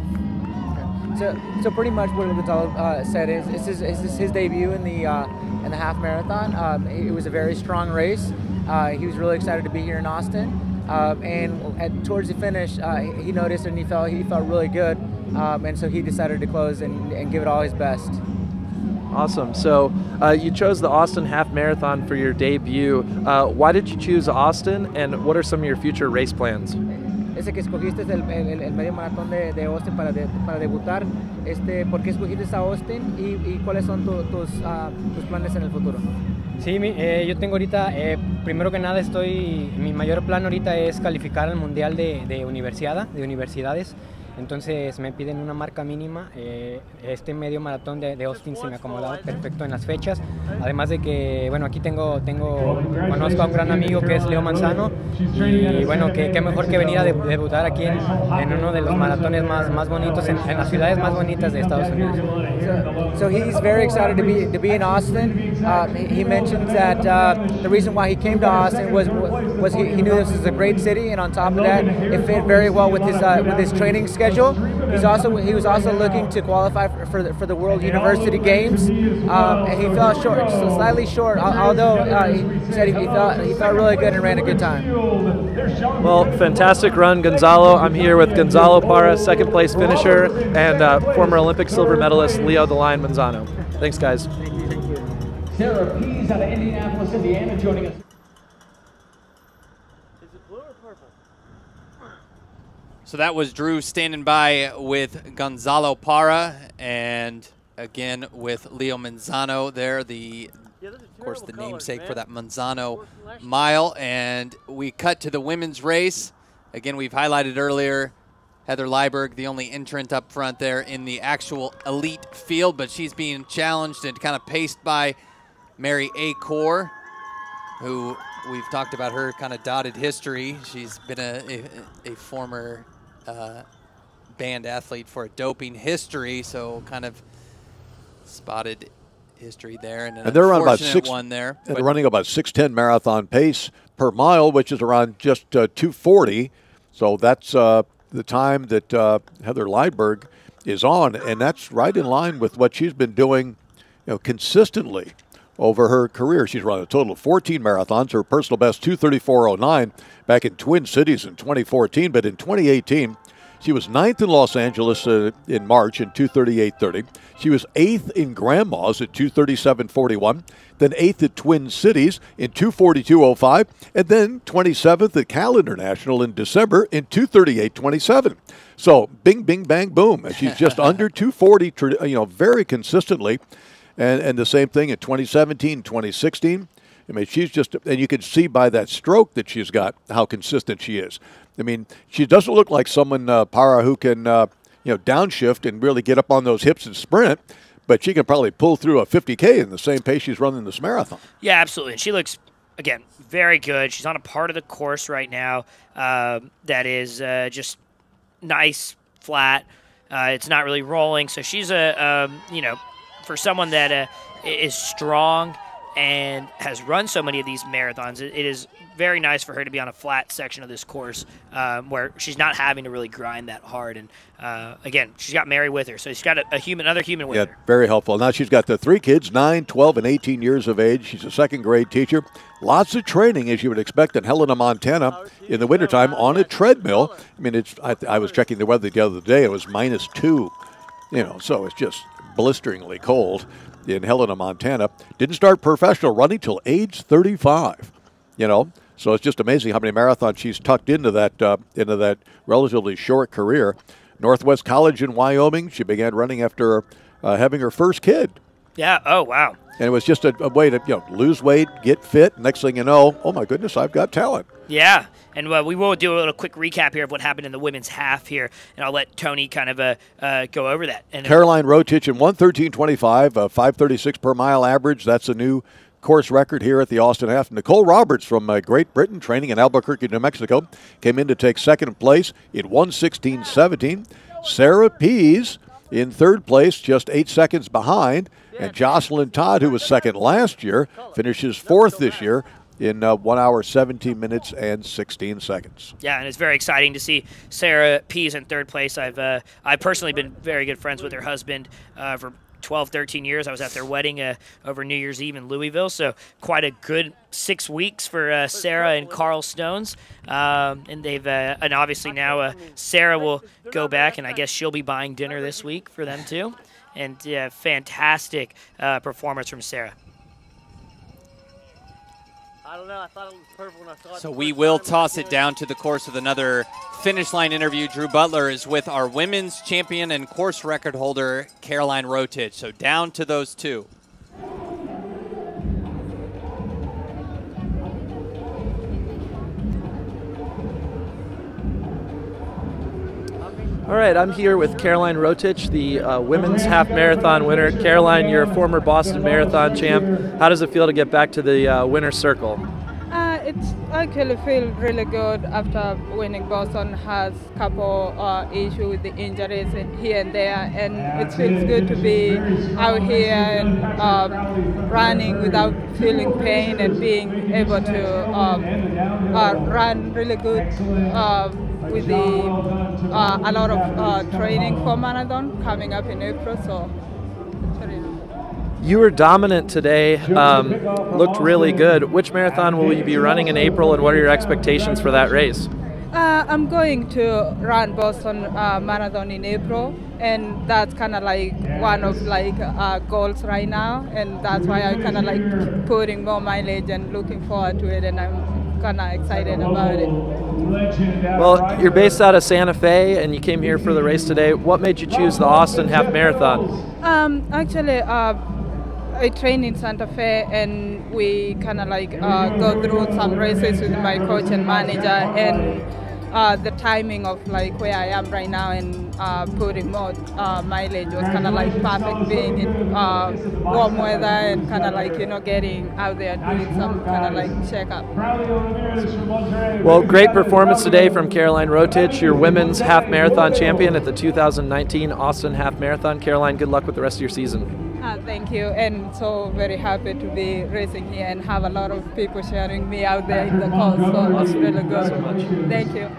[SPEAKER 18] So pretty much what Gonzalo said is this is his debut in the half marathon. It was a very strong race. He was really excited to be here in Austin, and towards the finish, he noticed and he felt really good, and so he decided to close and give it all his best.
[SPEAKER 4] Awesome. So you chose the Austin Half Marathon for your debut. Why did you choose Austin, and what are some of your future race plans?
[SPEAKER 18] Ese que escogiste es el medio maratón de Austin para debutar. ¿Por qué escogiste a Austin y cuáles son tus planes en el futuro? Sí, yo tengo ahorita, primero que nada mi mayor plan ahorita es calificar al Mundial de universidades. Entonces me piden una marca mínima. Este medio maratón de Austin se me acomodaba perfecto en las fechas. Además de que, bueno, aquí conozco a un gran amigo que es Leo Manzano. Y bueno, qué mejor que venir a debutar aquí en uno de los maratones más bonitos, en las ciudades más bonitas de Estados Unidos.
[SPEAKER 17] So he's very excited to be in Austin. He mentions that the reason why he came to Austin was he knew this was a great city, and on top of that, it fit very well with his training schedule. He was also looking to qualify for the World University Games, and he fell short, slightly short. Although he said he felt really good and ran a good time.
[SPEAKER 4] Well, fantastic run, Gonzalo. I'm here with Gonzalo Parra, second place finisher, and former Olympic silver medalist Leo the Lion Manzano. Thanks, guys.
[SPEAKER 15] Thank you. Sarah Pease out of Indianapolis, Indiana, joining us.
[SPEAKER 1] So that was Drew standing by with Gonzalo Parra, and again with Leo Manzano there, of course, the namesake for that Manzano mile. And we cut to the women's race. Again, we've highlighted earlier Heather Lyberg, the only entrant up front there in the actual elite field, but she's being challenged and kind of paced by Mary Acor, who we've talked about her kind of dotted history. She's been a former banned athlete for a doping history, so kind of spotted history there, and
[SPEAKER 2] they're around about
[SPEAKER 1] one there.
[SPEAKER 2] And they're running about 6:10 marathon pace per mile, which is around just 2:40. So that's the time that Heather Lyberg is on, and that's right in line with what she's been doing, consistently over her career. She's run a total of 14 marathons. Her personal best 2:34.09 back in Twin Cities in 2014, but in 2018 she was 9th in Los Angeles in March in 2:38.30. She was 8th in Grandma's at 2:37.41, then 8th at Twin Cities in 2:42.05, and then 27th at Cal International in December in 2:38.27. So bing, bing, bang, boom. She's just under 240, very consistently. And the same thing in 2017, 2016. I mean, she's just, and you can see by that stroke that she's got how consistent she is. I mean, she doesn't look like someone, Parra, who can, downshift and really get up on those hips and sprint, but she can probably pull through a 50K in the same pace she's running this marathon.
[SPEAKER 3] Yeah, absolutely. And she looks, again, very good. She's on a part of the course right now that is just nice, flat. It's not really rolling. So she's for someone that is strong and has run so many of these marathons, it is very nice for her to be on a flat section of this course where she's not having to really grind that hard. And again, she's got Mary with her, so she's got another human with her.
[SPEAKER 2] Yeah, very helpful. Now she's got the 3 kids, 9, 12, and 18 years of age. She's a second-grade teacher. Lots of training, as you would expect, in Helena, Montana in the wintertime on a treadmill. I mean, I was checking the weather the other day. It was -2, so it's just blisteringly cold in Helena, Montana. Didn't start professional running till age 35, So it's just amazing how many marathons she's tucked into that relatively short career. Northwest College in Wyoming, she began running after having her first kid.
[SPEAKER 3] Yeah, oh, wow.
[SPEAKER 2] And it was just a way to lose weight, get fit. Next thing you know, oh my goodness, I've got talent.
[SPEAKER 3] Yeah, and we will do a little quick recap here of what happened in the women's half here, and I'll let Tony kind of go over that. And
[SPEAKER 2] Caroline Rotich in 1:13.25, 5:36 per mile average. That's a new course record here at the Austin Half. Nicole Roberts from Great Britain, training in Albuquerque, New Mexico, came in to take second place in 1:16.17. Sarah Pease in third place, just 8 seconds behind. And Jocelyn Todd, who was second last year, finishes fourth this year in 1 hour, 17 minutes, and 16 seconds.
[SPEAKER 3] Yeah, and it's very exciting to see Sarah Pease in third place. I've personally been very good friends with her husband for 12, 13 years. I was at their wedding over New Year's Eve in Louisville, so quite a good 6 weeks for Sarah and Carl Stones. And they've and obviously now Sarah will go back, and I guess she'll be buying dinner this week for them too. And fantastic performance from Sarah.
[SPEAKER 19] I don't know. I thought it was perfect when I saw it.
[SPEAKER 1] So we will toss it down to the course with another finish line interview. Drew Butler is with our women's champion and course record holder, Caroline Rotich. So down to those two.
[SPEAKER 4] All right, I'm here with Caroline Rotich, the women's half marathon winner. Caroline, you're a former Boston Marathon champ. How does it feel to get back to the winner's circle?
[SPEAKER 20] It's actually feel really good after winning. Boston has a couple issues with the injuries here and there, and it feels good to be out here and running without feeling pain and being able to run really good with a lot of training for marathon coming up in April. So it's very nice.
[SPEAKER 4] You were dominant today, looked really good. Which marathon will you be running in April, and what are your expectations for that race?
[SPEAKER 20] I'm going to run Boston Marathon in April, and that's kind of like one of goals right now, and that's why I'm kind of like putting more mileage and looking forward to it, and I'm kind of excited about it.
[SPEAKER 4] Well, you're based out of Santa Fe, and you came here for the race today. What made you choose the Austin Half Marathon?
[SPEAKER 20] Actually, I train in Santa Fe, and we kind of go through some races with my coach and manager, and the timing of where I am right now and putting more mileage was kind of perfect, being in warm weather and kind of getting out there and doing some kind of checkup.
[SPEAKER 4] Well, great performance today from Caroline Rotich, your women's half marathon champion at the 2019 Austin Half Marathon. Caroline, good luck with the rest of your season.
[SPEAKER 20] Thank you, and so very happy to be racing here and have a lot of people cheering me out there in the cause, so it's really good.
[SPEAKER 4] So much.
[SPEAKER 20] Thank you.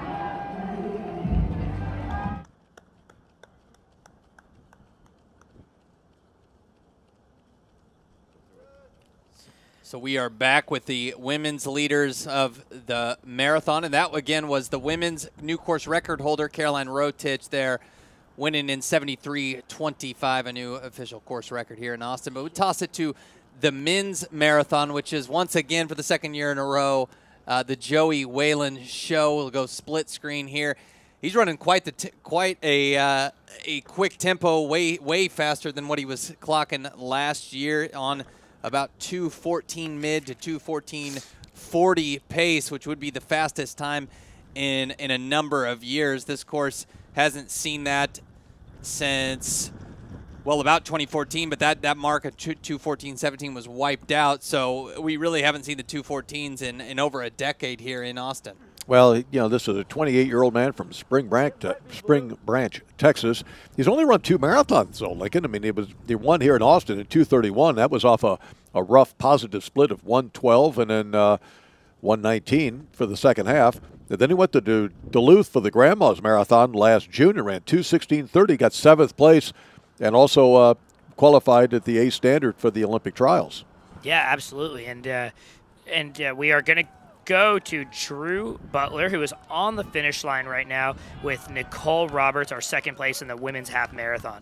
[SPEAKER 1] So we are back with the women's leaders of the marathon, and that again was the women's new course record holder, Caroline Rotich, there, winning in 73:25, a new official course record here in Austin. But we toss it to the men's marathon, which is once again for the second year in a row, the Joey Whalen show. We'll go split screen here. He's running quite a quick tempo, way faster than what he was clocking last year on about 2:14 mid to 2:14:40 pace, which would be the fastest time in a number of years. This course hasn't seen that since, well, about 2014, but that mark of 2:14:17 was wiped out. So we really haven't seen the 2:14s in over a decade here in Austin.
[SPEAKER 2] Well, this is a 28-year-old man from Spring Branch, Texas. He's only run 2 marathons, though, Lincoln. I mean, he won here in Austin at 2:31. That was off a rough positive split of 1:12 and then 1:19 for the second half. And then he went to Duluth for the Grandma's Marathon last June and ran 2:16:30, got 7th place, and also qualified at the A standard for the Olympic trials.
[SPEAKER 3] Yeah, absolutely. And we are going to go to Drew Butler, who is on the finish line right now with Nicole Roberts, our second place in the women's half marathon.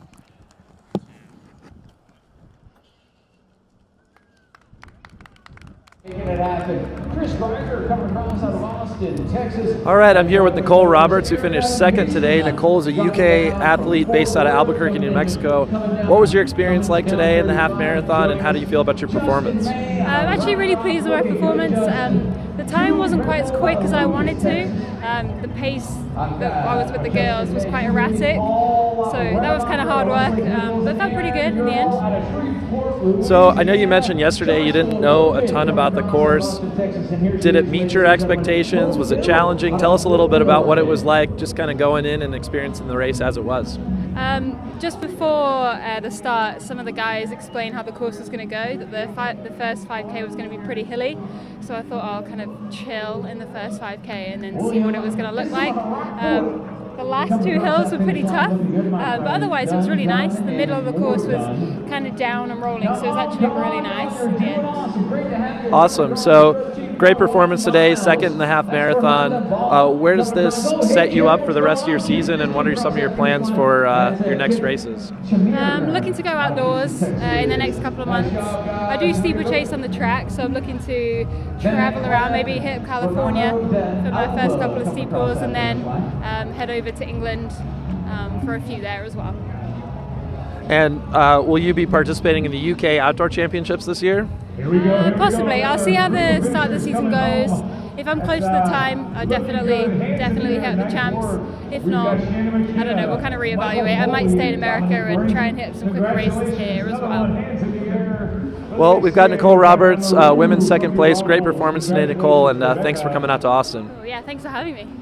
[SPEAKER 15] Making it happen. Chris Greiger coming across out of Austin, Texas.
[SPEAKER 4] All right, I'm here with Nicole Roberts, who finished second today. Nicole is a UK athlete based out of Albuquerque, New Mexico. What was your experience like today in the half marathon, and how do you feel about your performance?
[SPEAKER 12] I'm actually really pleased with my performance. The time wasn't quite as quick as I wanted to. The pace that I was with the girls was quite erratic, so that was kind of hard work, but felt pretty good in the end.
[SPEAKER 4] So I know you mentioned yesterday you didn't know a ton about the course. Did it meet your expectations? Was it challenging? Tell us a little bit about what it was like just kind of going in and experiencing the race as it was.
[SPEAKER 12] Just before the start, some of the guys explained how the course was going to go, that the first 5K was going to be pretty hilly, so I thought I'll kind of chill in the first 5K and then see what it was going to look like. The last 2 hills were pretty tough, but otherwise it was really nice. The middle of the course was kind of down and rolling, so it was actually really nice in the end.
[SPEAKER 4] Awesome. So great performance today, second in the half marathon. Where does this set you up for the rest of your season, and what are some of your plans for your next races?
[SPEAKER 21] I'm looking to go outdoors in the next couple of months. I do steeplechase on the track, so I'm looking to travel around, maybe hit California for my first couple of steeples, and then head over to England for a few there as well.
[SPEAKER 4] And will you be participating in the UK Outdoor Championships this year?
[SPEAKER 21] Possibly. I'll see how the start of the season goes. If I'm close to the time, I'll definitely hit the champs. If not, I don't know, we'll kind of reevaluate. I might stay in America and try and hit some quicker races here as well.
[SPEAKER 4] Well, we've got Nicole Roberts, women's second place. Great performance today, Nicole, and thanks for coming out to Austin.
[SPEAKER 21] Oh, yeah, thanks for having me.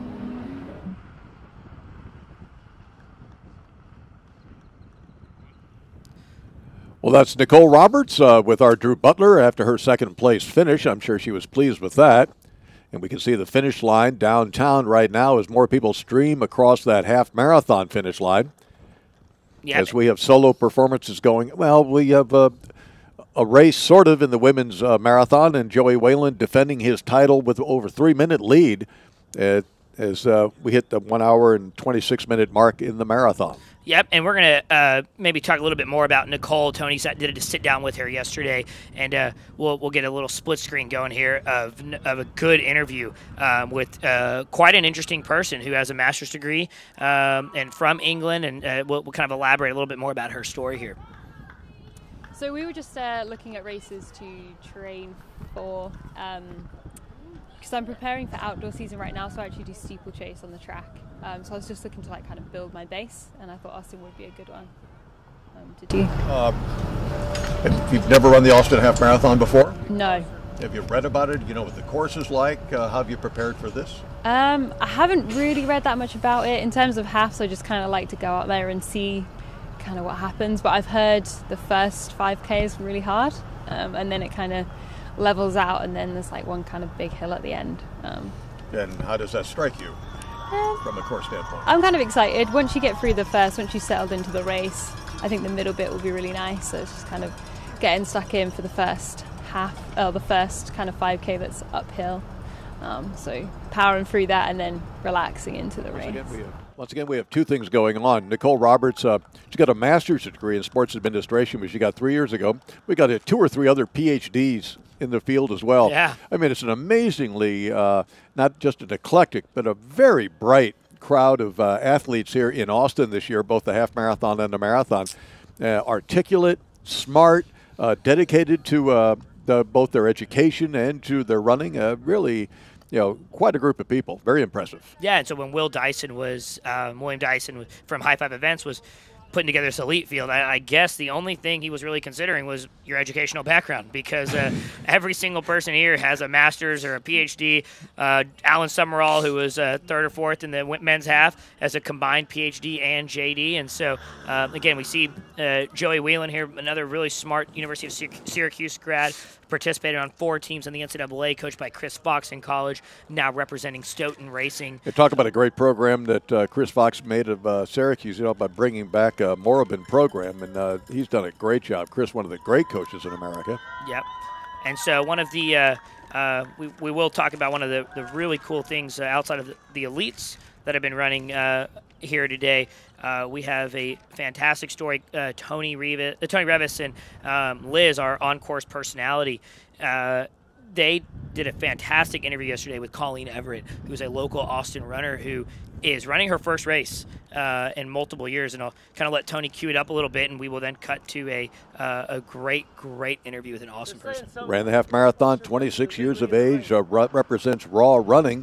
[SPEAKER 2] Well, that's Nicole Roberts with our Drew Butler after her second place finish. I'm sure she was pleased with that. And we can see the finish line downtown right now as more people stream across that half marathon finish line. Yep. As we have solo performances going. Well, we have a race sort of in the women's marathon, and Joey Whalen defending his title with over 3-minute lead as we hit the 1 hour and 26-minute mark in the marathon.
[SPEAKER 3] Yep, and we're going to maybe talk a little bit more about Nicole. Tony did a sit down with her yesterday, and we'll get a little split screen going here of a good interview with quite an interesting person who has a master's degree and from England, and we'll kind of elaborate a little bit more about her story here.
[SPEAKER 21] So we were just looking at races to train for, because I'm preparing for outdoor season right now, so I actually do steeplechase on the track. So I was just looking to kind of build my base, and I thought Austin would be a good one to do.
[SPEAKER 2] You've never run the Austin Half Marathon before?
[SPEAKER 21] No.
[SPEAKER 2] Have you read about it? You know what the course is like? How have you prepared for this?
[SPEAKER 21] I haven't really read that much about it. In terms of halves, I just kind of like to go out there and see kind of what happens. But I've heard the first 5K is really hard, and then it kind of levels out, and then there's like one kind of big hill at the end.
[SPEAKER 2] And how does that strike you? From a course standpoint,
[SPEAKER 21] I'm kind of excited. Once you get through once you settled into the race, I think the middle bit will be really nice. So it's just kind of getting stuck in for the first the first kind of 5K that's uphill. So powering through that and then relaxing into the race.
[SPEAKER 2] Once again, we have two things going on. Nicole Roberts, she got a master's degree in sports administration, which she got 3 years ago. We got 2 or 3 other PhDs in the field as well.
[SPEAKER 3] Yeah.
[SPEAKER 2] I mean, it's an amazingly, not just an eclectic, but a very bright crowd of athletes here in Austin this year, both the half marathon and the marathon. Articulate, smart, dedicated to both their education and to their running. Really, quite a group of people. Very impressive.
[SPEAKER 3] Yeah, and so when William Dyson from High Five Events was putting together this elite field, I guess the only thing he was really considering was your educational background, because every single person here has a master's or a PhD. Alan Summerall, who was 3rd or 4th in the men's half, has a combined PhD and JD. And so, again, we see Joey Whalen here, another really smart University of Syracuse grad, participated on 4 teams in the NCAA, coached by Chris Fox in college, now representing Stoughton Racing.
[SPEAKER 2] You talk about a great program that Chris Fox made of Syracuse, by bringing back a Moribund program, and he's done a great job. Chris, one of the great coaches in America.
[SPEAKER 3] Yep. And so one of the we will talk about one of the really cool things outside of the elites that have been running here today. We have a fantastic story. Tony Revis and Liz, our on-course personality, they did a fantastic interview yesterday with Colleen Everett, who's a local Austin runner who is running her first race in multiple years. And I'll kind of let Tony cue it up a little bit, and we will then cut to a great interview with an awesome person.
[SPEAKER 2] Ran the half marathon, 26 years of age, represents raw running,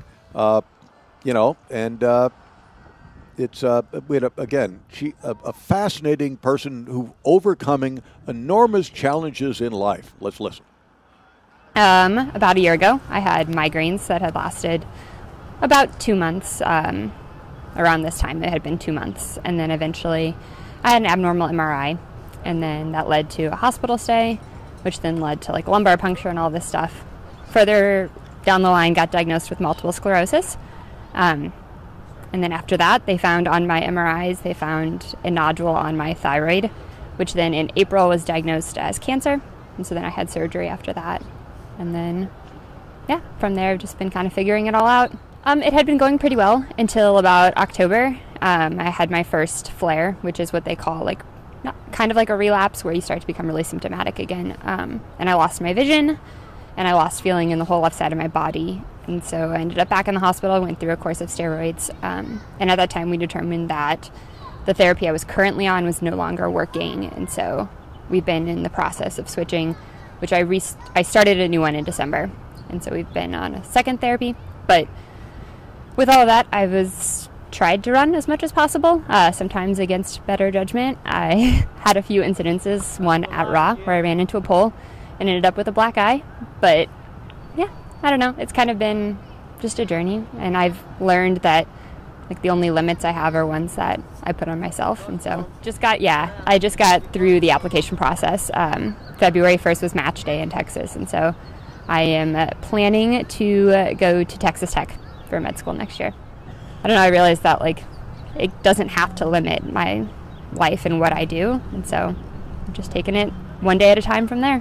[SPEAKER 2] and it's we had a fascinating person who overcoming enormous challenges in life. Let's listen.
[SPEAKER 22] About a year ago, I had migraines that had lasted about 2 months. Around this time, it had been 2 months, and then eventually I had an abnormal MRI, and then that led to a hospital stay, which then led to like lumbar puncture and all this stuff. Further down the line, got diagnosed with multiple sclerosis. And then after that, they found on my MRIs, they found a nodule on my thyroid, which then in April was diagnosed as cancer. And so then I had surgery after that. And then yeah, from there I've just been kind of figuring it all out. It had been going pretty well until about October. I had my first flare, which is what they call kind of like a relapse, where you start to become really symptomatic again. And I lost my vision, and I lost feeling in the whole left side of my body. And so I ended up back in the hospital, went through a course of steroids. And at that time we determined that the therapy I was currently on was no longer working. And so we've been in the process of switching, which I started a new one in December. And so we've been on a second therapy. But with all of that, I was tried to run as much as possible, sometimes against better judgment. I had a few incidences, one at Raw, where I ran into a pole and ended up with a black eye. But yeah, I don't know. It's kind of been just a journey, and I've learned that the only limits I have are ones that I put on myself. And so I just got through the application process. February 1st was match day in Texas, and so I am planning to go to Texas Tech for med school next year. I don't know, I realized that it doesn't have to limit my life and what I do, and so I'm just taking it one day at a time from there.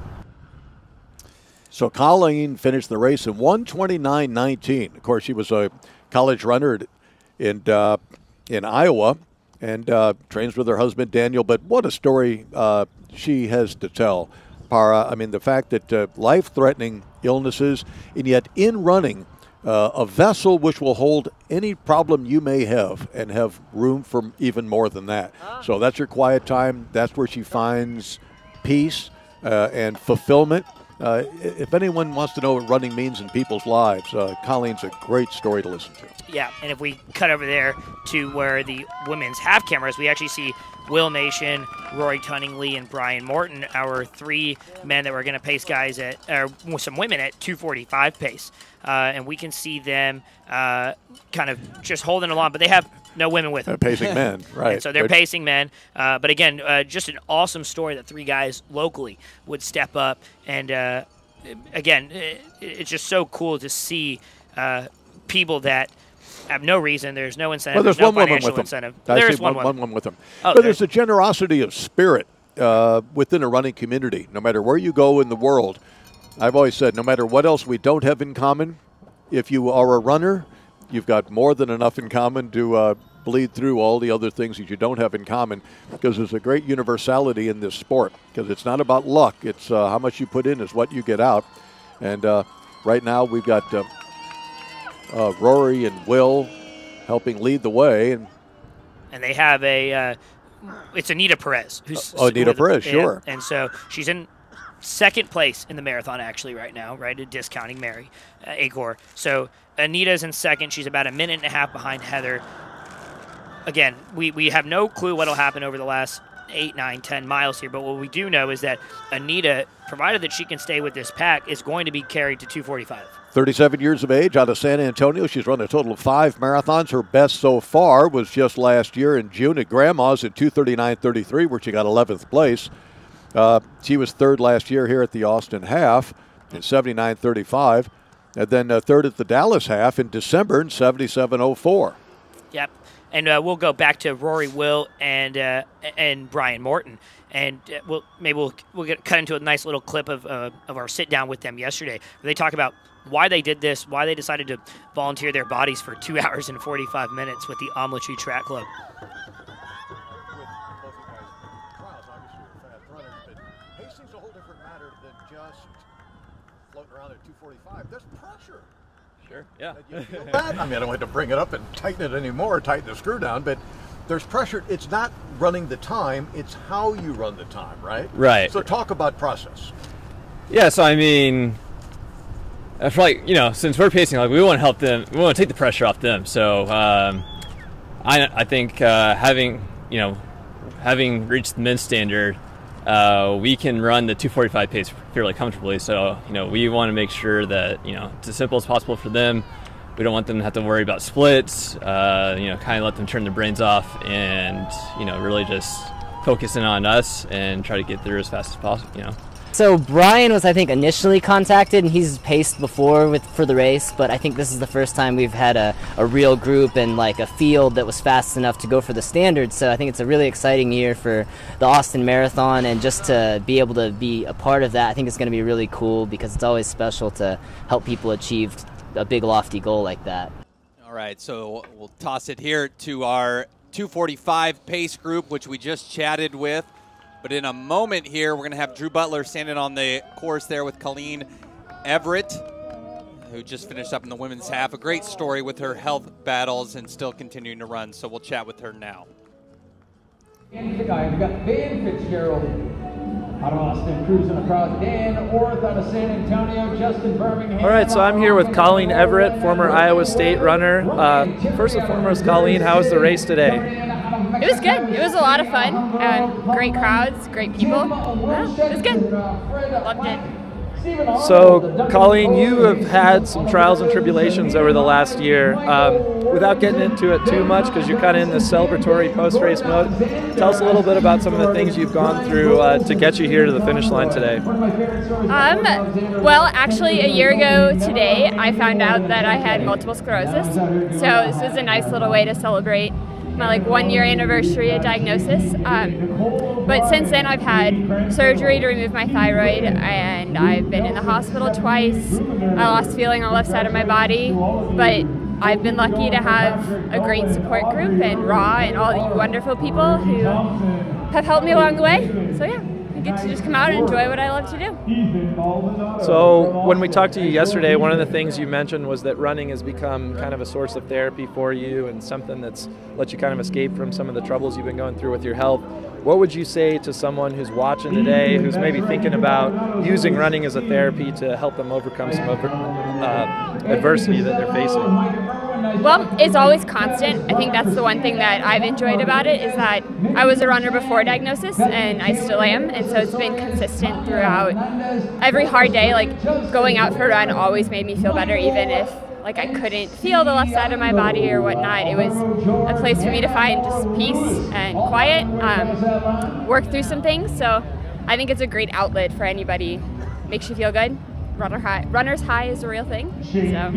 [SPEAKER 2] So Colleen finished the race in 1:29.19. Of course, she was a college runner in Iowa and trains with her husband Daniel. But what a story she has to tell, Para. I mean, the fact that life-threatening illnesses, and yet in running, a vessel which will hold any problem you may have and have room for even more than that. So that's her quiet time. That's where she finds peace and fulfillment. If anyone wants to know what running means in people's lives, Colleen's a great story to listen to.
[SPEAKER 3] Yeah, and if we cut over there to where the women's have cameras, we actually see Will Nation, Rory Tunningly, and Brian Morton, our three men that were going to pace guys some women at 2:45 pace. And we can see them kind of just holding along, but they have no women with them.
[SPEAKER 2] They're pacing men, right.
[SPEAKER 3] And so they're pacing men. But again, just an awesome story that three guys locally would step up. And again, it's just so cool to see people that have no reason. There's no incentive.
[SPEAKER 2] Well, there's
[SPEAKER 3] no
[SPEAKER 2] one woman
[SPEAKER 3] financial
[SPEAKER 2] with them.
[SPEAKER 3] incentive.
[SPEAKER 2] There
[SPEAKER 3] is
[SPEAKER 2] one woman with them.
[SPEAKER 3] Oh,
[SPEAKER 2] but there's a generosity of spirit within a running community. No matter where you go in the world, I've always said, no matter what else we don't have in common, if you are a runner, you've got more than enough in common to bleed through all the other things that you don't have in common, because there's a great universality in this sport, because it's not about luck. It's how much you put in is what you get out. And right now we've got Rory and Will helping lead the way. And
[SPEAKER 3] they have it's Anita Perez.
[SPEAKER 2] Anita Perez, sure.
[SPEAKER 3] And so she's in second place in the marathon actually right now, right, discounting Mary Agor. So Anita's in second. She's about a minute and a half behind Heather. Again, we have no clue what will happen over the last 8, 9, 10 miles here, but what we do know is that Anita, provided that she can stay with this pack, is going to be carried to 2:45.
[SPEAKER 2] 37 years of age, out of San Antonio. She's run a total of 5 marathons. Her best so far was just last year in June at Grandma's at 2:39.33, where she got 11th place. She was third last year here at the Austin Half in 79.35, and then third at the Dallas Half in December in 77.04.
[SPEAKER 3] Yep, and we'll go back to Rory, Will, and Brian Morton, and we'll cut into a nice little clip of our sit down with them yesterday, where they talk about why they did this, why they decided to volunteer their bodies for 2 hours and 45 minutes with the Omeletry Track Club.
[SPEAKER 2] There's pressure.
[SPEAKER 5] Sure, yeah.
[SPEAKER 2] I mean, I don't have to bring it up and tighten it anymore, tighten the screw down, but there's pressure. It's not running the time, it's how you run the time, right?
[SPEAKER 5] Right.
[SPEAKER 2] So talk about process.
[SPEAKER 5] Yeah, so I mean, I feel like, since we're pacing, we want to help them, we want to take the pressure off them. So I think having reached the men's standard, we can run the 2:45 pace fairly comfortably. So, we want to make sure that, it's as simple as possible for them. We don't want them to have to worry about splits, kind of let them turn their brains off and, really just focus in on us and try to get through as fast as possible,
[SPEAKER 6] So Brian was, I think, initially contacted, and he's paced before for the race, but I think this is the first time we've had a real group and like a field that was fast enough to go for the standards. So I think it's a really exciting year for the Austin Marathon, and just to be able to be a part of that, I think it's going to be really cool, because it's always special to help people achieve a big lofty goal like that.
[SPEAKER 1] All right, so we'll toss it here to our 2:45 pace group, which we just chatted with. But in a moment here, we're going to have Drew Butler standing on the course there with Colleen Everett, who just finished up in the women's half. A great story with her health battles and still continuing to run, so we'll chat with her now.
[SPEAKER 15] We've got Dan Fitzgerald out of Austin, cruising across. Dan Orth out of San Antonio, Justin Birmingham.
[SPEAKER 4] All right, so I'm here with Colleen Everett, former Iowa State runner. First and foremost, Colleen, how was the race today?
[SPEAKER 7] It was good. It was a lot of fun. Great crowds, great people. It was good. Loved it.
[SPEAKER 4] So, Colleen, you have had some trials and tribulations over the last year. Without getting into it too much, because you're kind of in the celebratory post-race mode, tell us a little bit about some of the things you've gone through to get you here to the finish line today.
[SPEAKER 7] Well, actually, a year ago today, I found out that I had multiple sclerosis. So this was a nice little way to celebrate my 1-year anniversary of diagnosis. But since then I've had surgery to remove my thyroid, and I've been in the hospital twice. I lost feeling on the left side of my body, but I've been lucky to have a great support group and Raw and all the wonderful people who have helped me along the way. So yeah, I get to just come out and enjoy what I love to do.
[SPEAKER 4] So when we talked to you yesterday, one of the things you mentioned was that running has become kind of a source of therapy for you and something that's let you kind of escape from some of the troubles you've been going through with your health. What would you say to someone who's watching today, who's maybe thinking about using running as a therapy to help them overcome some adversity that they're facing?
[SPEAKER 7] Well, it's always constant. I think that's the one thing that I've enjoyed about it, is that I was a runner before diagnosis, and I still am, and so it's been consistent throughout. Every hard day, going out for a run always made me feel better, even if I couldn't feel the left side of my body or whatnot. It was a place for me to find just peace and quiet, work through some things. So I think it's a great outlet for anybody. Makes you feel good. Runner's high is a real thing. So, yeah.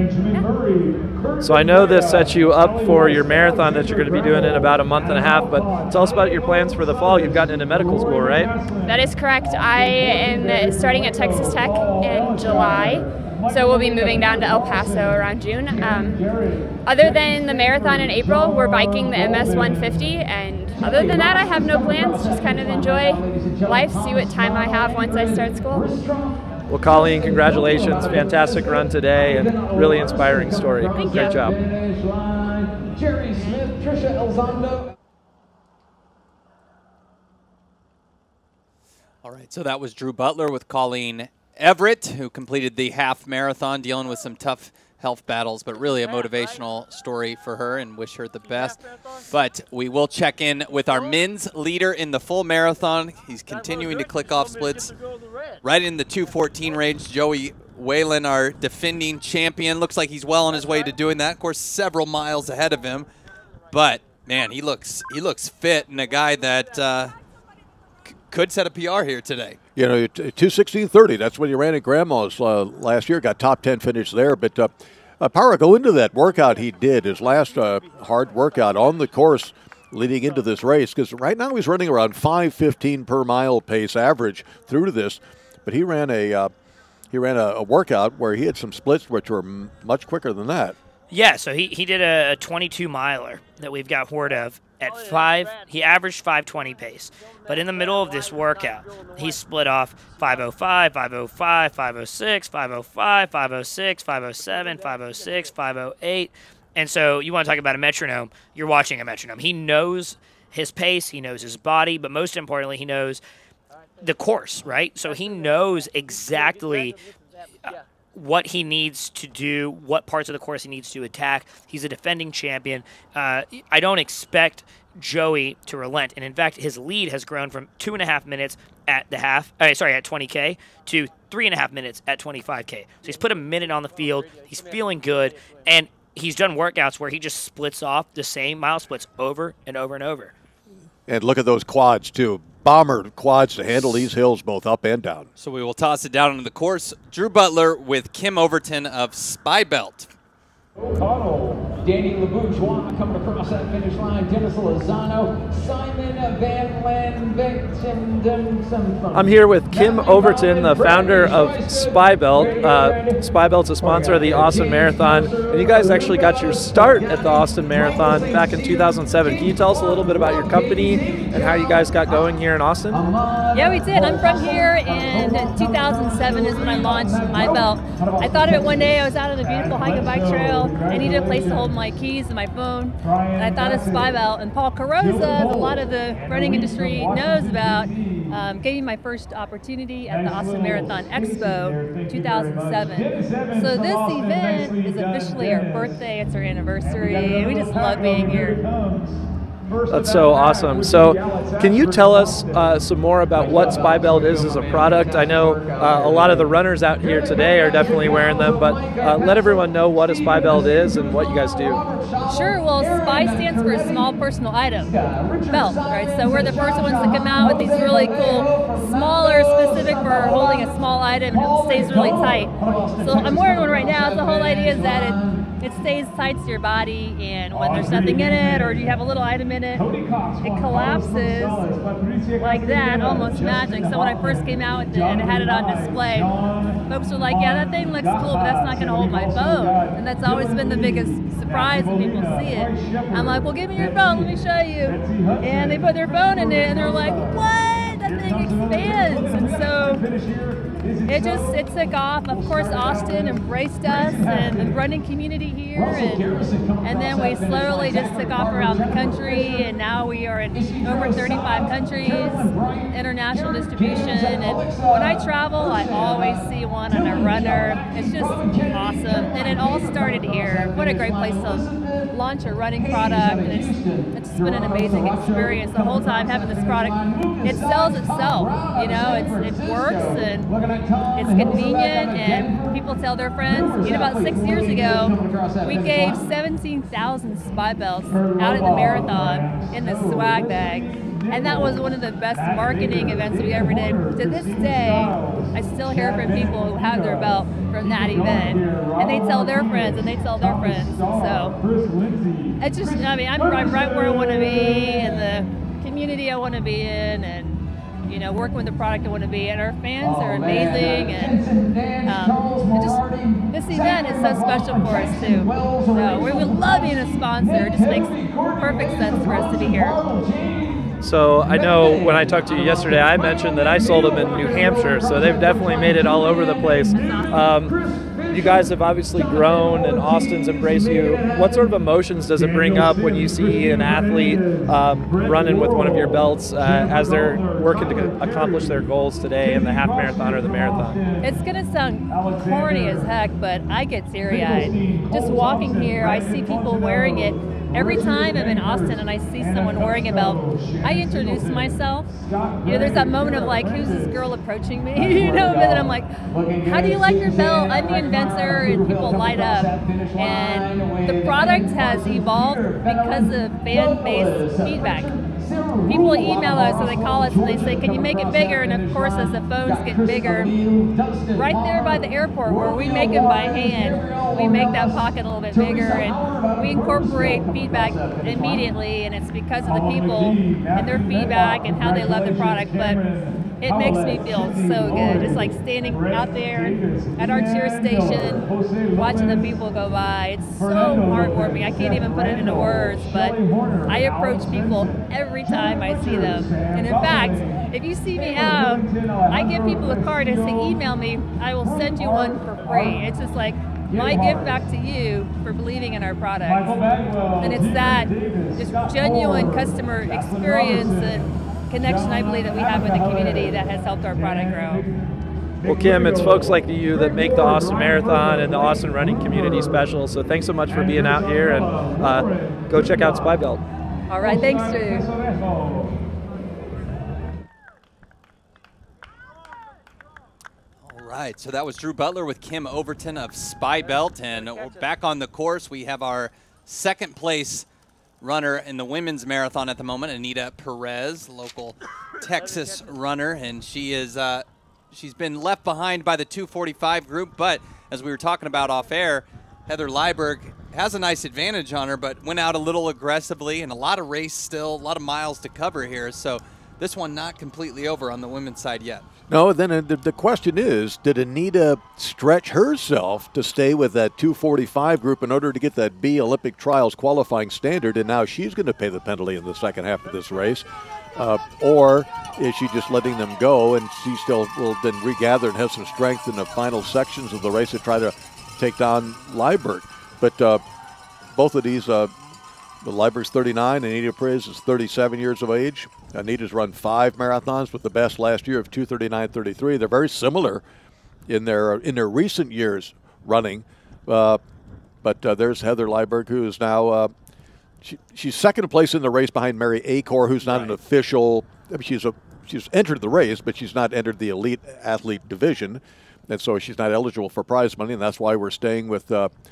[SPEAKER 4] So I know this sets you up for your marathon that you're going to be doing in about a month and a half, but tell us about your plans for the fall. You've gotten into medical school, right?
[SPEAKER 7] That is correct. I am starting at Texas Tech in July. So we'll be moving down to El Paso around June. Other than the marathon in April, we're biking the MS 150, and other than that, I have no plans. Just kind of enjoy life, see what time I have once I start school.
[SPEAKER 4] Well, Colleen, congratulations. Fantastic run today and really inspiring story.
[SPEAKER 7] Thank
[SPEAKER 4] Great
[SPEAKER 7] you.
[SPEAKER 4] job.
[SPEAKER 15] Jerry Smith, Trisha Elzondo.
[SPEAKER 1] All right, so that was Drew Butler with Colleen Everett, who completed the half marathon, dealing with some tough health battles, but really a motivational story for her, and wish her the best. But we will check in with our men's leader in the full marathon. He's continuing to click off splits right in the 2:14 range. Joey Whalen, our defending champion, looks like he's well on his way to doing that. Of course, several miles ahead of him, but man, he looks fit, and a guy that could set a PR here today.
[SPEAKER 2] 2:16:30. That's when you ran at Grandma's last year. Got top 10 finish there. But Power, go into that workout he did, his last hard workout on the course leading into this race. Because right now he's running around 5:15 per mile pace average through to this. But he ran a workout where he had some splits which were much quicker than that.
[SPEAKER 3] Yeah, so he did a 22-miler that we've got word of at 5. He averaged 5:20 pace. But in the middle of this workout, he split off 5:05, 5:05, 5:06, 5:05, 5:06, 5:07, 5:06, 5:08. And so you want to talk about a metronome, you're watching a metronome. He knows his pace, he knows his body, but most importantly, he knows the course, right? So he knows exactly what he needs to do, what parts of the course he needs to attack. He's a defending champion. I don't expect Joey to relent, and in fact, his lead has grown from 2.5 minutes at the at 20K to 3.5 minutes at 25K. So he's put a minute on the field. He's feeling good, and he's done workouts where he just splits off the same mile splits over and over and over.
[SPEAKER 2] And look at those quads too. bomber quads to handle these hills both up and down.
[SPEAKER 1] So we will toss it down onto the course. Drew Butler with Kim Overton of Spy Belt.
[SPEAKER 15] O'Connell, Danny LeBourgeois coming across that finish line, Dennis Lozano, Simon Van Lanvik.
[SPEAKER 4] I'm here with Kim Overton, the founder of Spy Belt. Spy Belt's a sponsor of the Austin Marathon, and you guys actually got your start at the Austin Marathon back in 2007. Can you tell us a little bit about your company and how you guys got going here in Austin?
[SPEAKER 8] Yeah, we did. I'm from here, and in 2007 is when I launched My Belt. I thought of it one day. I was out on a beautiful hike and bike trail. I needed a place to hold my keys and my phone, and I thought of Spy Belt. And Paul Carosa, that a lot of the running industry knows about, gave me my first opportunity at the Austin Marathon Expo 2007. So this event is officially our birthday. It's our anniversary, and we just love being here.
[SPEAKER 4] That's so awesome. So can you tell us some more about what Spy Belt is as a product? I know a lot of the runners out here today are definitely wearing them, but let everyone know what a Spy Belt is and what you guys do.
[SPEAKER 8] Sure. Well, SPY stands for small personal item belt, right? So we're the first ones to come out with these really cool, smaller, specific for holding a small item, and it stays really tight. So I'm wearing one right now. The whole idea is that it stays tight to your body, and when there's nothing in it or you have a little item in it, it collapses like that, almost magic. So when I first came out with it and had it on display, folks were like, yeah, that thing looks cool, but that's not going to hold my phone. And that's always been the biggest surprise when people see it. I'm like, well, give me your phone, let me show you. And they put their phone in it, and they're like, what? That thing expands. And so it took off. Of course, Austin embraced us and the running community here, and then we slowly just took off around the country, and now we are in over 35 countries, international distribution, and when I travel, I always see one on a runner. It's just awesome, and it all started here. What a great place to launch a running product, and it's been an amazing experience the whole time having this product. It sells itself, you know, it works, and it's convenient, and people tell their friends. You know, about 6 years ago, we gave 17,000 Spy Belts out at the marathon in the swag bag, and that was one of the best marketing events we ever did. To this day, I still hear from people who have their belt from that event, and they tell their friends, and they tell their friends. So it's just, I mean, I'm right where I want to be, in the community I want to be in, and you know, working with the product I want to be, and our fans are amazing, and this event is so special for us too. So we love being a sponsor. It just makes perfect sense for us to be here.
[SPEAKER 4] So I know when I talked to you yesterday, I mentioned that I sold them in New Hampshire, so they've definitely made it all over the place. You guys have obviously grown, and Austin's embraced you. What sort of emotions does it bring up when you see an athlete running with one of your belts as they're working to accomplish their goals today in the half marathon or the marathon?
[SPEAKER 8] It's going to sound corny as heck, but I get teary-eyed. Just walking here, I see people wearing it. Every time I'm in Austin and I see someone wearing a belt, I introduce myself. You know, there's that moment of like, who's this girl approaching me? You know, and then I'm like, how do you like your belt? I'm the inventor, and people light up. And the product has evolved because of fan-based feedback. People email us, or they call us, and they say, can you make it bigger? And of course, as the phones get bigger, right there by the airport where we make them by hand, we make that pocket a little bit bigger, and we incorporate feedback immediately, and it's because of the people and their feedback and how they love the product. But it makes me feel so good. It's like standing out there at our cheer station, watching the people go by. It's so heartwarming. I can't even put it into words, but I approach people every time I see them. And in fact, if you see me out, I give people a card and say, email me, I will send you one for free. It's just like my gift back to you for believing in our product. And it's that just genuine customer experience and connection, I believe, that we have with the community that has helped our product grow.
[SPEAKER 4] Well, Kim, it's folks like you that make the Austin Marathon and the Austin running community special. So thanks so much for being out here, and go check out Spy Belt.
[SPEAKER 8] All right, thanks, Drew.
[SPEAKER 1] All right, so that was Drew Butler with Kim Overton of Spy Belt, and we're back on the course. We have our second place runner in the women's marathon at the moment, Anita Perez, local Texas runner, and she is she's been left behind by the 2:45 group, but as we were talking about off air, Heather Lyberg has a nice advantage on her, but went out a little aggressively, and a lot of race still, a lot of miles to cover here, so this one not completely over on the women's side yet.
[SPEAKER 2] No, then the question is, did Anita stretch herself to stay with that 2:45 group in order to get that B Olympic Trials qualifying standard, and now she's going to pay the penalty in the second half of this race? Or is she just letting them go, and she still will then regather and have some strength in the final sections of the race to try to take down Lyberg? But both of these, Lyberg's 39, Anita Perez is 37 years of age. Anita's run 5 marathons with the best last year of 2:39:33. They're very similar in their recent years running. But there's Heather Lyberg, who is now she's second place in the race behind Mary Acor, who's not an official. I mean, she's entered the race, but she's not entered the elite athlete division, and so she's not eligible for prize money. And that's why we're staying with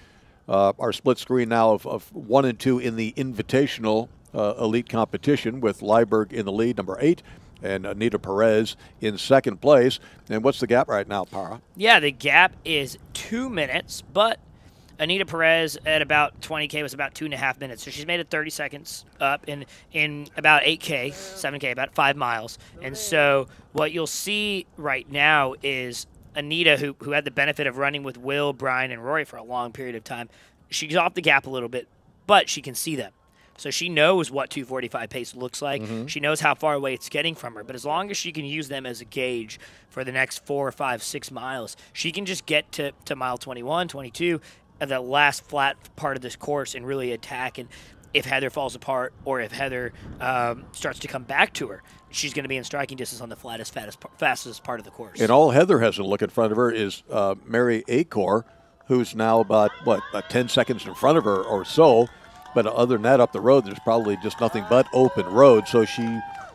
[SPEAKER 2] our split screen now of 1 and 2 in the invitational elite competition, with Lyberg in the lead, number 8, and Anita Perez in second place. And what's the gap right now, Para?
[SPEAKER 3] Yeah, the gap is 2 minutes, but Anita Perez at about 20K was about 2.5 minutes. So she's made it 30 seconds up in about 8K, 7K, about 5 miles. And so what you'll see right now is Anita, who had the benefit of running with Will, Brian, and Rory for a long period of time, she's off the gap a little bit, but she can see them. So she knows what 2:45 pace looks like. Mm-hmm. She knows how far away it's getting from her. But as long as she can use them as a gauge for the next 4, 5, 6 miles, she can just get to mile 21, 22, at the last flat part of this course and really attack. And if Heather falls apart or if Heather starts to come back to her, she's going to be in striking distance on the fastest part of the course.
[SPEAKER 2] And all Heather has to look in front of her is Mary Acor, who's now about 10 seconds in front of her or so. But other than that, up the road, there's probably just nothing but open road. So she,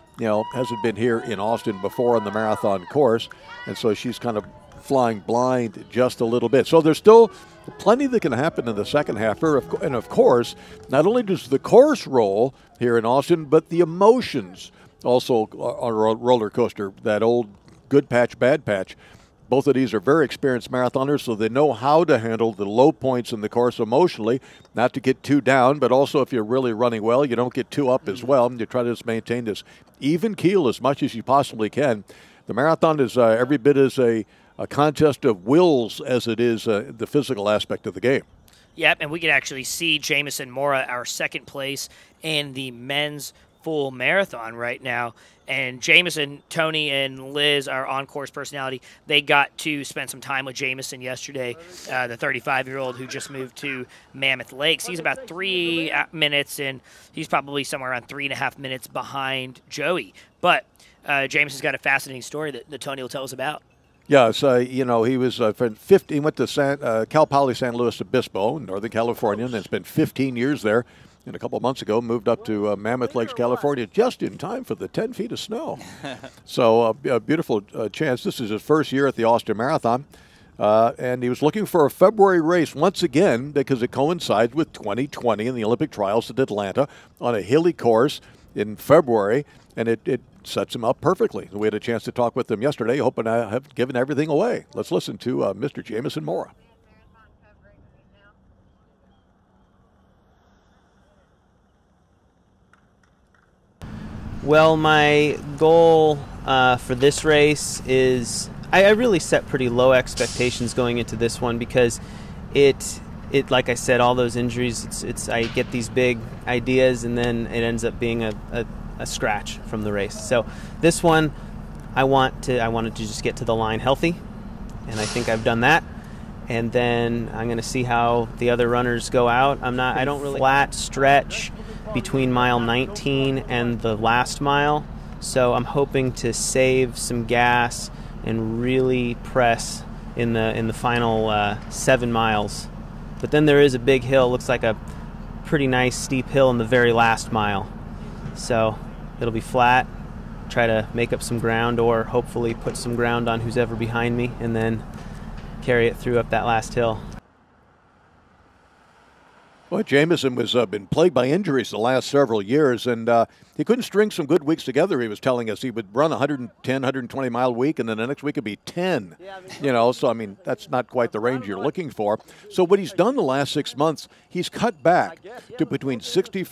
[SPEAKER 2] hasn't been here in Austin before on the marathon course, and so she's kind of flying blind just a little bit. So there's still plenty that can happen in the second half. And of course, not only does the course roll here in Austin, but the emotions also on a roller coaster, that old good patch, bad patch. Both of these are very experienced marathoners, so they know how to handle the low points in the course emotionally, not to get too down, but also if you're really running well, you don't get too up as well. You try to just maintain this even keel as much as you possibly can. The marathon is every bit as a contest of wills as it is the physical aspect of the game.
[SPEAKER 3] Yep, and we can actually see Jamison Mora, our second place in the men's full marathon right now. And Jamison, Tony, and Liz, our on-course personality, they got to spend some time with Jamison yesterday, the 35-year-old who just moved to Mammoth Lakes. He's about 3 minutes, and he's probably somewhere around 3.5 minutes behind Joey. But Jamison's got a fascinating story that Tony will tell us about.
[SPEAKER 2] Yeah, so, he was from 50. He went to Cal Poly San Luis Obispo, Northern California, and it's been 15 years there. And a couple of months ago, moved up to Mammoth Lakes, California, just in time for the 10 feet of snow. So a beautiful chance. This is his first year at the Austin Marathon. And he was looking for a February race once again because it coincides with 2020 and the Olympic trials at Atlanta on a hilly course in February. And it sets him up perfectly. We had a chance to talk with him yesterday, hoping I have given everything away. Let's listen to Mr. Jamison Mora.
[SPEAKER 10] Well, my goal for this race is I really set pretty low expectations going into this one because it like I said, all those injuries, I get these big ideas and then it ends up being a scratch from the race. So this one, I wanted to just get to the line healthy, and I think I've done that. And then I'm going to see how the other runners go out. I don't really flat stretch between mile 19 and the last mile, so I'm hoping to save some gas and really press in the final 7 miles. But then there is a big hill, looks like a pretty nice steep hill in the very last mile. So it'll be flat, try to make up some ground or hopefully put some ground on who's ever behind me and then carry it through up that last hill.
[SPEAKER 2] Well, Jamison was been plagued by injuries the last several years, and he couldn't string some good weeks together. He was telling us he would run 110, 120-mile week, and then the next week it'd be 10. So, I mean, that's not quite the range you're looking for. So what he's done the last 6 months, he's cut back to between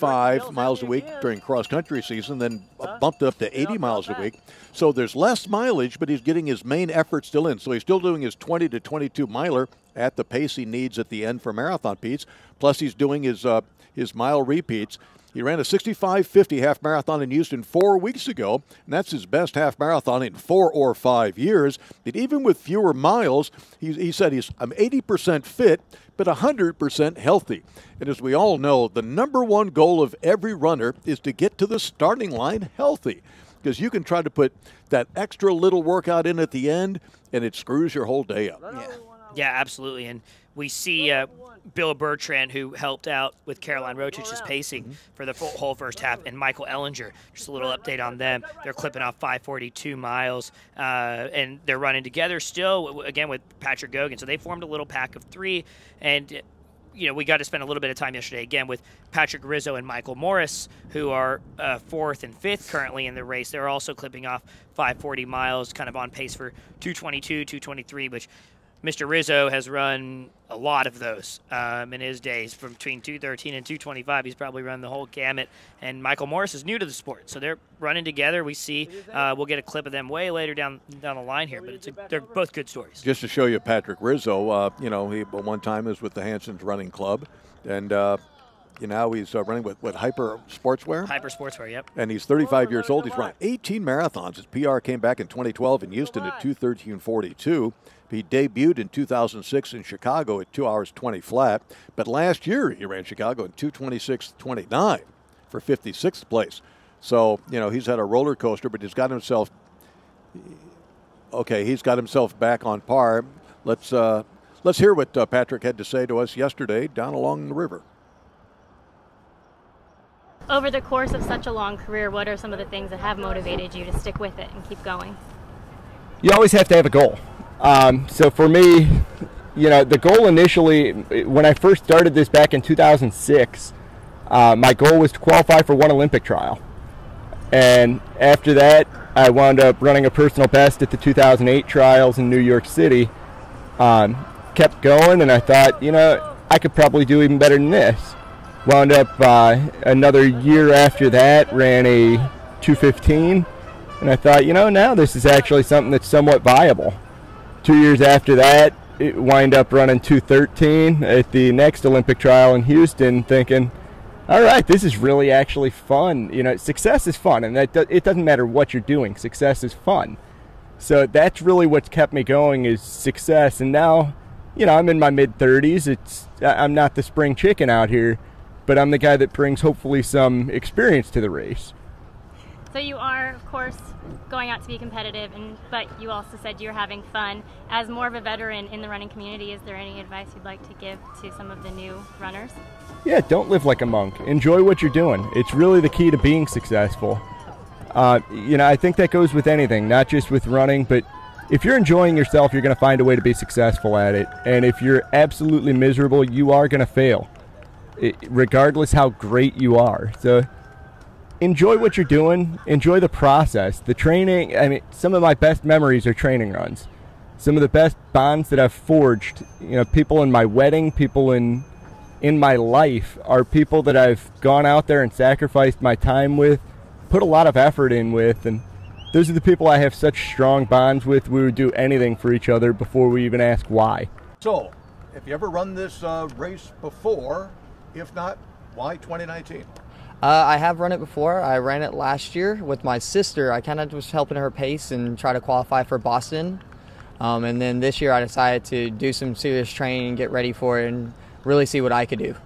[SPEAKER 2] 65 miles a week during cross-country season, then bumped up to 80 miles a week. So there's less mileage, but he's getting his main effort still in. So he's still doing his 20 to 22-miler at the pace he needs at the end for Marathon Pete's. Plus, he's doing his mile repeats. He ran a 65-50 half marathon in Houston 4 weeks ago, and that's his best half marathon in 4 or 5 years. And even with fewer miles, he said I'm 80% fit, but 100% healthy. And as we all know, the number one goal of every runner is to get to the starting line healthy, because you can try to put that extra little workout in at the end, and it screws your whole day up.
[SPEAKER 3] Yeah, absolutely. And we see Bill Bertrand, who helped out with Caroline Rotich's pacing for the whole first half, and Michael Ellinger. Just a little update on them. They're clipping off 5:42 miles, and they're running together still, again, with Patrick Gogan. So they formed a little pack of 3, and we got to spend a little bit of time yesterday, again, with Patrick Rizzo and Michael Morris, who are 4th and 5th currently in the race. They're also clipping off 540 miles, kind of on pace for 222, 223, which Mr. Rizzo has run a lot of those in his days. From between 213 and 225, he's probably run the whole gamut. And Michael Morris is new to the sport, so they're running together. We see we'll get a clip of them way later down the line here, but they're both good stories.
[SPEAKER 2] Just to show you Patrick Rizzo, he one time was with the Hanson's Running Club, and now he's running with Hyper Sportswear.
[SPEAKER 3] Hyper Sportswear, yep.
[SPEAKER 2] And he's 35 years old. He's run 18 marathons. His PR came back in 2012 in Houston at 2:13:42. He debuted in 2006 in Chicago at 2 hours 20 flat. But last year he ran Chicago in 2:26:29 for 56th place. So, he's had a roller coaster, but he's got himself back on par. Let's hear what Patrick had to say to us yesterday down along the river.
[SPEAKER 9] Over the course of such a long career, what are some of the things that have motivated you to stick with it and keep going?
[SPEAKER 13] You always have to have a goal. So for me, the goal initially, when I first started this back in 2006, my goal was to qualify for one Olympic trial. And after that, I wound up running a personal best at the 2008 trials in New York City. Kept going, and I thought, I could probably do even better than this. Wound up another year after that, ran a 2:15, and I thought, now this is actually something that's somewhat viable. 2 years after that, it wind up running 2:13 at the next Olympic trial in Houston, thinking, all right, this is really actually fun. Success is fun, and it doesn't matter what you're doing. Success is fun. So that's really what's kept me going, is success. And now, I'm in my mid-30s. I'm not the spring chicken out here, but I'm the guy that brings hopefully some experience to the race.
[SPEAKER 9] So you are, of course, going out to be competitive, but you also said you're having fun. As more of a veteran in the running community, is there any advice you'd like to give to some of the new runners?
[SPEAKER 13] Yeah, don't live like a monk. Enjoy what you're doing. It's really the key to being successful. I think that goes with anything, not just with running, but if you're enjoying yourself, you're going to find a way to be successful at it. And if you're absolutely miserable, you are going to fail, regardless how great you are. So enjoy what you're doing. Enjoy the process. The training, some of my best memories are training runs. Some of the best bonds that I've forged, people in my wedding, people in my life, are people that I've gone out there and sacrificed my time with, put a lot of effort in with, and those are the people I have such strong bonds with. We would do anything for each other before we even ask why.
[SPEAKER 2] So, have you ever run this race before? If not, why 2019?
[SPEAKER 23] I have run it before. I ran it last year with my sister. I kind of was helping her pace and try to qualify for Boston. And then this year I decided to do some serious training, get ready for it, and really see what I could do.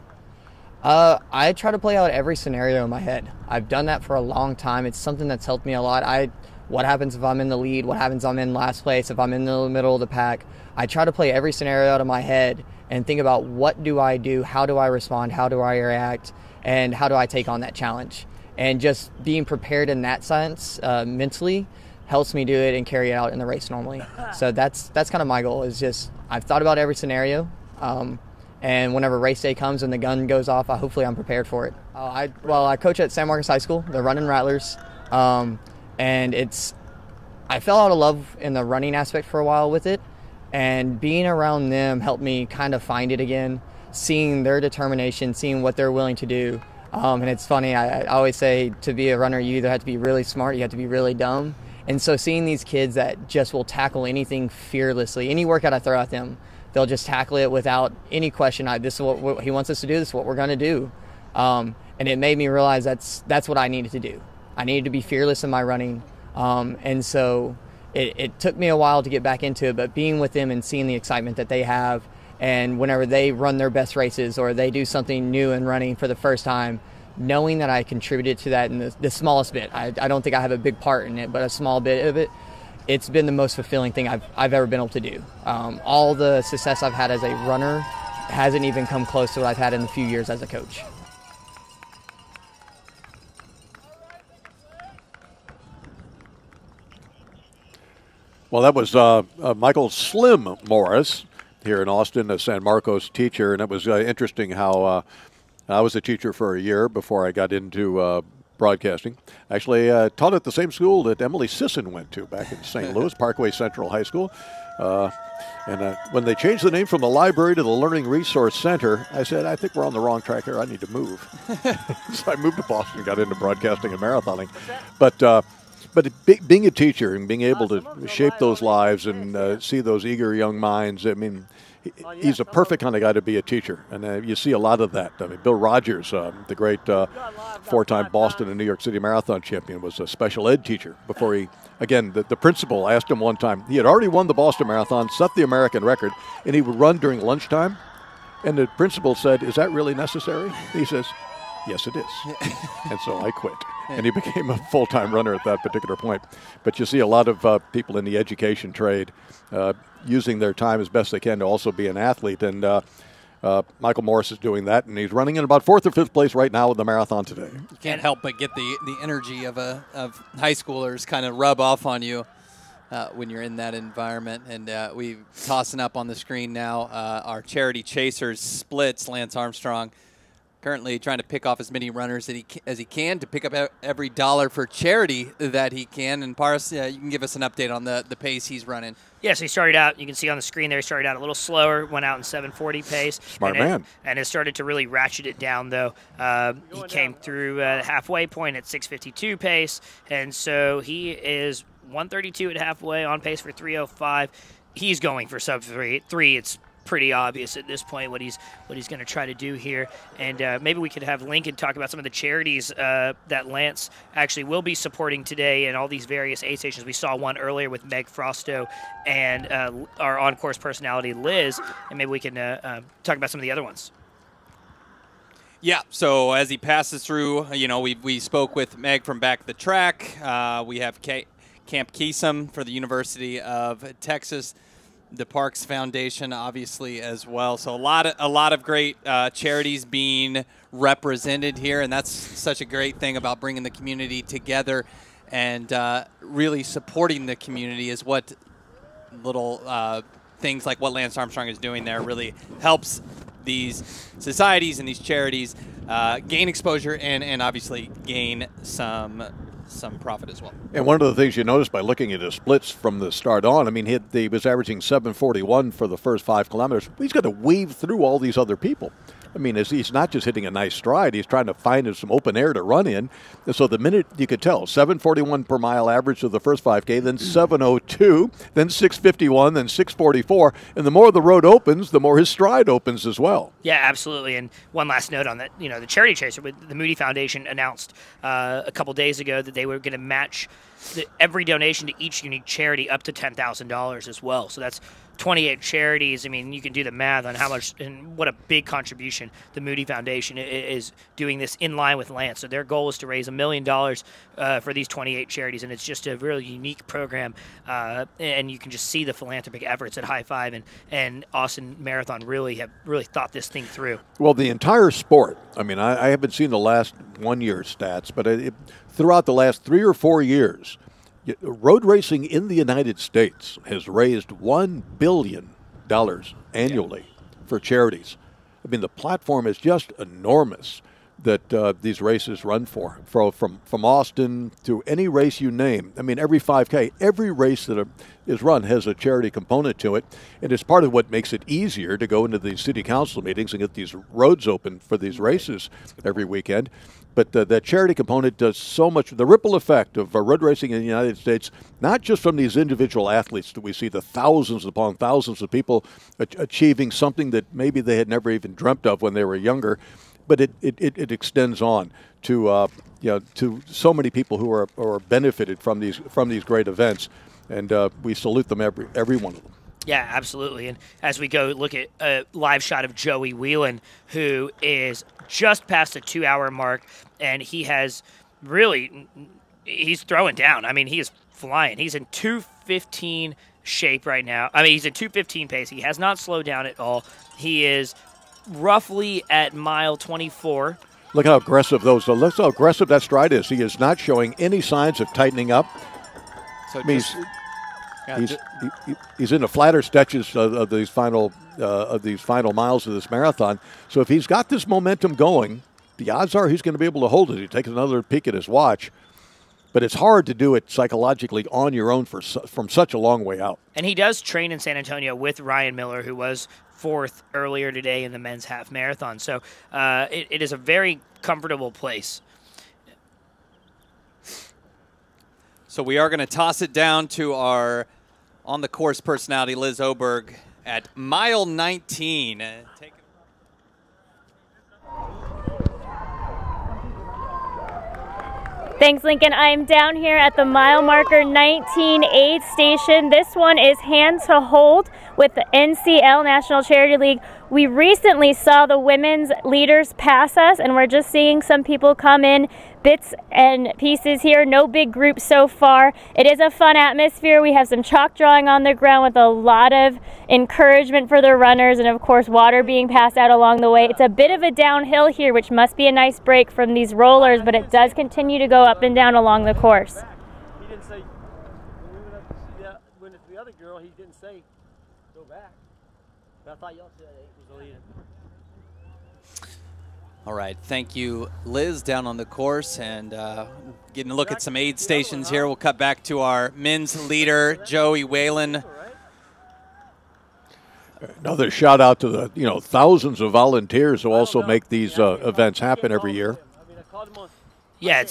[SPEAKER 23] I try to play out every scenario in my head. I've done that for a long time. It's something that's helped me a lot. What happens if I'm in the lead? What happens if I'm in last place? If I'm in the middle of the pack? I try to play every scenario out of my head and think about, what do I do? How do I respond? How do I react? And how do I take on that challenge? And just being prepared in that sense mentally helps me do it and carry it out in the race normally. So that's kind of my goal, is just, I've thought about every scenario, And whenever race day comes and the gun goes off, hopefully I'm prepared for it. I coach at San Marcos High School, the Running Rattlers, and I fell out of love in the running aspect for a while with it, and being around them helped me kind of find it again, seeing their determination, seeing what they're willing to do. And it's funny, I always say to be a runner, you either have to be really smart, you have to be really dumb. And so seeing these kids that just will tackle anything fearlessly, any workout I throw at them, they'll just tackle it without any question. This is what he wants us to do. This is what we're going to do. And it made me realize that's what I needed to do. I needed to be fearless in my running. And so it took me a while to get back into it, but being with them and seeing the excitement that they have, and whenever they run their best races or they do something new in running for the first time, knowing that I contributed to that in the smallest bit. I don't think I have a big part in it, but a small bit of it. It's been the most fulfilling thing I've ever been able to do. All the success I've had as a runner hasn't even come close to what I've had in the few years as a coach.
[SPEAKER 2] Well, that was Michael Slim Morris here in Austin, a San Marcos teacher, and it was interesting how I was a teacher for a year before I got into broadcasting. Actually, taught at the same school that Emily Sisson went to back in St. Louis, Parkway Central High School. And when they changed the name from the library to the Learning Resource Center, I said, I think we're on the wrong track here. I need to move. So I moved to Boston, got into broadcasting and marathoning. But being a teacher and being able to shape those lives and see those eager young minds, I mean, he's a perfect kind of guy to be a teacher, and you see a lot of that. I mean, Bill Rogers, the great four-time Boston and New York City marathon champion, was a special ed teacher before he, again, the principal asked him one time, he had already won the Boston Marathon, set the American record, and he would run during lunchtime, and the principal said, is that really necessary? He says, yes, it is. And so I quit. And he became a full-time runner at that particular point. But you see a lot of people in the education trade using their time as best they can to also be an athlete. And Michael Morris is doing that, and he's running in about 4th or 5th place right now with the marathon today.
[SPEAKER 1] You can't help but get the energy of high schoolers kind of rub off on you when you're in that environment. And we tossing up on the screen now our Charity Chasers splits. Lance Armstrong currently trying to pick off as many runners as he can to pick up every dollar for charity that he can. And Paras, you can give us an update on the pace he's running.
[SPEAKER 3] Yes, he started out, you can see on the screen there, he started out a little slower, went out in 7:40 pace.
[SPEAKER 2] Smart man.
[SPEAKER 3] And has started to really ratchet it down, though. He came through the halfway point at 6:52 pace, and so he is 132 at halfway, on pace for 3:05. He's going for sub 3. It's pretty obvious at this point what he's going to try to do here. And maybe we could have Lincoln talk about some of the charities that Lance actually will be supporting today in all these various aid stations. We saw one earlier with Meg Frosto and our on-course personality Liz, and maybe we can talk about some of the other ones.
[SPEAKER 1] Yeah, so as he passes through, we spoke with Meg from Back the Track. We have Camp Keesum for the University of Texas, the Parks Foundation, obviously, as well. So a lot of great charities being represented here, and that's such a great thing about bringing the community together and really supporting the community is what little things like what Lance Armstrong is doing there really helps these societies and these charities gain exposure and obviously gain some profit as well.
[SPEAKER 2] And one of the things you notice by looking at his splits from the start on, I mean, he was averaging 7:41 for the first 5 kilometers. He's got to weave through all these other people. I mean, he's not just hitting a nice stride. He's trying to find some open air to run in. And so the minute you could tell, 7:41 per mile average of the first 5K, then 7:02, then 6:51, then 6:44. And the more the road opens, the more his stride opens as well.
[SPEAKER 3] Yeah, absolutely. And one last note on that, the Charity Chaser, the Moody Foundation announced a couple days ago that they were going to match every donation to each unique charity up to $10,000 as well. So that's 28 charities. I mean, you can do the math on how much and what a big contribution the Moody Foundation is doing this in line with Lance. So their goal is to raise $1 million for these 28 charities, and it's just a really unique program. And you can just see the philanthropic efforts at High Five and Austin Marathon really have thought this thing through.
[SPEAKER 2] Well, the entire sport, I mean, I haven't seen the last 1 year stats, but throughout the last 3 or 4 years, road racing in the United States has raised $1 billion annually for charities. I mean, the platform is just enormous that these races run for. From Austin to any race you name. I mean, every 5K, every race that is run has a charity component to it, and it's part of what makes it easier to go into these city council meetings and get these roads open for these races every weekend. But that charity component does so much. The ripple effect of road racing in the United States, not just from these individual athletes that we see, the thousands upon thousands of people achieving something that maybe they had never even dreamt of when they were younger, but it extends on to to so many people who are benefited from these great events, and we salute them, every one of them.
[SPEAKER 3] Yeah, absolutely. And as we go look at a live shot of Joey Whelan, who is just past the 2-hour mark, and he has he's throwing down. I mean, he is flying. He's in 2:15 shape right now. I mean, he's in 2:15 pace. He has not slowed down at all. He is roughly at mile 24.
[SPEAKER 2] Look how aggressive look how aggressive that stride is. He is not showing any signs of tightening up.
[SPEAKER 1] So
[SPEAKER 2] I mean, he's in the flatter stretches of these final miles of this marathon. So if he's got this momentum going, the odds are he's going to be able to hold it. He takes another peek at his watch, but it's hard to do it psychologically on your own from such a long way out.
[SPEAKER 3] And he does train in San Antonio with Ryan Miller, who was 4th earlier today in the men's half marathon. So it is a very comfortable place.
[SPEAKER 1] So we are going to toss it down to our on-the-course personality, Liz Oberg, at mile 19.
[SPEAKER 9] Thanks, Lincoln. I'm down here at the mile marker 19 aid station. This one is hand to hold with the NCL, National Charity League. We recently saw the women's leaders pass us, and we're just seeing some people come in bits and pieces here. No big groups so far. It is a fun atmosphere. We have some chalk drawing on the ground with a lot of encouragement for the runners, and of course water being passed out along the way. It's a bit of a downhill here, which must be a nice break from these rollers, but it does continue to go up and down along the course.
[SPEAKER 19] He didn't say, when it's the other girl, he didn't say go back. But I thought y'all said it was the leader.
[SPEAKER 1] All right, thank you, Liz, down on the course, and getting a look at some aid stations here. We'll cut back to our men's leader, Joey Whelan.
[SPEAKER 2] Another shout out to the thousands of volunteers who also make these events happen every year.
[SPEAKER 3] Yeah,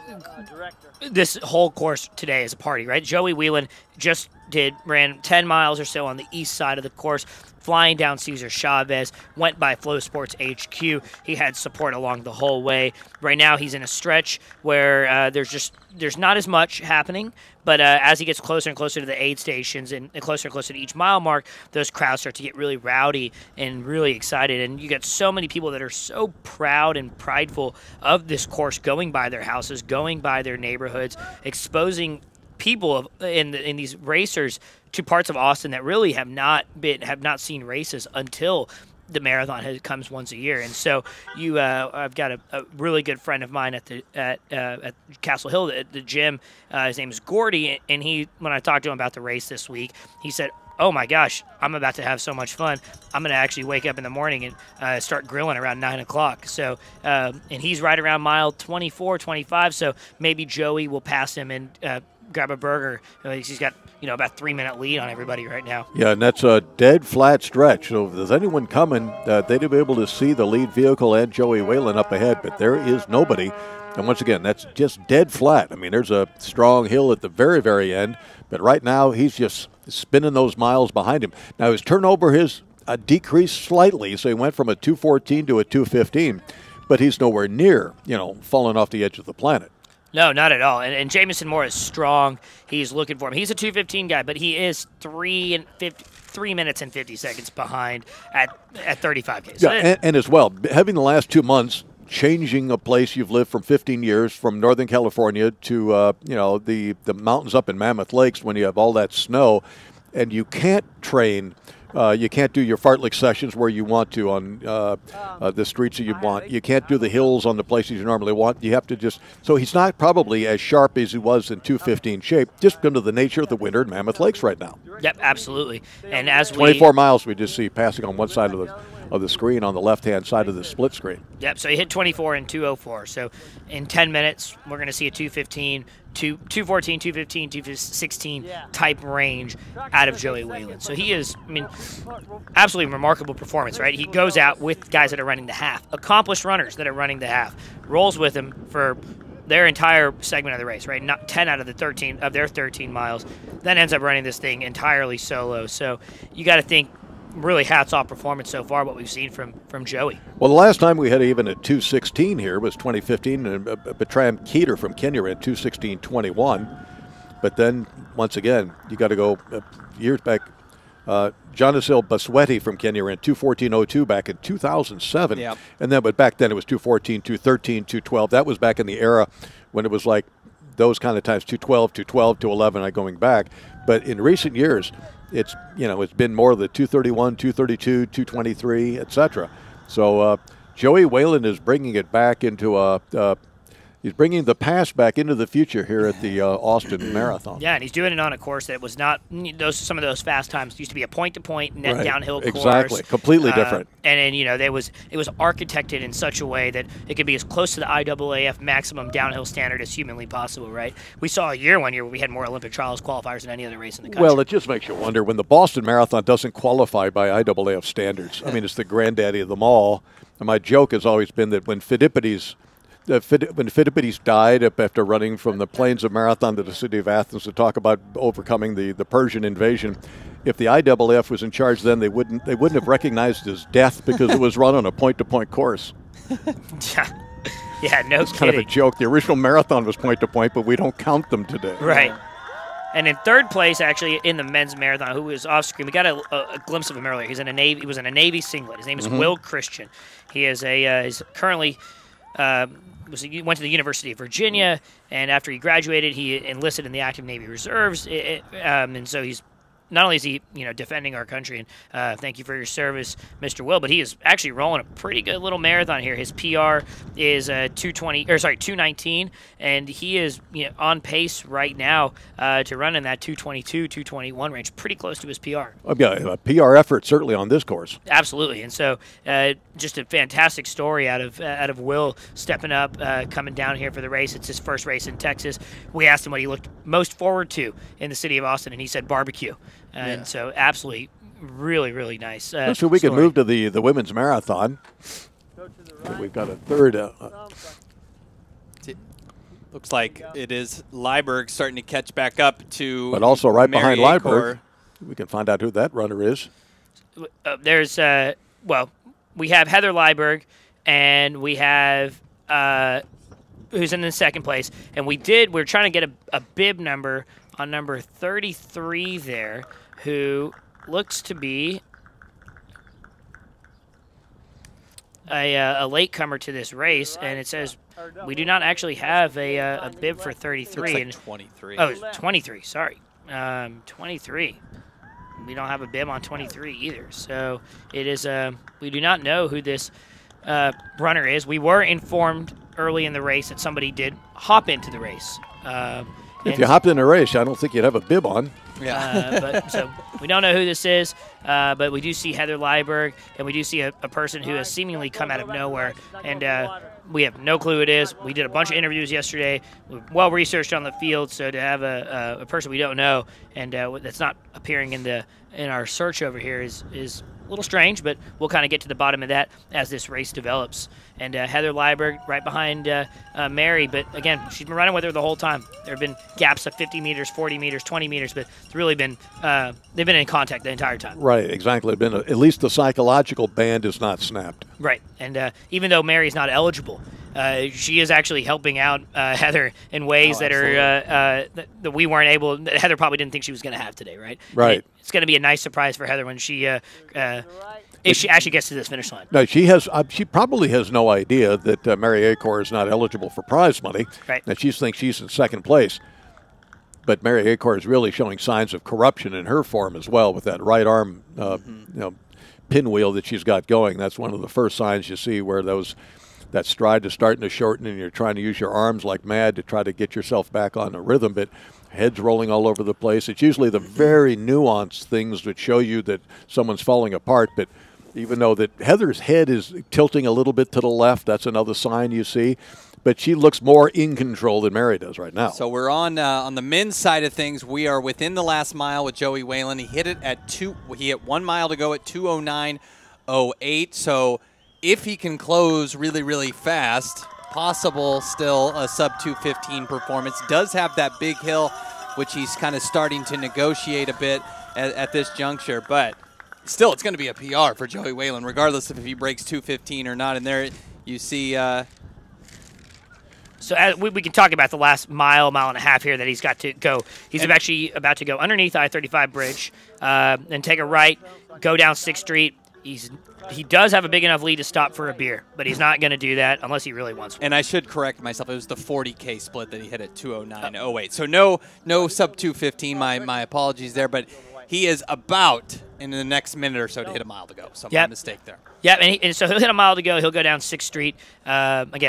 [SPEAKER 3] this whole course today is a party, right? Joey Whelan just ran 10 miles or so on the east side of the course, flying down Cesar Chavez, went by Flow Sports HQ. He had support along the whole way. Right now he's in a stretch where there's not as much happening, but as he gets closer and closer to the aid stations and closer and closer to each mile mark, those crowds start to get really rowdy and really excited. And you get so many people that are so proud and prideful of this course, going by their houses, going by their neighborhoods, exposing people in these racers to parts of Austin that really have not seen races until the marathon comes once a year. And so I've got a really good friend of mine at Castle Hill at the gym. His name is Gordy, and when I talked to him about the race this week, he said, "Oh my gosh, I'm about to have so much fun. I'm going to actually wake up in the morning and start grilling around 9 o'clock. So, and he's right around mile 24, 25. So maybe Joey will pass him and grab a burger. He's got about 3-minute lead on everybody right now.
[SPEAKER 2] Yeah, and that's a dead flat stretch. So if there's anyone coming, they'd be able to see the lead vehicle and Joey Whelan up ahead, but there is nobody. And once again, that's just dead flat. I mean, there's a strong hill at the very, very end, but right now he's just spinning those miles behind him. Now his turnover has decreased slightly, so he went from a 2:14 to a 2:15, but he's nowhere near, falling off the edge of the planet.
[SPEAKER 3] No, not at all. And Jamison Moore is strong. He's looking for him. He's a 2:15 guy, but he is 3 minutes and 50 seconds behind at 35K. So
[SPEAKER 2] yeah, and as well, having the last 2 months changing a place you've lived from 15 years, from Northern California to the mountains up in Mammoth Lakes when you have all that snow, and you can't train. You can't do your fartlek sessions where you want to on the streets that you want. You can't do the hills on the places you normally want. You have to so he's not probably as sharp as he was in 2:15 shape, just because of the nature of the winter in Mammoth Lakes right now.
[SPEAKER 3] Yep, absolutely. And as
[SPEAKER 2] 24 miles we just see passing on one side of of the screen on the left-hand side of the split screen.
[SPEAKER 3] Yep, so he hit 24 and 204. So in 10 minutes, we're going to see a 215, 214, 215, 216 type range out of Joey Whalen. So he is, I mean, absolutely remarkable performance, right? He goes out with guys that are running the half, accomplished runners that are running the half, rolls with them for their entire segment of the race, right? Not 10 out of the 13 of their 13 miles, then ends up running this thing entirely solo. So you got to think, really hats off performance so far, what we've seen from Joey.
[SPEAKER 2] Well, the last time we had even a 2:16 here was 2015, and Bertram Keeter from Kenya ran 2:16.21. But then, once again, you got to go years back. Jonasil Basweti from Kenya ran 2:14.02 back in 2007.
[SPEAKER 1] Yep.
[SPEAKER 2] And then, but back then it was 2:14, 2:13, 2:12. That was back in the era when it was like those kind of times, 2:12, 2:12, 2:11, going back. But in recent years, it's been more of the 2:31, 2:32, 2:23, etc. So Joey Whalen is bringing it back into he's bringing the past back into the future here at the Austin Marathon.
[SPEAKER 3] Yeah, and he's doing it on a course that was not some of those fast times used to be a point-to-point net downhill course.
[SPEAKER 2] Exactly, completely different.
[SPEAKER 3] And then it was architected in such a way that it could be as close to the IAAF maximum downhill standard as humanly possible. Right? We saw one year where we had more Olympic trials qualifiers than any other race in the country.
[SPEAKER 2] Well, it just makes you wonder when the Boston Marathon doesn't qualify by IAAF standards. I mean, it's the granddaddy of them all. And my joke has always been that when Phidippides died after running from the plains of Marathon to the city of Athens to talk about overcoming the Persian invasion, if the IAAF was in charge then, they wouldn't have recognized his death because it was run on a point-to-point course.
[SPEAKER 3] Yeah, no
[SPEAKER 2] It's kind of a joke. The original marathon was point-to-point, but we don't count them today.
[SPEAKER 3] Right. And in third place, actually, in the men's marathon, who was off screen, we got a glimpse of him earlier. He was in a Navy singlet. His name is Will Christian. He is is currently went to the University of Virginia, and after he graduated, he enlisted in the active Navy Reserves, and so he's not only is he defending our country, and thank you for your service, Mr. Will, but he is actually rolling a pretty good little marathon here. His PR is 219, and he is on pace right now to run in that 222, 221 range, pretty close to his PR.
[SPEAKER 2] Yeah, a PR effort certainly on this course.
[SPEAKER 3] Absolutely, and so just a fantastic story out of Will stepping up, coming down here for the race. It's his first race in Texas. We asked him what he looked most forward to in the city of Austin, and he said barbecue. And so absolutely really, really nice
[SPEAKER 2] so we can move to the women's marathon. We've got a third.
[SPEAKER 1] Looks like it is Liburg starting to catch back up to
[SPEAKER 2] But also right
[SPEAKER 1] Mary
[SPEAKER 2] behind
[SPEAKER 1] Acor.
[SPEAKER 2] Liburg, we can find out who that runner is.
[SPEAKER 3] There's, we have Heather Liburg, and we have who's in the second place. And we're trying to get a bib number on number 33 there, who looks to be a latecomer to this race, and it says we do not actually have a bib for 33.
[SPEAKER 1] Looks like 23.
[SPEAKER 3] Oh, 23, sorry. 23. We don't have a bib on 23 either. So it is, we do not know who this runner is. We were informed early in the race that somebody did hop into the race.
[SPEAKER 2] If you hopped in a race, I don't think you'd have a bib on.
[SPEAKER 3] But so we don't know who this is, but we do see Heather Liburg, and we do see a person who has seemingly come out of nowhere, and we have no clue who it is. We did a bunch of interviews yesterday, well researched on the field, so to have a person we don't know and that's not appearing in our search over here is a little strange, but we'll kind of get to the bottom of that as this race develops. And Heather Liburg right behind Mary, but again, she's been running with her the whole time. There have been gaps of 50 meters, 40 meters, 20 meters, but it's really been they've been in contact the entire time.
[SPEAKER 2] Right, exactly. At least the psychological band is not snapped.
[SPEAKER 3] Right, and even though Mary's not eligible, she is actually helping out Heather in ways that are that we weren't able. That Heather probably didn't think she was going to have today. Right.
[SPEAKER 2] Right.
[SPEAKER 3] It's going to be a nice surprise for Heather when she if she actually gets to this finish line.
[SPEAKER 2] No, she probably has no idea that Mary Acor is not eligible for prize money.
[SPEAKER 3] Right.
[SPEAKER 2] And she thinks she's in second place. But Mary Acor is really showing signs of corruption in her form as well with that right arm pinwheel that she's got going. That's one of the first signs you see where that stride is starting to shorten and you're trying to use your arms like mad to try to get yourself back on a rhythm, but head's rolling all over the place. It's usually the very nuanced things that show you that someone's falling apart, but even though that Heather's head is tilting a little bit to the left. That's another sign you see. But she looks more in control than Mary does right now.
[SPEAKER 1] So we're on the men's side of things. We are within the last mile with Joey Whalen. He hit it at he hit 1 mile to go at 2:09.08. So if he can close really, really fast, possible still a sub 2:15 performance. Does have that big hill, which he's kind of starting to negotiate a bit at this juncture. But still, it's going to be a PR for Joey Whalen, regardless of if he breaks 2:15 or not. And there you see.
[SPEAKER 3] So we can talk about the last mile and a half here that he's got to go. He's actually about to go underneath I-35 bridge and take a right, go down 6th Street. He does have a big enough lead to stop for a beer, but he's not going to do that unless he really wants to.
[SPEAKER 1] And I should correct myself. It was the 40K split that he hit at 2:09.08. So no sub 2:15. My apologies there, but he is about in the next minute or so to hit a mile to go. So my mistake there.
[SPEAKER 3] Yeah, and so he'll hit a mile to go. He'll go down 6th Street. Again,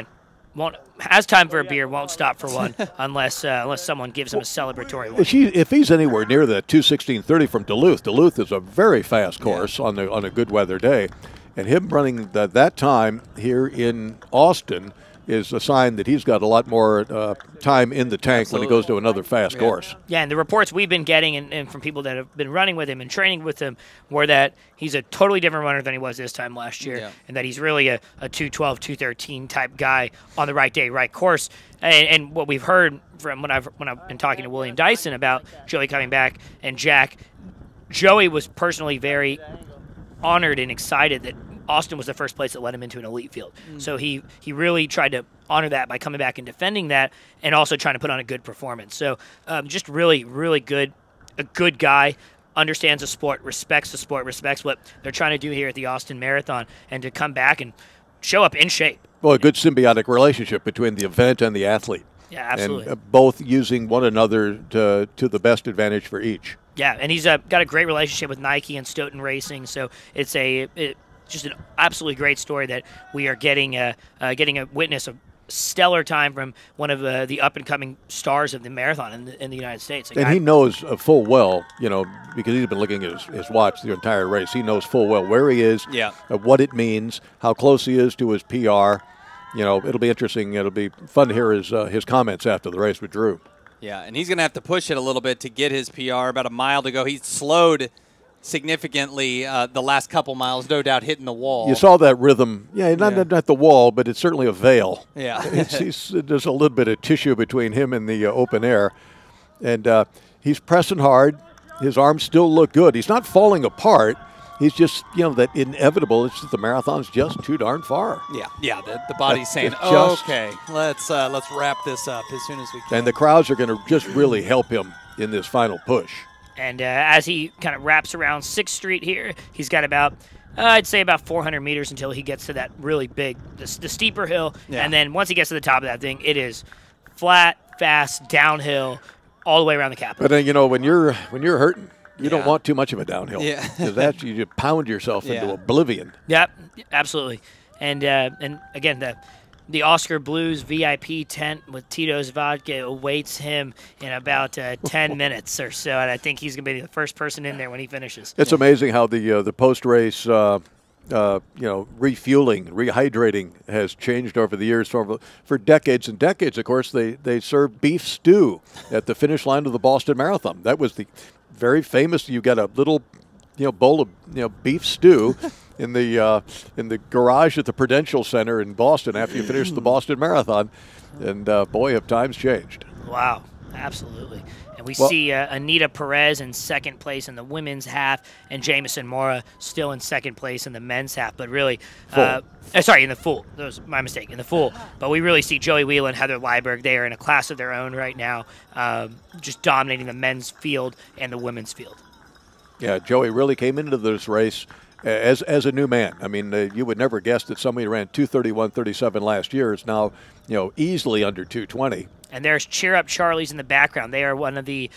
[SPEAKER 3] has time for a beer, won't stop for one unless someone gives him a celebratory one.
[SPEAKER 2] If he's anywhere near that 2:16.30 from Duluth is a very fast course on a good weather day, and him running that time here in Austin is a sign that he's got a lot more time in the tank when he goes to another fast course.
[SPEAKER 3] Yeah, and the reports we've been getting and from people that have been running with him and training with him were that he's a totally different runner than he was this time last year, and that he's really a 2:12, 2:13 type guy on the right day, right course. And what we've heard from when I've been talking to William Dyson about Joey coming back and Jack, Joey was personally very honored and excited that Austin was the first place that led him into an elite field. So he really tried to honor that by coming back and defending that and also trying to put on a good performance. So just really, really good, a good guy, understands the sport, respects what they're trying to do here at the Austin Marathon, and to come back and show up in shape.
[SPEAKER 2] Well, a good symbiotic relationship between the event and the athlete.
[SPEAKER 3] Yeah, absolutely.
[SPEAKER 2] And both using one another to the best advantage for each.
[SPEAKER 3] Yeah, and he's got a great relationship with Nike and Stoughton Racing, so it's just an absolutely great story that we are getting a witness of stellar time from one of the up-and-coming stars of the marathon in the United States.
[SPEAKER 2] And he knows full well, because he's been looking at his watch the entire race. He knows full well where he is, what it means, how close he is to his PR. It'll be interesting. It'll be fun to hear his comments after the race with Drew.
[SPEAKER 1] Yeah, and he's going to have to push it a little bit to get his PR. About a mile to go. He's slowed significantly the last couple miles, no doubt hitting the wall.
[SPEAKER 2] You saw that rhythm. Yeah, not the wall, but it's certainly a veil.
[SPEAKER 1] Yeah.
[SPEAKER 2] There's a little bit of tissue between him and the open air. And he's pressing hard. His arms still look good. He's not falling apart. He's just, that inevitable. It's just the marathon's just too darn far.
[SPEAKER 1] Yeah. The body's saying, okay, let's wrap this up as soon as we can.
[SPEAKER 2] And the crowds are going to just really help him in this final push.
[SPEAKER 3] And as he kind of wraps around 6th Street here, he's got about, I'd say about 400 meters until he gets to that really big, the steeper hill. Yeah. And then once he gets to the top of that thing, it is flat, fast, downhill, all the way around the Capitol.
[SPEAKER 2] But when you're hurting, you don't want too much of a downhill.
[SPEAKER 1] Yeah.
[SPEAKER 2] Because you pound yourself into oblivion.
[SPEAKER 3] Yep, absolutely. And again, the Oscar Blues VIP tent with Tito's Vodka awaits him in about 10 minutes or so, and I think he's going to be the first person in there when he finishes.
[SPEAKER 2] It's amazing how the post-race, refueling, rehydrating has changed over the years. For decades and decades, of course, they served beef stew at the finish line of the Boston Marathon. That was the very famous. You got a little, bowl of beef stew in the garage at the Prudential Center in Boston after you finish the Boston Marathon, and boy, have times changed.
[SPEAKER 3] Wow, absolutely. And we see Anita Perez in second place in the women's half, and Jamison Mora still in second place in the men's half. But really, in the full. That was my mistake, in the full. But we really see Joey Whalen and Heather Lyberg. They are in a class of their own right now, just dominating the men's field and the women's field.
[SPEAKER 2] Yeah, Joey really came into this race as a new man. I mean, you would never guess that somebody who ran 2:31.37 last year is now, easily under 2:20.
[SPEAKER 3] And there's Cheer Up Charlie's in the background. They are one of the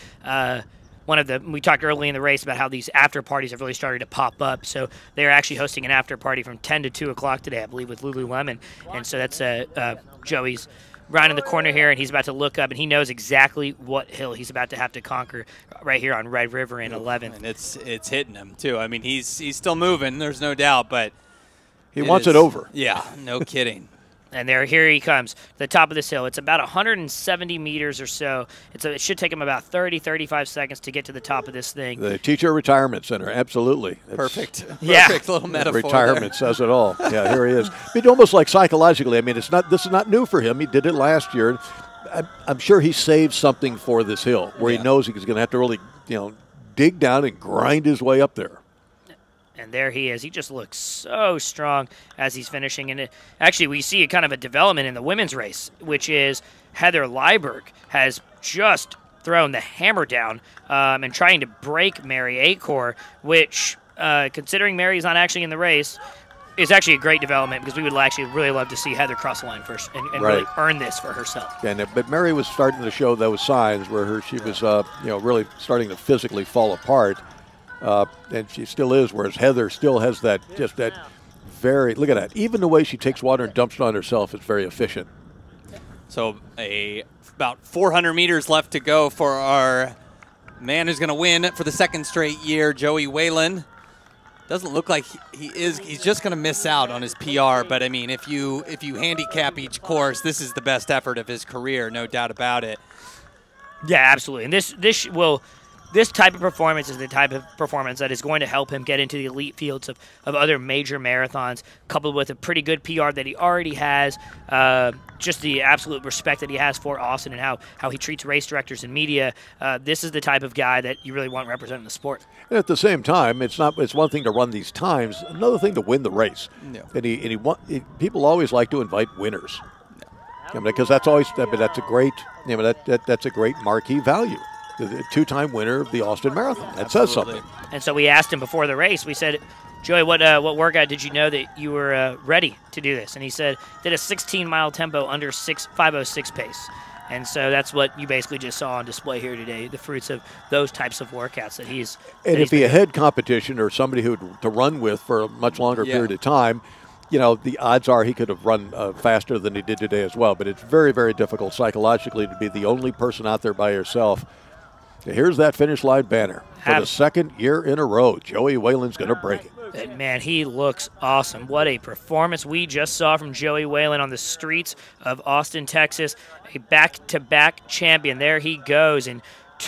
[SPEAKER 3] we talked early in the race about how these after parties have really started to pop up. So they're actually hosting an after party from 10 to 2 o'clock today, I believe, with Lululemon. And so that's Joey's rounding the corner here, and he's about to look up, and he knows exactly what hill he's about to have to conquer right here on Red River in 11th.
[SPEAKER 1] And it's hitting him, too. I mean, he's still moving, there's no doubt, but
[SPEAKER 2] he wants it over.
[SPEAKER 1] Yeah, no kidding.
[SPEAKER 3] And here he comes, to the top of this hill. It's about 170 meters or so. It should take him about 30, 35 seconds to get to the top of this thing.
[SPEAKER 2] The Teacher Retirement Center, absolutely.
[SPEAKER 1] Perfect.
[SPEAKER 3] Yeah.
[SPEAKER 1] Perfect little metaphor.
[SPEAKER 2] Retirement says it all. Yeah, here he is. I mean, almost like psychologically. I mean, this is not new for him. He did it last year. I'm sure he saved something for this hill where he knows he's going to have to really, dig down and grind his way up there.
[SPEAKER 3] And there he is. He just looks so strong as he's finishing. And actually, we see kind of a development in the women's race, which is Heather Lyberg has just thrown the hammer down and trying to break Mary Acor, which, considering Mary's not actually in the race, is actually a great development because we would actually really love to see Heather cross the line first and really earn this for herself.
[SPEAKER 2] But Mary was starting to show those signs where she was, really starting to physically fall apart. And she still is, whereas Heather still has that very, look at that. Even the way she takes water and dumps it on herself is very efficient.
[SPEAKER 1] So about 400 meters left to go for our man who's going to win for the second straight year, Joey Whalen. Doesn't look like he's just going to miss out on his PR, but I mean, if you handicap each course, this is the best effort of his career, no doubt about it.
[SPEAKER 3] Yeah, absolutely. And this type of performance is the type of performance that is going to help him get into the elite fields of other major marathons, coupled with a pretty good PR that he already has, just the absolute respect that he has for Austin and how he treats race directors and media. This is the type of guy that you really want representing the sport.
[SPEAKER 2] And at the same time, it's one thing to run these times, another thing to win the race.
[SPEAKER 1] No.
[SPEAKER 2] And people always like to invite winners. No. Because that's a great, that's a great marquee value. The two-time winner of the Austin Marathon. That says something.
[SPEAKER 3] And so we asked him before the race, we said, Joey, what workout did you know that you were ready to do this? And he said, did a 16-mile tempo under 5:06 pace. And so that's what you basically just saw on display here today, the fruits of those types of workouts that he's.
[SPEAKER 2] And if he had competition or somebody to run with for a much longer period of time, the odds are he could have run faster than he did today as well. But it's very, very difficult psychologically to be the only person out there by yourself. Here's that finish line banner. For the second year in a row, Joey Whalen's going to break it.
[SPEAKER 3] And man, he looks awesome. What a performance we just saw from Joey Whalen on the streets of Austin, Texas. A back-to-back champion. There he goes in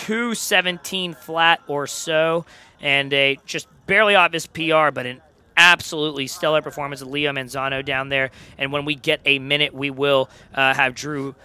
[SPEAKER 3] 2:17 flat or so. And just barely off his PR, but an absolutely stellar performance of Leo Manzano down there. And when we get a minute, we will have Drew,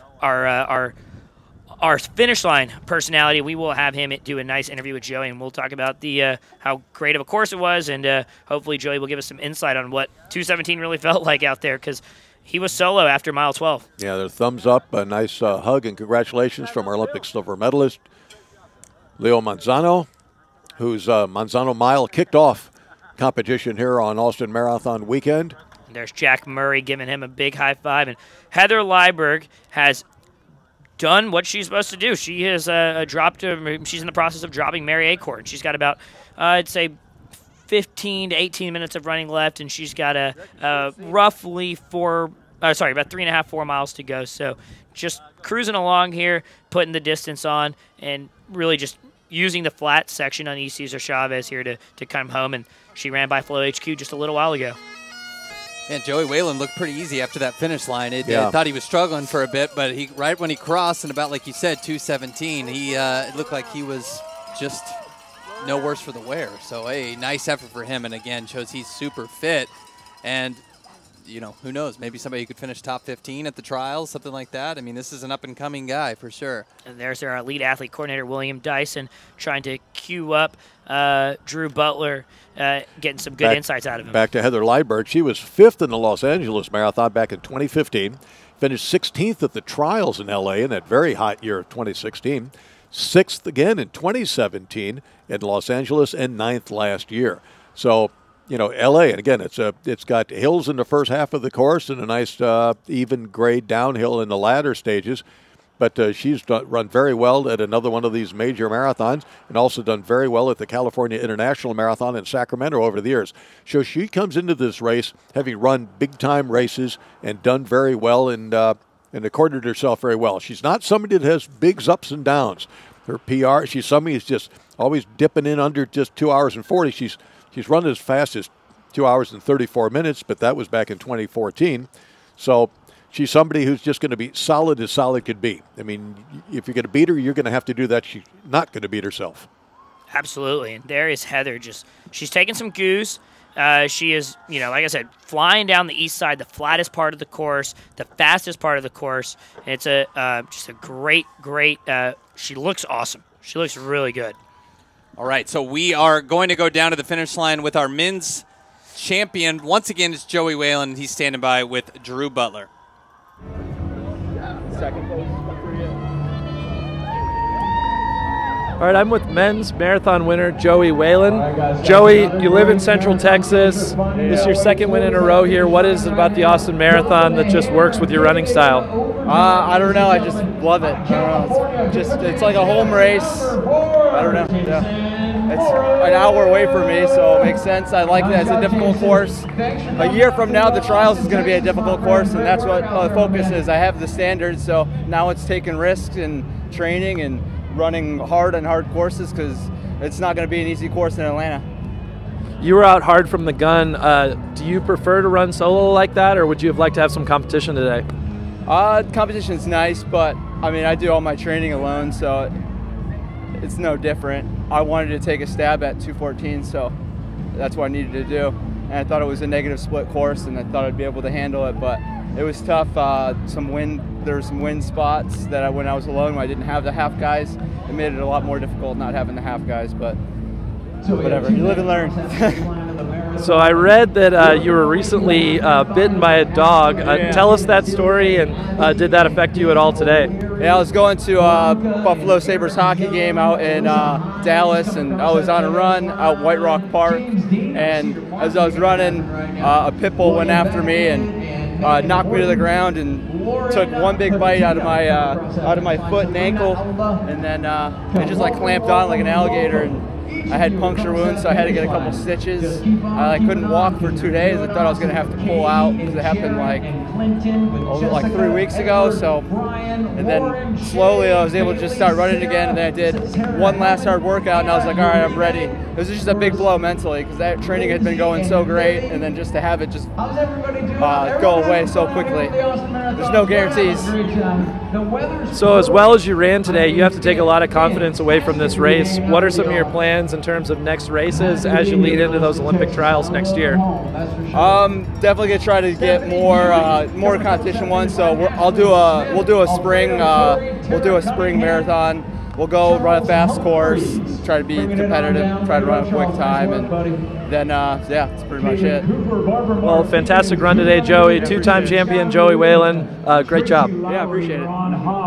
[SPEAKER 3] our finish line personality. We will have him do a nice interview with Joey, and we'll talk about the how great of a course it was, and hopefully Joey will give us some insight on what 2:17 really felt like out there, because he was solo after mile 12.
[SPEAKER 2] Yeah, their thumbs up, a nice hug and congratulations from our Olympic silver medalist, Leo Manzano, whose Manzano Mile kicked off competition here on Austin Marathon weekend.
[SPEAKER 3] And there's Jack Murray giving him a big high five, and Heather Lyberg has done what she's supposed to do. She has she's in the process of dropping Mary Acor. She's got about, I'd say, 15 to 18 minutes of running left, and she's got roughly about 3.5, 4 miles to go. So just cruising along here, putting the distance on, and really just using the flat section on E. Cesar Chavez here to come home. And she ran by Flow HQ just a little while ago.
[SPEAKER 1] And Joey Whalen looked pretty easy after that finish line. I thought he was struggling for a bit, but right when he crossed and about, like you said, 2:17, it looked like he was just no worse for the wear. So a nice effort for him, and again shows he's super fit. And who knows? Maybe somebody who could finish top 15 at the trials, something like that. I mean, this is an up-and-coming guy for sure.
[SPEAKER 3] And there's our lead athlete coordinator, William Dyson, trying to cue up Drew Butler, getting some good insights out of him.
[SPEAKER 2] Back to Heather Lyberg. She was 5th in the Los Angeles Marathon back in 2015. Finished 16th at the trials in L.A. in that very hot year of 2016. 6th again in 2017 in Los Angeles, and 9th last year. So, L.A., and again, it's got hills in the first half of the course and a nice even grade downhill in the latter stages. But she's run very well at another one of these major marathons, and also done very well at the California International Marathon in Sacramento over the years. So she comes into this race having run big-time races and done very well in and accorded herself very well. She's not somebody that has big ups and downs. Her PR, she's somebody who's just always dipping in under just 2 hours and 40. She's run as fast as 2 hours and 34 minutes, but that was back in 2014. So she's somebody who's just going to be solid as solid could be. I mean, if you're going to beat her, you're going to have to do that. She's not going to beat herself.
[SPEAKER 3] Absolutely. And there is Heather. She's taking some goose. She is, like I said, flying down the east side, the flattest part of the course, the fastest part of the course. And it's just a great, she looks awesome. She looks really good.
[SPEAKER 1] All right, so we are going to go down to the finish line with our men's champion. Once again, it's Joey Whalen. He's standing by with Drew Butler.
[SPEAKER 4] Second place for you. All right, I'm with men's marathon winner Joey Whalen. Joey, you live in Central Texas. This is your second win in a row here. What is it about the Austin Marathon that just works with your running style?
[SPEAKER 11] I don't know. I just love it. I don't know. It's like a home race. I don't know. Yeah. It's an hour away from me, so it makes sense. I like that. It's a difficult course. A year from now, the trials is going to be a difficult course, and that's what the focus is. I have the standards, so now it's taking risks and training and running hard on hard courses because it's not going to be an easy course in Atlanta.
[SPEAKER 4] You were out hard from the gun. Do you prefer to run solo like that, or would you have liked to have some competition today?
[SPEAKER 11] Competition is nice, but I mean, I do all my training alone, so it's no different. I wanted to take a stab at 214, so that's what I needed to do. And I thought it was a negative split course, and I thought I'd be able to handle it, but it was tough. There were some wind spots that when I was alone, when I didn't have the half guys, it made it a lot more difficult not having the half guys, but whatever. You live and learn.
[SPEAKER 4] So I read that you were recently bitten by a dog. Tell us that story, and did that affect you at all today?
[SPEAKER 11] Yeah, I was going to a Buffalo Sabres hockey game out in Dallas, and I was on a run out White Rock Park, and as I was running, a pit bull went after me and knocked me to the ground and took one big bite out of my foot and ankle, and then it just like clamped on like an alligator, and I had puncture wounds, so I had to get a couple stitches. I couldn't walk for 2 days. I thought I was going to have to pull out because it happened like 3 weeks ago. So, and then slowly I was able to just start running again, and then I did one last hard workout, and I was like, all right, I'm ready. It was just a big blow mentally because that training had been going so great, and then just to have it just go away so quickly. There's no guarantees.
[SPEAKER 4] So as well as you ran today, you have to take a lot of confidence away from this race. What are some of your plans in terms of next races as you lead into those Olympic trials next year?
[SPEAKER 11] Definitely gonna try to get more competition ones. So we'll do a spring marathon. We'll go run a fast course, try to be competitive, try to run a quick time, and then yeah, that's pretty much it.
[SPEAKER 4] Well, fantastic run today, Joey. Two-time champion Joey Whalen. Great job.
[SPEAKER 11] Yeah, appreciate it.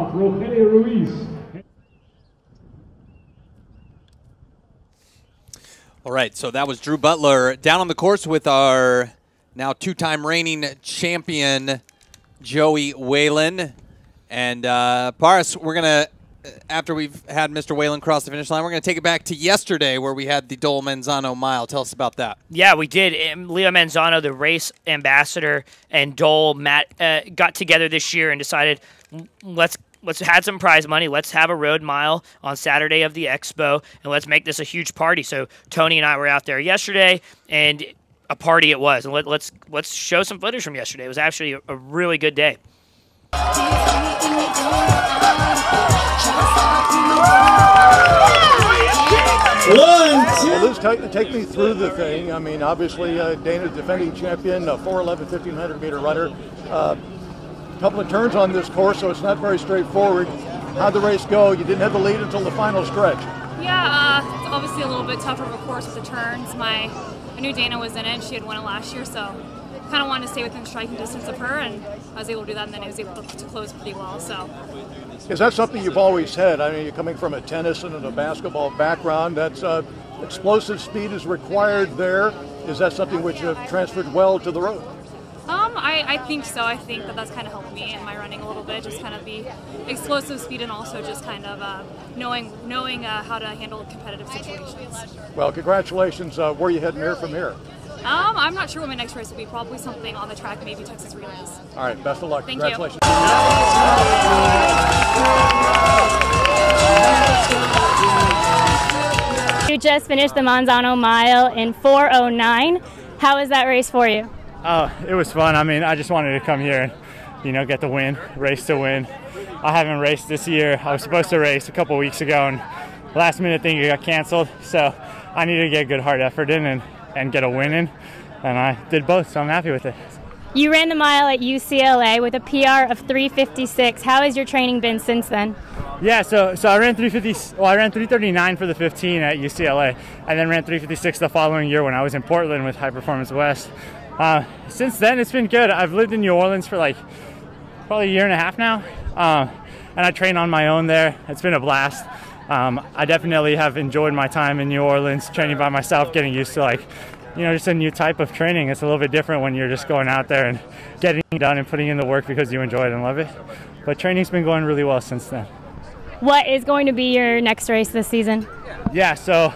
[SPEAKER 1] All right, so that was Drew Butler down on the course with our now two-time reigning champion, Joey Whalen. And Paris, we're going to, after we've had Mr. Whalen cross the finish line, we're going to take it back to yesterday where we had the Dole Manzano Mile. Tell us about that.
[SPEAKER 3] Yeah, we did. Leo Manzano, the race ambassador, and Dole, Matt, got together this year and decided, let's have some prize money. Let's have a road mile on Saturday of the expo, and let's make this a huge party. So Tony and I were out there yesterday, and a party it was. And let's show some footage from yesterday. It was actually a really good day.
[SPEAKER 2] Well, Liz, take me through the thing. I mean, obviously, Dana's defending champion, 4'11", 1,500-meter runner. Couple of turns on this course, so it's not very straightforward. How'd the race go? You didn't have the lead until the final stretch.
[SPEAKER 14] Yeah, it's obviously a little bit tougher of a course with the turns. I knew Dana was in it. She had won it last year, so kind of wanted to stay within striking distance of her, and I was able to do that, and then I was able to close pretty well. So,
[SPEAKER 2] is that something you've always had? I mean, you're coming from a tennis and a basketball background. That's explosive speed is required there. Is that something which you have transferred well to the road?
[SPEAKER 14] I think so. I think that's kind of helped me in my running a little bit, just kind of the explosive speed and also just kind of knowing how to handle competitive situations.
[SPEAKER 2] Well, congratulations. Where are you heading here from here?
[SPEAKER 14] I'm not sure what my next race will be. Probably something on the track, maybe Texas Relays.
[SPEAKER 2] All right, best of luck.
[SPEAKER 14] Thank
[SPEAKER 2] Congratulations.
[SPEAKER 9] You just finished the Manzano Mile in 4:09. How was that race for you?
[SPEAKER 16] It was fun. I mean, I just wanted to come here and, get the win, race to win. I haven't raced this year. I was supposed to race a couple weeks ago, and last minute thing got canceled. So I needed to get a good hard effort in and get a win in, and I did both, so I'm happy with it.
[SPEAKER 9] You ran the mile at UCLA with a PR of 3:56. How has your training been since then?
[SPEAKER 16] Yeah, so I ran 3:50. Well, I ran 3:39 for the 15 at UCLA, and then ran 3:56 the following year when I was in Portland with High Performance West. Since then, it's been good. I've lived in New Orleans for probably a year and a half now, and I train on my own there. It's been a blast. I definitely have enjoyed my time in New Orleans, training by myself, getting used to just a new type of training. It's a little bit different when you're just going out there and getting it done and putting in the work because you enjoy it and love it. But training's been going really well since then.
[SPEAKER 9] What is going to be your next race this season?
[SPEAKER 16] Yeah, so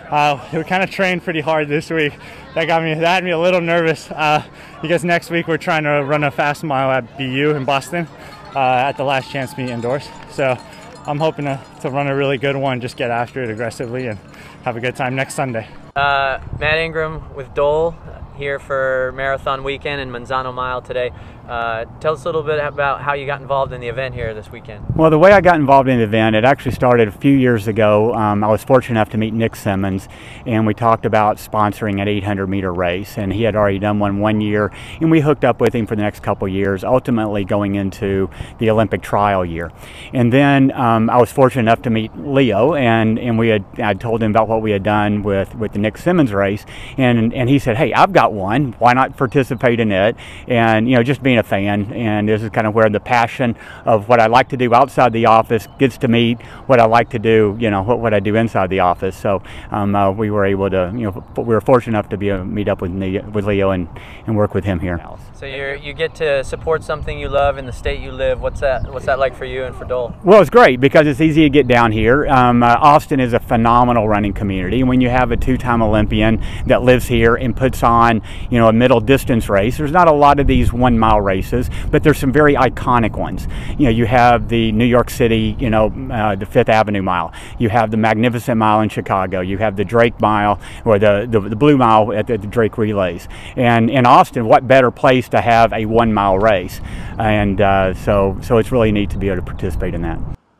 [SPEAKER 16] we kind of trained pretty hard this week. That had me a little nervous because next week we're trying to run a fast mile at BU in Boston at the Last Chance meet indoors. So I'm hoping to run a really good one, just get after it aggressively and have a good time next Sunday.
[SPEAKER 17] Matt Ingram with Dole here for Marathon Weekend and Manzano Mile today. Tell us a little bit about how you got involved in the event here this weekend.
[SPEAKER 18] Well, the way I got involved in the event, it actually started a few years ago. I was fortunate enough to meet Nick Simmons, and we talked about sponsoring an 800-meter race, and he had already done one year, and we hooked up with him for the next couple of years, ultimately going into the Olympic trial year. And then I was fortunate enough to meet Leo, and I told him about what we had done with the Nick Simmons race, and he said, hey, I've got one, why not participate in it? And just being a fan, and this is kind of where the passion of what I like to do outside the office gets to meet what I like to do, what I do inside the office. So we were able to, we were fortunate enough to meet up with Leo and work with him here.
[SPEAKER 17] So you get to support something you love in the state you live. What's that like for you and for Dole?
[SPEAKER 18] Well, it's great because it's easy to get down here. Austin is a phenomenal running community. When you have a two-time Olympian that lives here and puts on, a middle distance race, there's not a lot of these 1 mile races, but there's some very iconic ones. You have the New York City, the Fifth Avenue Mile. You have the Magnificent Mile in Chicago. You have the Drake Mile, or the Blue Mile at the Drake Relays. And in Austin, what better place to have a 1 mile race? And so it's really neat to be able to participate in that.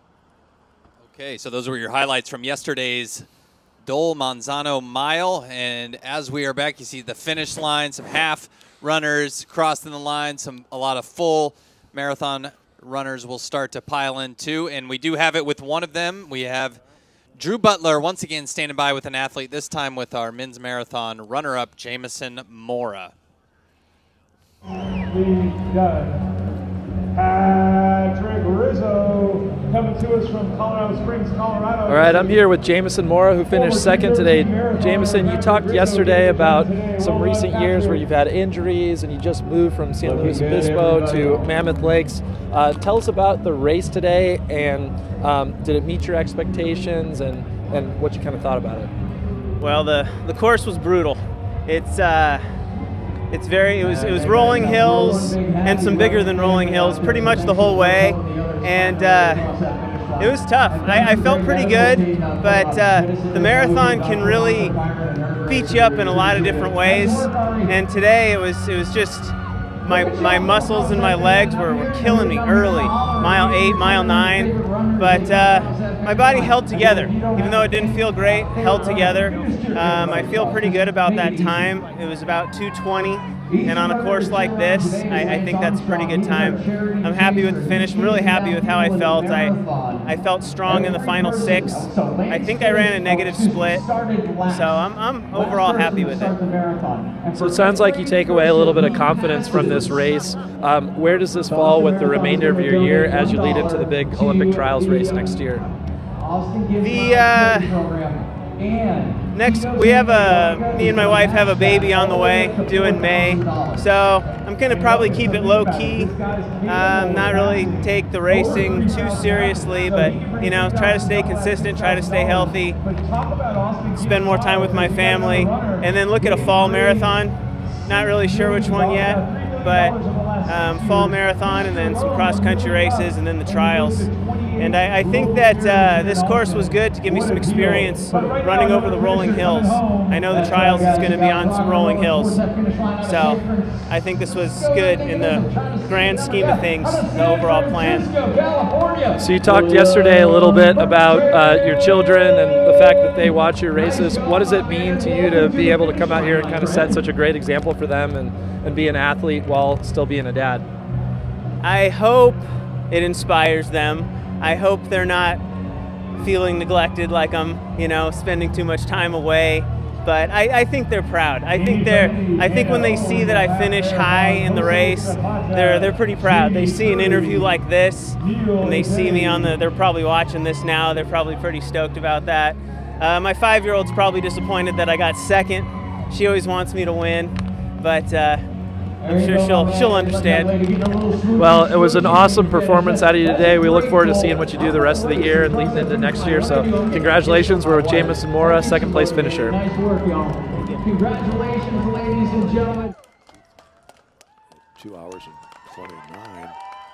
[SPEAKER 1] Okay, so those were your highlights from yesterday's Dole Manzano Mile. And as we are back, you see the finish line, some half runners crossing the line, a lot of full marathon runners will start to pile in too. And we do have it with one of them. We have Drew Butler once again standing by with an athlete, this time with our men's marathon runner-up, Jamison Mora.
[SPEAKER 24] We've got Patrick Rizzo coming to us from Colorado Springs, Colorado.
[SPEAKER 4] All right, I'm here with Jamison Mora, who finished second today. Jamison, you talked yesterday about some recent years where you've had injuries and you just moved from San Luis Obispo to Mammoth Lakes. Tell us about the race today, and did it meet your expectations, and what you kind of thought about it?
[SPEAKER 10] Well, the course was brutal. It was rolling hills and some bigger than rolling hills pretty much the whole way, and it was tough. I felt pretty good, but the marathon can really beat you up in a lot of different ways, and today it was just my muscles and my legs were killing me early, mile 8, mile 9, but my body held together. Even though it didn't feel great, held together. I feel pretty good about that time. It was about 2:20. And on a course like this, I think that's a pretty good time. I'm happy with the finish. I'm really happy with how I felt. I felt strong in the final 6. I think I ran a negative split, so I'm overall happy with it.
[SPEAKER 4] So it sounds like you take away a little bit of confidence from this race. Where does this fall with the remainder of your year as you lead into the big Olympic trials race next year?
[SPEAKER 10] next we have me and my wife have a baby on the way due in May, so I'm going to probably keep it low key, not really take the racing too seriously, but you know, try to stay consistent, try to stay healthy, spend more time with my family, and then look at a fall marathon. Not really sure which one yet, but fall marathon and then some cross-country races and then the trials. And I think that this course was good to give me some experience running over the rolling hills. I know the trials is going to be on some rolling hills. So I think this was good in the grand scheme of things, the overall plan.
[SPEAKER 4] So you talked yesterday a little bit about your children and the fact that they watch your races. What does it mean to you to be able to come out here and kind of set such a great example for them and be an athlete while still being a dad?
[SPEAKER 10] I hope it inspires them. I hope they're not feeling neglected like I'm, you know, spending too much time away. But I think they're proud. I think when they see that I finish high in the race, they're pretty proud. They see an interview like this, and they see me they're probably watching this now. They're probably pretty stoked about that. My 5-year-old's probably disappointed that I got second. She always wants me to win, but I'm sure she'll understand.
[SPEAKER 4] Well, it was an awesome performance out of you today. We look forward to seeing what you do the rest of the year and leading into next year. So congratulations. We're with Jamison Mora, second place finisher.
[SPEAKER 2] Congratulations, ladies and gentlemen. 2 hours and 29.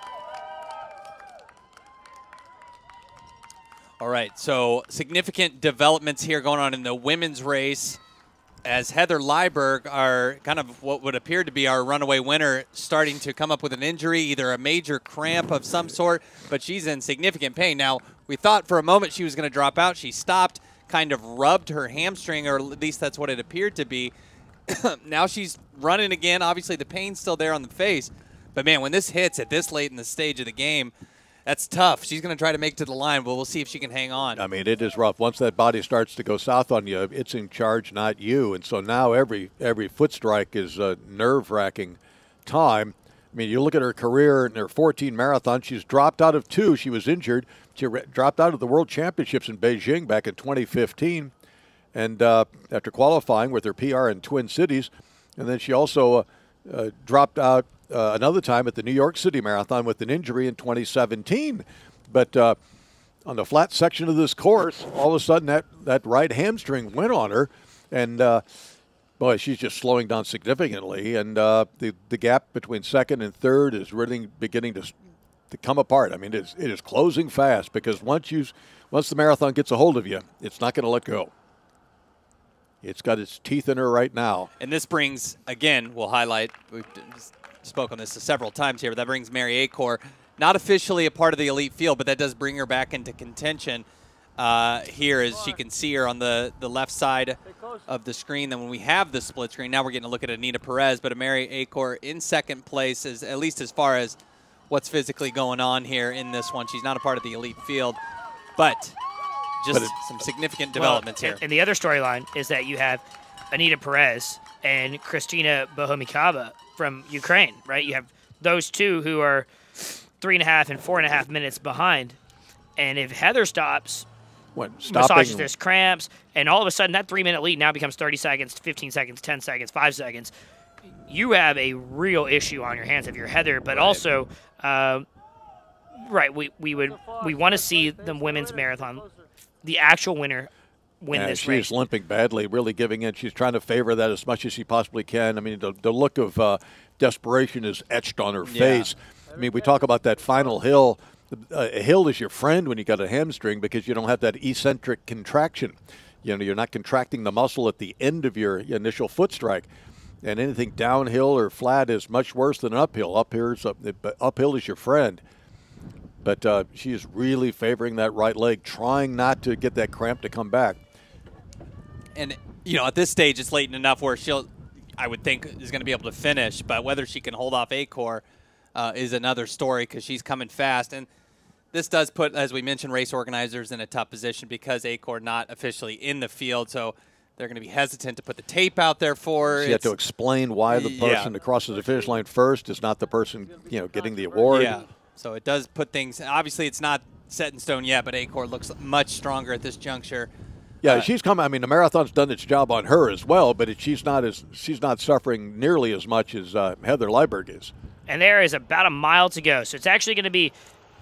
[SPEAKER 1] All right, so significant developments here going on in the women's race, as Heather Lyberg, our kind of what would appear to be our runaway winner, starting to come up with an injury, either a major cramp of some sort, but she's in significant pain. Now, we thought for a moment she was going to drop out. She stopped, kind of rubbed her hamstring, or at least that's what it appeared to be. Now she's running again. Obviously, the pain's still there on the face. But, man, when this hits at this late in the stage of the game, that's tough. She's going to try to make it to the line, but we'll see if she can hang on.
[SPEAKER 2] I mean, it is rough. Once that body starts to go south on you, it's in charge, not you. And so now every foot strike is a nerve-wracking time. I mean, you look at her career in her 14 marathons, she's dropped out of 2. She was injured. She dropped out of the World Championships in Beijing back in 2015. And after qualifying with her PR in Twin Cities. And then she also dropped out another time at the New York City Marathon with an injury in 2017. But on the flat section of this course, all of a sudden that right hamstring went on her. And, boy, she's just slowing down significantly. And the gap between second and third is really beginning to come apart. I mean, it is closing fast because once the marathon gets a hold of you, it's not going to let go. It's got its teeth in her right now.
[SPEAKER 1] And this brings, again, we'll highlight, we've spoke on this several times here, but that brings Mary Acor, not officially a part of the elite field, but that does bring her back into contention here, as she can see her on the left side of the screen. Then when we have the split screen, now we're getting a look at Anita Perez, but Mary Acor in second place, at least as far as what's physically going on here in this one. She's not a part of the elite field, but just some significant developments here.
[SPEAKER 3] And the other storyline is that you have Anita Perez and Kristina Bohomikava from Ukraine, right? You have those two who are 3.5 and 4.5 minutes behind. And if Heather stops, massages this cramps, and all of a sudden that 3-minute lead now becomes 30 seconds, 15 seconds, 10 seconds, 5 seconds, you have a real issue on your hands if you're Heather. But also, we want to see the women's marathon, the actual winner, win this race.
[SPEAKER 2] She's limping badly, really giving in. She's trying to favor that as much as she possibly can. I mean, the look of desperation is etched on her face. I mean, we talk about that final hill. A hill is your friend when you got a hamstring because you don't have that eccentric contraction. You know, you're not contracting the muscle at the end of your initial foot strike. And anything downhill or flat is much worse than uphill. Uphill is your friend. But she is really favoring that right leg, trying not to get that cramp to come back.
[SPEAKER 1] And, you know, at this stage, it's late enough where I would think, is going to be able to finish. But whether she can hold off Acor is another story because she's coming fast. And this does put, as we mentioned, race organizers in a tough position because Acor not officially in the field. So they're going to be hesitant to put the tape out there for her.
[SPEAKER 2] So you have to explain why the person that crosses the finish line first is not the person, getting the award.
[SPEAKER 1] Yeah. So it does put things – obviously it's not set in stone yet, but Acor looks much stronger at this juncture.
[SPEAKER 2] Yeah, she's come. I mean, the marathon's done its job on her as well, but she's not suffering nearly as much as Heather Lyberg is.
[SPEAKER 3] And there is about a mile to go, so it's actually going to be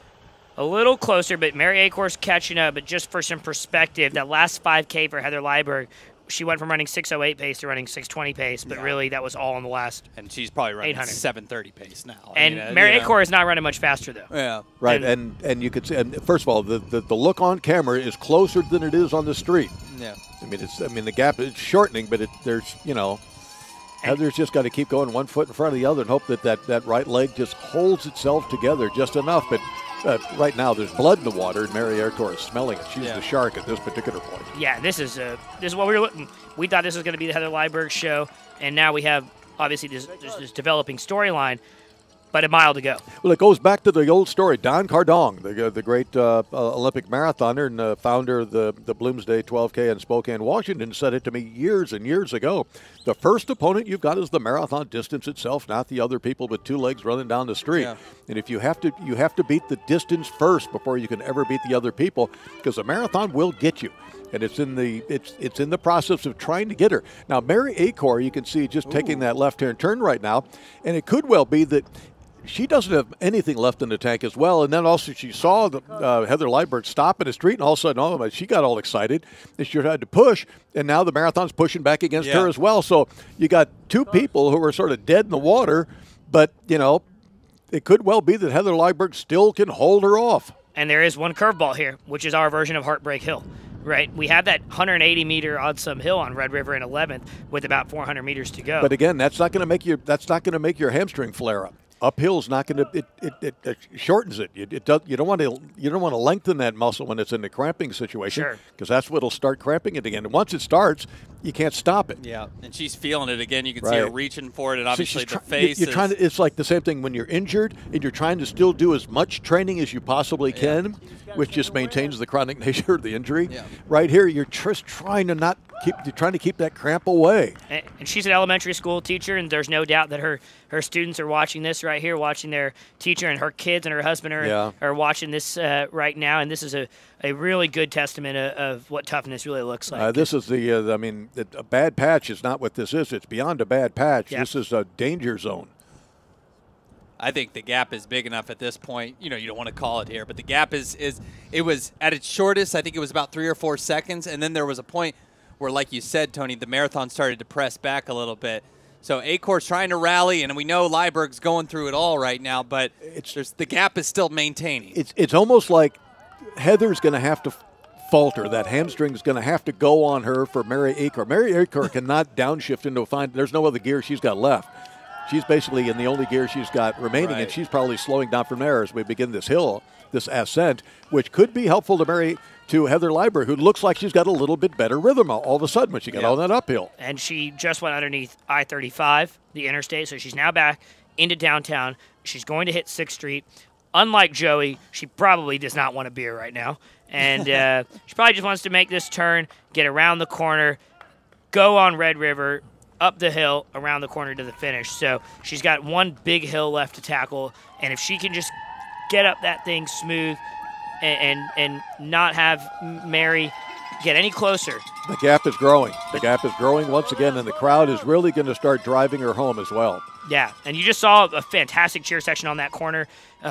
[SPEAKER 3] a little closer, but Mary Acor's catching up. But just for some perspective, that last 5K for Heather Lyberg, she went from running 6:08 pace to running 6:20 pace, but really that was all in the last.
[SPEAKER 1] And she's probably running
[SPEAKER 3] 800.
[SPEAKER 1] 7:30 pace now.
[SPEAKER 3] And Mary Acor is not running much faster though.
[SPEAKER 1] Yeah,
[SPEAKER 2] right. And you could see. And first of all, the look on camera is closer than it is on the street.
[SPEAKER 1] Yeah.
[SPEAKER 2] I mean the gap is shortening, but there's Heather's just got to keep going one foot in front of the other and hope that right leg just holds itself together just enough. But right now there's blood in the water, and Mary Acor's is smelling it. She's the shark at this particular point.
[SPEAKER 3] Yeah, this is what we were looking. We thought this was going to be the Heather Lyberg show, and now we have obviously this developing storyline, but a mile to go.
[SPEAKER 2] Well, it goes back to the old story. Don Cardong, the great Olympic marathoner and founder of the Bloomsday 12K in Spokane, Washington, said it to me years and years ago. The first opponent you've got is the marathon distance itself, not the other people with two legs running down the street. Yeah. And if you have to beat the distance first before you can ever beat the other people, because the marathon will get you. And it's in the process of trying to get her. Now, Mary Acor, you can see just taking that left-hand turn right now, and it could well be that she doesn't have anything left in the tank as well. And then also she saw Heather Lyberg stop in the street, and all of a sudden, she got all excited. And she had to push, and now the marathon's pushing back against her as well. So you got two people who are sort of dead in the water, but, it could well be that Heather Lyberg still can hold her off.
[SPEAKER 3] And there is one curveball here, which is our version of Heartbreak Hill. Right, we have that 180-meter odd-sum hill on Red River in 11th with about 400 meters to go.
[SPEAKER 2] But again, that's not going to make your hamstring flare up. Uphill's not going to. It shortens it. You don't want to lengthen that muscle when it's in the cramping situation, because that's what'll start cramping it again. And once it starts, you can't stop it.
[SPEAKER 1] Yeah, and she's feeling it again. You can see her reaching for it, and obviously the face.
[SPEAKER 2] You're trying to. It's like the same thing when you're injured and you're trying to still do as much training as you possibly can, which just maintains the chronic nature of the injury. Yeah. Right here, you're just trying to not keep. You're trying to keep that cramp away.
[SPEAKER 3] And she's an elementary school teacher, and there's no doubt that her students are watching this right here, watching their teacher, and her kids and her husband are watching this right now. And this is a really good testament of what toughness really looks like.
[SPEAKER 2] This is a bad patch is not what this is. It's beyond a bad patch. Yep. This is a danger zone.
[SPEAKER 1] I think the gap is big enough at this point. You don't want to call it here, but the gap it was at its shortest. I think it was about 3 or 4 seconds, and then there was a point where, like you said, Tony, the marathon started to press back a little bit. So Acor's trying to rally, and we know Lyberg's going through it all right now, but the gap is still maintaining.
[SPEAKER 2] It's almost like Heather's going to have to falter. That hamstring's going to have to go on her for Mary Acor. Mary Acor cannot downshift into there's no other gear she's got left. She's basically in the only gear she's got remaining, and she's probably slowing down from there as we begin this hill, this ascent, which could be helpful to Heather Lyberg, who looks like she's got a little bit better rhythm all of a sudden when she got on that uphill.
[SPEAKER 3] And she just went underneath I-35, the interstate, so she's now back into downtown. She's going to hit 6th Street. Unlike Joey, she probably does not want a beer right now. And she probably just wants to make this turn, get around the corner, go on Red River, up the hill, around the corner to the finish. So she's got one big hill left to tackle, and if she can just get up that thing smooth and not have Mary get any closer.
[SPEAKER 2] The gap is growing. The gap is growing once again, and the crowd is really going to start driving her home as well.
[SPEAKER 3] Yeah, and you just saw a fantastic cheer section on that corner.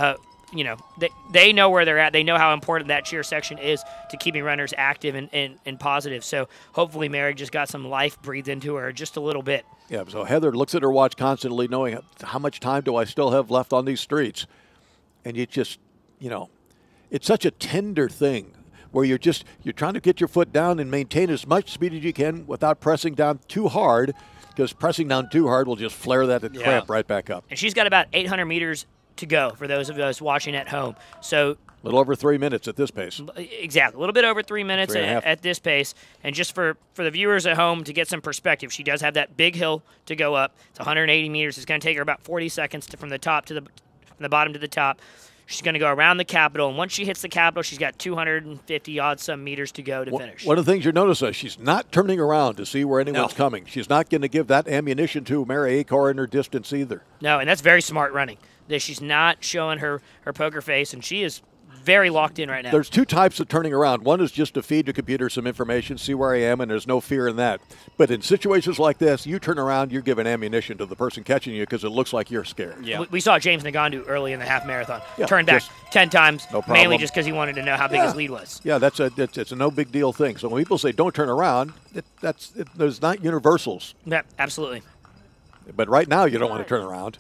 [SPEAKER 3] They know where they're at. They know how important that cheer section is to keeping runners active and positive. So hopefully Mary just got some life breathed into her just a little bit.
[SPEAKER 2] Yeah, so Heather looks at her watch constantly, knowing how much time do I still have left on these streets. And you just, it's such a tender thing where you're trying to get your foot down and maintain as much speed as you can without pressing down too hard, because pressing down too hard will just flare that cramp right back up.
[SPEAKER 3] And she's got about 800 meters to go for those of us watching at home. So
[SPEAKER 2] a little over 3 minutes at this pace.
[SPEAKER 3] Exactly. A little bit over 3 minutes at this pace. And just for the viewers at home to get some perspective, she does have that big hill to go up. It's 180 meters. It's going to take her about 40 seconds from the bottom to the top. She's going to go around the Capitol, and once she hits the Capitol, she's got 250-odd-some meters to go to finish.
[SPEAKER 2] One of the things you notice is she's not turning around to see where anyone's coming. She's not going to give that ammunition to Mary Acor in her distance either.
[SPEAKER 3] No, and that's very smart running. That she's not showing her poker face, and she is very locked in right now.
[SPEAKER 2] There's two types of turning around. One is just to feed the computer some information, see where I am, and there's no fear in that. But in situations like this, you turn around, you're giving ammunition to the person catching you because it looks like you're scared.
[SPEAKER 3] Yeah. We saw James Ngannou early in the half marathon.
[SPEAKER 2] Yeah,
[SPEAKER 3] Turn back 10 times,
[SPEAKER 2] no problem.
[SPEAKER 3] mainly just because he wanted to know how big his lead was.
[SPEAKER 2] Yeah, it's a no big deal thing. So when people say don't turn around, there's not universals.
[SPEAKER 3] Yeah, absolutely.
[SPEAKER 2] But right now, you don't want to turn around.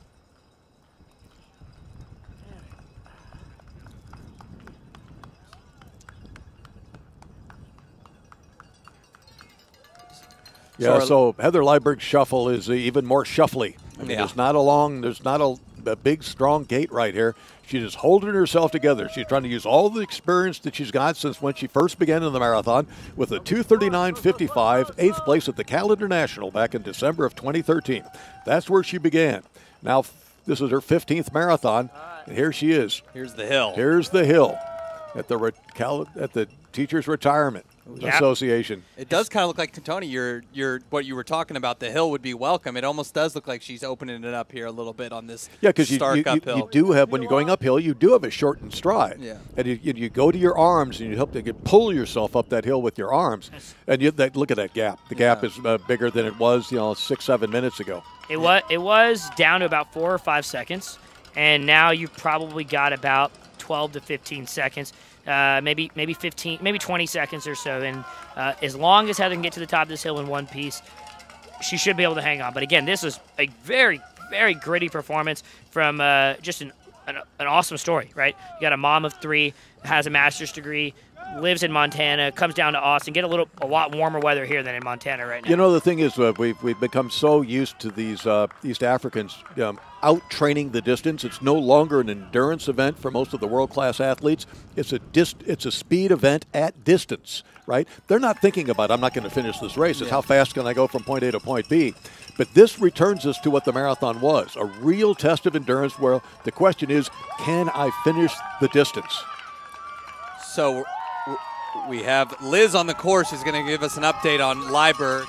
[SPEAKER 2] Yeah, so Heather Lyberg's shuffle is even more shuffly. I mean, there's not a big, strong gait right here. She's just holding herself together. She's trying to use all the experience that she's got since when she first began in the marathon with a 2:39.55, 8th place at the Cal International back in December of 2013. That's where she began. Now, this is her 15th marathon, and here she is.
[SPEAKER 1] Here's the hill.
[SPEAKER 2] Here's the hill at the Teachers Retirement Association.
[SPEAKER 1] It does kind of look like, Tony, what you were talking about, the hill would be welcome. It almost does look like she's opening it up here a little bit on this stark uphill.
[SPEAKER 2] You do have, when you're going uphill, you do have a shortened stride.
[SPEAKER 1] Yeah.
[SPEAKER 2] And you go to your arms and you help to pull yourself up that hill with your arms. And look at that gap. The gap is bigger than it was 6-7 minutes ago.
[SPEAKER 3] It was down to about 4 or 5 seconds, and now you've probably got about 12 to 15 seconds. Maybe 15, maybe 20 seconds or so. And as long as Heather can get to the top of this hill in one piece, she should be able to hang on. But again, this is a very, very gritty performance from just an awesome story, right? You got a mom of 3, has a master's degree, lives in Montana, comes down to Austin, get a lot warmer weather here than in Montana right now.
[SPEAKER 2] You know, the thing is, we've become so used to these East Africans out-training the distance. It's no longer an endurance event for most of the world-class athletes. It's a speed event at distance, right? They're not thinking about, I'm not going to finish this race. It's how fast can I go from point A to point B. But this returns us to what the marathon was, a real test of endurance where the question is, can I finish the distance?
[SPEAKER 1] So we have Liz on the course who's going to give us an update on Lyberg.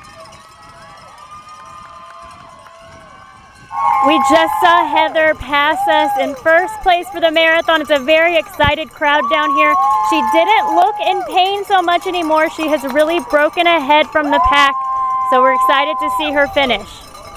[SPEAKER 9] We just saw Heather pass us in first place for the marathon. It's a very excited crowd down here. She didn't look in pain so much anymore. She has really broken ahead from the pack, so we're excited to see her finish.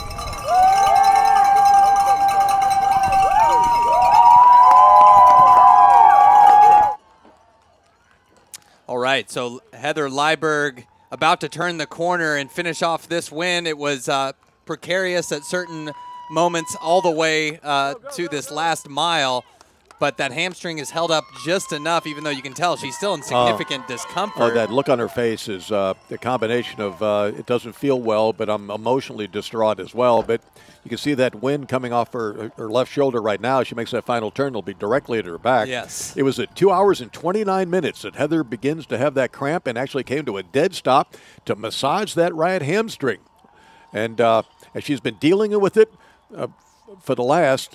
[SPEAKER 1] All right, so Heather Lyberg about to turn the corner and finish off this win. It was precarious at certain moments all the way to this last mile, but that hamstring is held up just enough, even though you can tell she's still in significant discomfort.
[SPEAKER 2] Oh, that look on her face is the combination of it doesn't feel well, but I'm emotionally distraught as well. But you can see that wind coming off her left shoulder right now. She makes that final turn. It'll be directly at her back.
[SPEAKER 1] Yes.
[SPEAKER 2] It was at 2 hours and 29 minutes that Heather begins to have that cramp and actually came to a dead stop to massage that right hamstring. And she's been dealing with it for the last,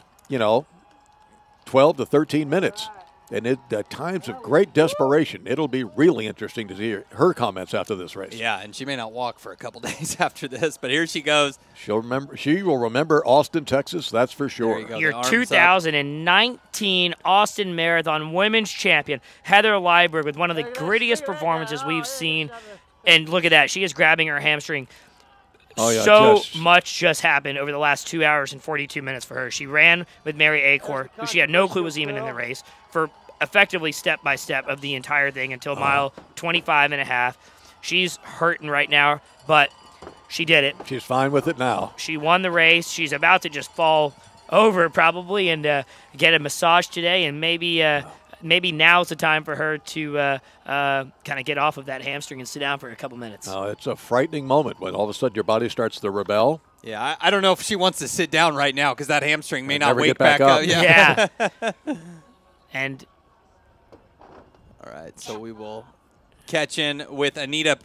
[SPEAKER 2] 12 to 13 minutes. And at times of great desperation. It'll be really interesting to hear her comments after this race.
[SPEAKER 1] Yeah, and she may not walk for a couple days after this, but here she goes.
[SPEAKER 2] She will remember Austin, Texas, that's for sure.
[SPEAKER 3] Your 2019 Austin Marathon Women's Champion, Heather Lyberg, with one of the grittiest performances we've seen. And look at that. She is grabbing her hamstring.
[SPEAKER 2] Oh, yeah,
[SPEAKER 3] so much just happened over the last 2 hours and 42 minutes for her. She ran with Mary Acor, who she had no clue was even in the race, for effectively step-by-step of the entire thing until mile 25 and a half. She's hurting right now, but she did it.
[SPEAKER 2] She's fine with it now.
[SPEAKER 3] She won the race. She's about to just fall over probably and get a massage today, and maybe now's the time for her to kind of get off of that hamstring and sit down for a couple minutes.
[SPEAKER 2] Oh, it's a frightening moment when all of a sudden your body starts to rebel.
[SPEAKER 1] Yeah, I don't know if she wants to sit down right now because that hamstring may not wake back up.
[SPEAKER 3] Yeah. And
[SPEAKER 1] all right, so we will catch up with Anita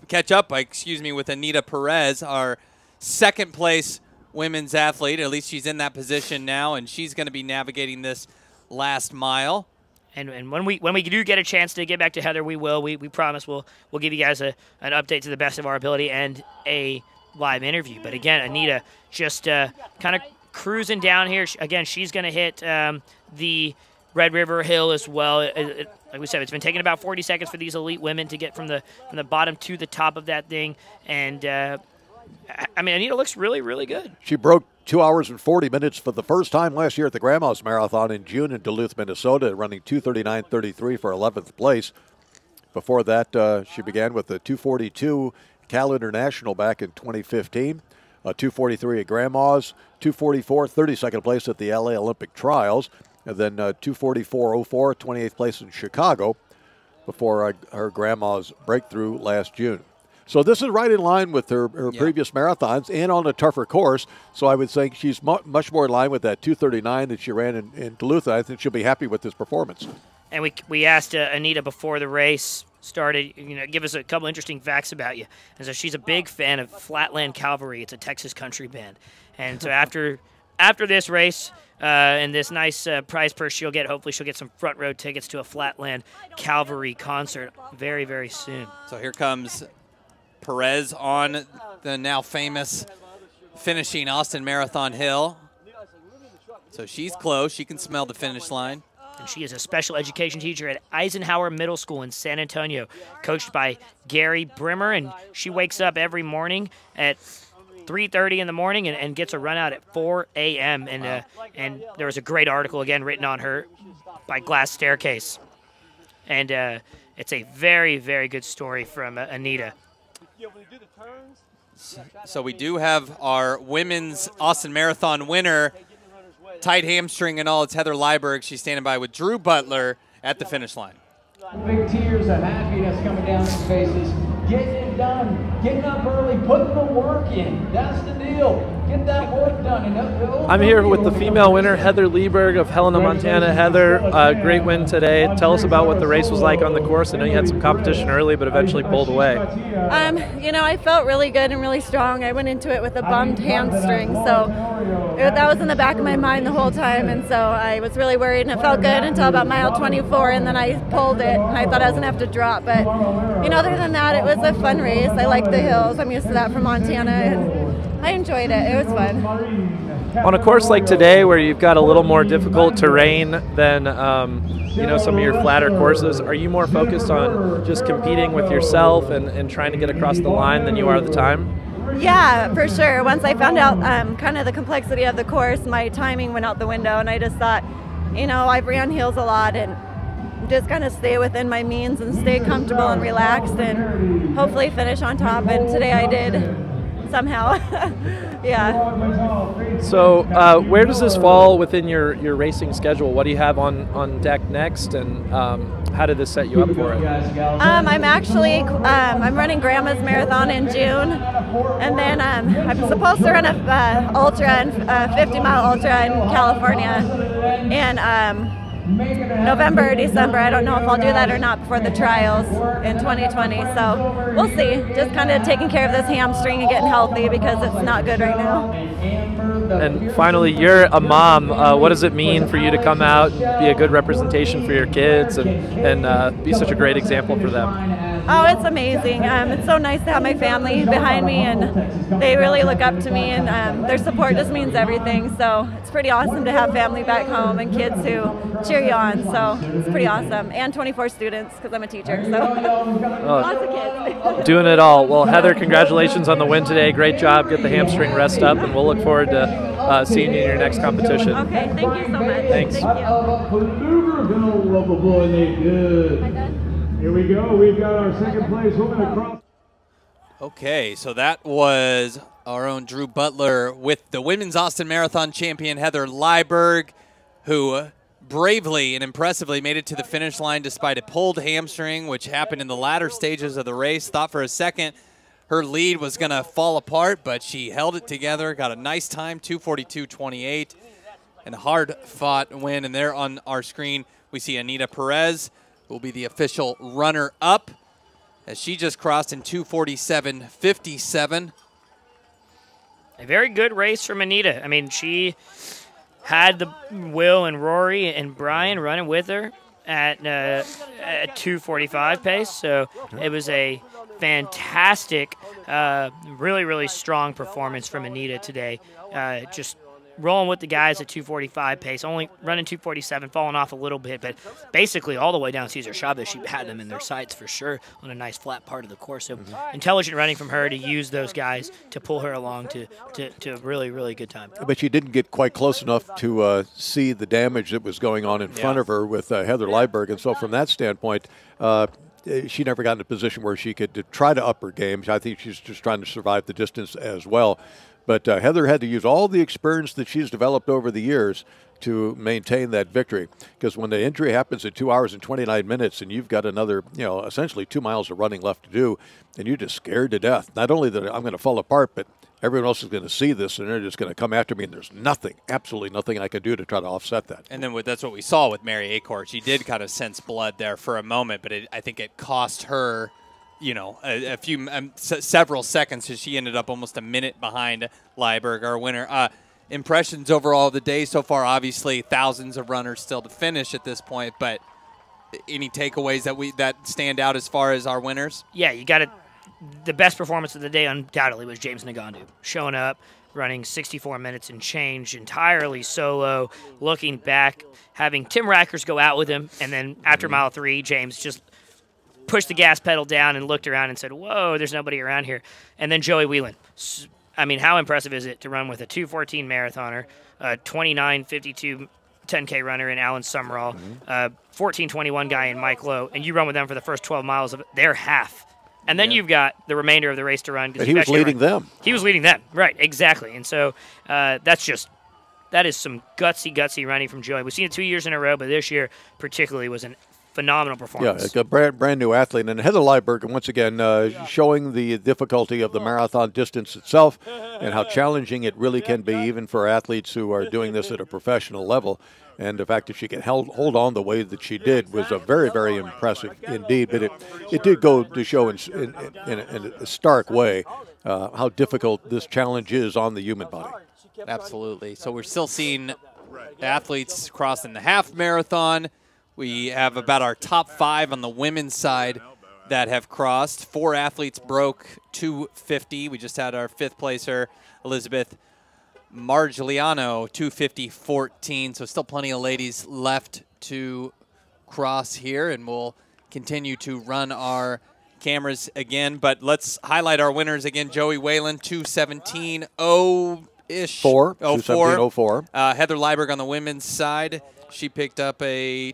[SPEAKER 1] Perez, our second place women's athlete. At least she's in that position now, and she's going to be navigating this last mile.
[SPEAKER 3] And when we do get a chance to get back to Heather, we will. We promise we'll give you guys an update to the best of our ability and a live interview. But again, Anita just kind of cruising down here. Again, she's going to hit the Red River Hill as well. Like we said, it's been taking about 40 seconds for these elite women to get from the bottom to the top of that thing. And, I mean, Anita looks really, really good.
[SPEAKER 2] She broke 2 hours and 40 minutes for the first time last year at the Grandma's Marathon in June in Duluth, Minnesota, running 2:39.33 for 11th place. Before that, she began with the 2:42 Cal International back in 2015, 2:43 at Grandma's, 2:44, 32nd place at the LA Olympic Trials, and then 2:44.04, 28th place in Chicago before her Grandma's breakthrough last June. So this is right in line with her previous marathons and on a tougher course. So I would say she's much more in line with that 2:39 that she ran in Duluth. I think she'll be happy with this performance.
[SPEAKER 3] And we asked Anita before the race started, give us a couple interesting facts about you. And so she's a big fan of Flatland Cavalry. It's a Texas country band. And so after this race and this nice prize purse she'll get, hopefully she'll get some front row tickets to a Flatland Cavalry concert very, very soon.
[SPEAKER 1] So here comes Perez on the now famous finishing Austin Marathon Hill. So she's close. She can smell the finish line.
[SPEAKER 3] And she is a special education teacher at Eisenhower Middle School in San Antonio, coached by Gary Brimmer. And she wakes up every morning at 3:30 in the morning and gets a run out at 4 a.m. And there was a great article, again, written on her by Glass Staircase. And it's a very, very good story from Anita.
[SPEAKER 1] So we do have our women's Austin Marathon winner, tight hamstring and all. It's Heather Lyberg. She's standing by with Drew Butler at the finish line.
[SPEAKER 15] Big tears of happiness coming down their faces. Getting it done, getting up early, putting the work in. That's the deal. Get that work done.
[SPEAKER 4] I'm here with the female winner, Heather Lyberg of Helena, Montana. Heather, great win today. Tell us about what the race was like on the course. I know you had some competition early, but eventually pulled away.
[SPEAKER 12] I felt really good and really strong. I went into it with a bummed hamstring, so that was in the back of my mind the whole time, and so I was really worried, and it felt good until about mile 24, and then I pulled it, and I thought I was going to have to drop, but other than that, it was a fun race. I like the hills. I'm used to that from Montana, and I enjoyed it. It was fun.
[SPEAKER 4] On a course like today, where you've got a little more difficult terrain than some of your flatter courses, are you more focused on just competing with yourself and trying to get across the line than you are the time?
[SPEAKER 12] Yeah, for sure. Once I found out kind of the complexity of the course, my timing went out the window, and I just thought, I've ran hills a lot, and just kind of stay within my means and stay comfortable and relaxed and hopefully finish on top. And today I did somehow. Yeah.
[SPEAKER 4] So where does this fall within your racing schedule? What do you have on deck next, and how did this set you up for it?
[SPEAKER 12] I'm actually I'm running Grandma's Marathon in June, and then I'm supposed to run a 50-mile ultra in California in November or December. I don't know if I'll do that or not before the trials in 2020, so we'll see. Just kind of taking care of this hamstring and getting healthy because it's not good right now.
[SPEAKER 4] And finally, you're a mom. What does it mean for you to come out and be a good representation for your kids and be such a great example for them?
[SPEAKER 12] Oh, it's amazing. It's so nice to have my family behind me, and they really look up to me, and their support just means everything. So it's pretty awesome to have family back home and kids who cheer you on. So it's pretty awesome. And 24 students, because I'm a teacher. So lots of kids.
[SPEAKER 4] Doing it all. Well, Heather, congratulations on the win today. Great job. Get the hamstring rest up, and we'll look forward to seeing you in your next competition.
[SPEAKER 12] Okay, thank you so much.
[SPEAKER 4] Thanks.
[SPEAKER 12] Thank
[SPEAKER 24] you. Here we go. We've got our second place woman across.
[SPEAKER 1] Okay, so that was our own Drew Butler with the women's Austin Marathon champion Heather Lyberg, who bravely and impressively made it to the finish line despite a pulled hamstring, which happened in the latter stages of the race. Thought for a second her lead was going to fall apart, but she held it together, got a nice time, 2:42.28, and a hard-fought win. And there on our screen, we see Anita Perez, who will be the official runner-up, as she just crossed in 2:47.57.
[SPEAKER 3] A very good race from Anita. I mean, she had the Will and Rory and Brian running with her at 2:45 pace, so it was a fantastic, really, really strong performance from Anita today. Just rolling with the guys at 2:45 pace, only running 2:47, falling off a little bit, but basically all the way down Cesar Chavez, she had them in their sights for sure on a nice flat part of the course. So intelligent running from her to use those guys to pull her along to a really, really good time.
[SPEAKER 2] But she didn't get quite close enough to see the damage that was going on in front of her with Heather Lyberg, and so from that standpoint, she never got in a position where she could try to up her game. I think she's just trying to survive the distance as well. But Heather had to use all the experience that she's developed over the years to maintain that victory. Because when the injury happens at 2 hours and 29 minutes and you've got another, essentially 2 miles of running left to do, and you're just scared to death. Not only that I'm going to fall apart, but everyone else is going to see this and they're just going to come after me, and there's nothing, absolutely nothing I can do to try to offset that.
[SPEAKER 1] And then that's what we saw with Mary Acorn. She did kind of sense blood there for a moment, but I think it cost her a few, several seconds, because she ended up almost a minute behind Lyberg, our winner. Impressions overall of the day so far, obviously thousands of runners still to finish at this point, but any takeaways that stand out as far as our winners?
[SPEAKER 3] Yeah, you got it. The best performance of the day undoubtedly was James Ngandu, showing up, running 64 minutes and change, entirely solo, looking back, having Tim Rackers go out with him, and then after mile 3, James just pushed the gas pedal down and looked around and said, whoa, there's nobody around here. And then Joey Whelan. I mean, how impressive is it to run with a 2:14 marathoner, a 29:52 10K runner in Alan Summerall, a 14:21 guy in Mike Lowe, and you run with them for the first 12 miles of their half. And then you've got the remainder of the race to run.
[SPEAKER 2] But he was leading them.
[SPEAKER 3] He was leading them, right, exactly. And so that is some gutsy running from Joey. We've seen it 2 years in a row, but this year particularly was an phenomenal performance.
[SPEAKER 2] Yeah, it's a brand new athlete. And Heather Lyberg, once again, showing the difficulty of the marathon distance itself and how challenging it really can be, even for athletes who are doing this at a professional level. And the fact that she could hold on the way that she did was a very, very impressive indeed. But it did go to show in a stark way how difficult this challenge is on the human body.
[SPEAKER 1] Absolutely. So we're still seeing athletes crossing the half marathon. We have about our top 5 on the women's side that have crossed. 4 athletes broke 2:50. We just had our 5th placer, Elizabeth Margigliano, 2:50.14. So still plenty of ladies left to cross here, and we'll continue to run our cameras again. But let's highlight our winners again. Joey Whelan, 2:17.0-ish.
[SPEAKER 2] 2:17.04.
[SPEAKER 1] Heather Lyberg on the women's side. She picked up a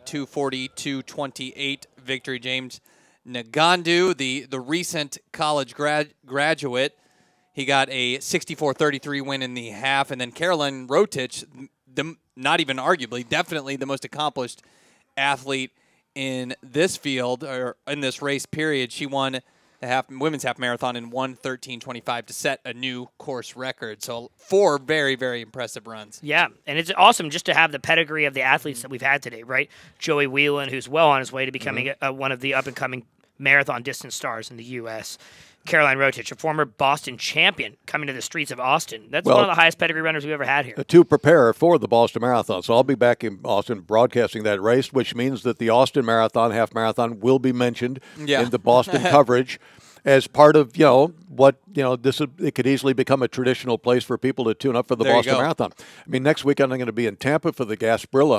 [SPEAKER 1] 2:42.28 victory. James Ngandu, the recent college graduate, he got a 64.33 win in the half. And then Caroline Rotich, not even arguably, definitely the most accomplished athlete in this field, or in this race period. She won the women's half marathon in 1:13.25 to set a new course record. So 4 very, very impressive runs.
[SPEAKER 3] Yeah, and it's awesome just to have the pedigree of the athletes that we've had today, right? Joey Whelan, who's well on his way to becoming one of the up-and-coming marathon distance stars in the U.S. Caroline Rotich, a former Boston champion, coming to the streets of Austin. That's one of the highest pedigree runners we've ever had here.
[SPEAKER 2] To prepare for the Boston Marathon. So I'll be back in Austin broadcasting that race, which means that the Austin Marathon, half marathon, will be mentioned in the Boston coverage as part of, it could easily become a traditional place for people to tune up for the Boston Marathon. I mean, next weekend I'm going to be in Tampa for the Gasparilla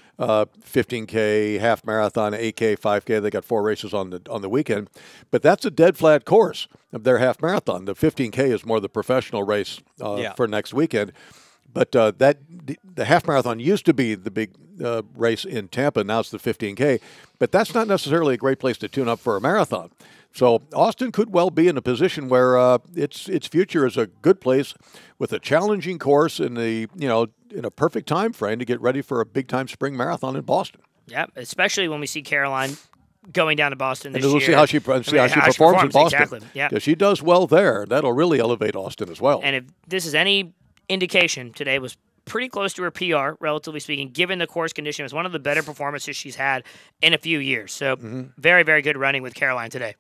[SPEAKER 2] 15K, half marathon, 8K, 5K. They got 4 races on the weekend, but that's a dead flat course of their half marathon. The 15K is more the professional race for next weekend. But the half marathon used to be the big race in Tampa. Now it's the 15K, but that's not necessarily a great place to tune up for a marathon. So Austin could well be in a position where its future is a good place with a challenging course in in a perfect time frame to get ready for a big time spring marathon in Boston.
[SPEAKER 3] Yeah, especially when we see Caroline going down to Boston this year.
[SPEAKER 2] We'll see how she performs in Boston.
[SPEAKER 3] Exactly. Yeah,
[SPEAKER 2] if she does well there, that'll really elevate Austin as well.
[SPEAKER 3] And if this is any indication, today was pretty close to her PR, relatively speaking, given the course condition. It was one of the better performances she's had in a few years. So very, very good running with Caroline today.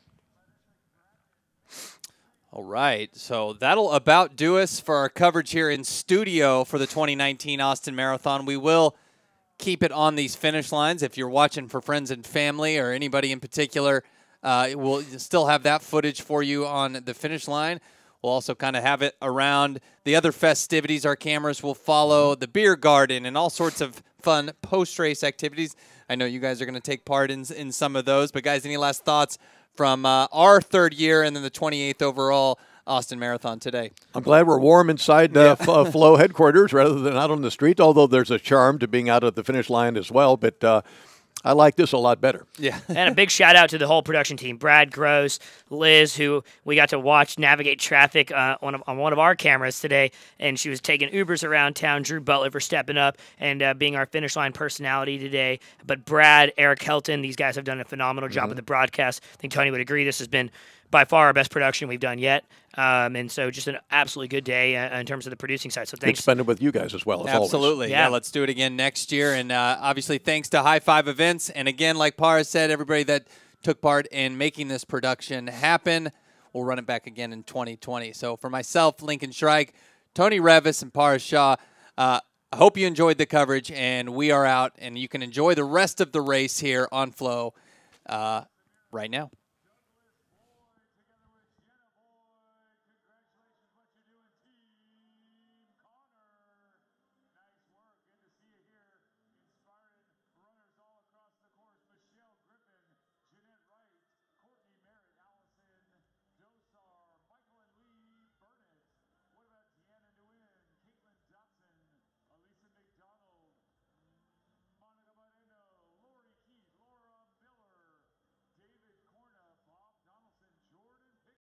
[SPEAKER 1] All right, so that'll about do us for our coverage here in studio for the 2019 Austin Marathon. We will keep it on these finish lines. If you're watching for friends and family or anybody in particular, we'll still have that footage for you on the finish line. We'll also kind of have it around the other festivities. Our cameras will follow the beer garden and all sorts of fun post-race activities. I know you guys are going to take part in some of those. But, guys, any last thoughts from our third year and then the 28th overall Austin Marathon today?
[SPEAKER 2] I'm glad we're warm inside Flow headquarters rather than out on the street, although there's a charm to being out at the finish line as well. But I like this a lot better.
[SPEAKER 3] Yeah. And a big shout out to the whole production team, Brad Gross, Liz, who we got to watch navigate traffic on one of our cameras today, and she was taking Ubers around town. Drew Butler for stepping up and being our finish line personality today. But Brad, Eric Helton, these guys have done a phenomenal job with the broadcast. I think Tony would agree this has been by far our best production we've done yet. And so just an absolutely good day in terms of the producing side. So thanks.
[SPEAKER 2] Good spending with you guys as well, as
[SPEAKER 1] Absolutely.
[SPEAKER 2] always.
[SPEAKER 1] Yeah, let's do it again next year. And obviously thanks to High Five Events. And again, like Parra said, everybody that took part in making this production happen, we'll run it back again in 2020. So for myself, Lincoln Shrike, Tony Revis, and Parra Shah, I hope you enjoyed the coverage. And we are out. And you can enjoy the rest of the race here on Flow right now.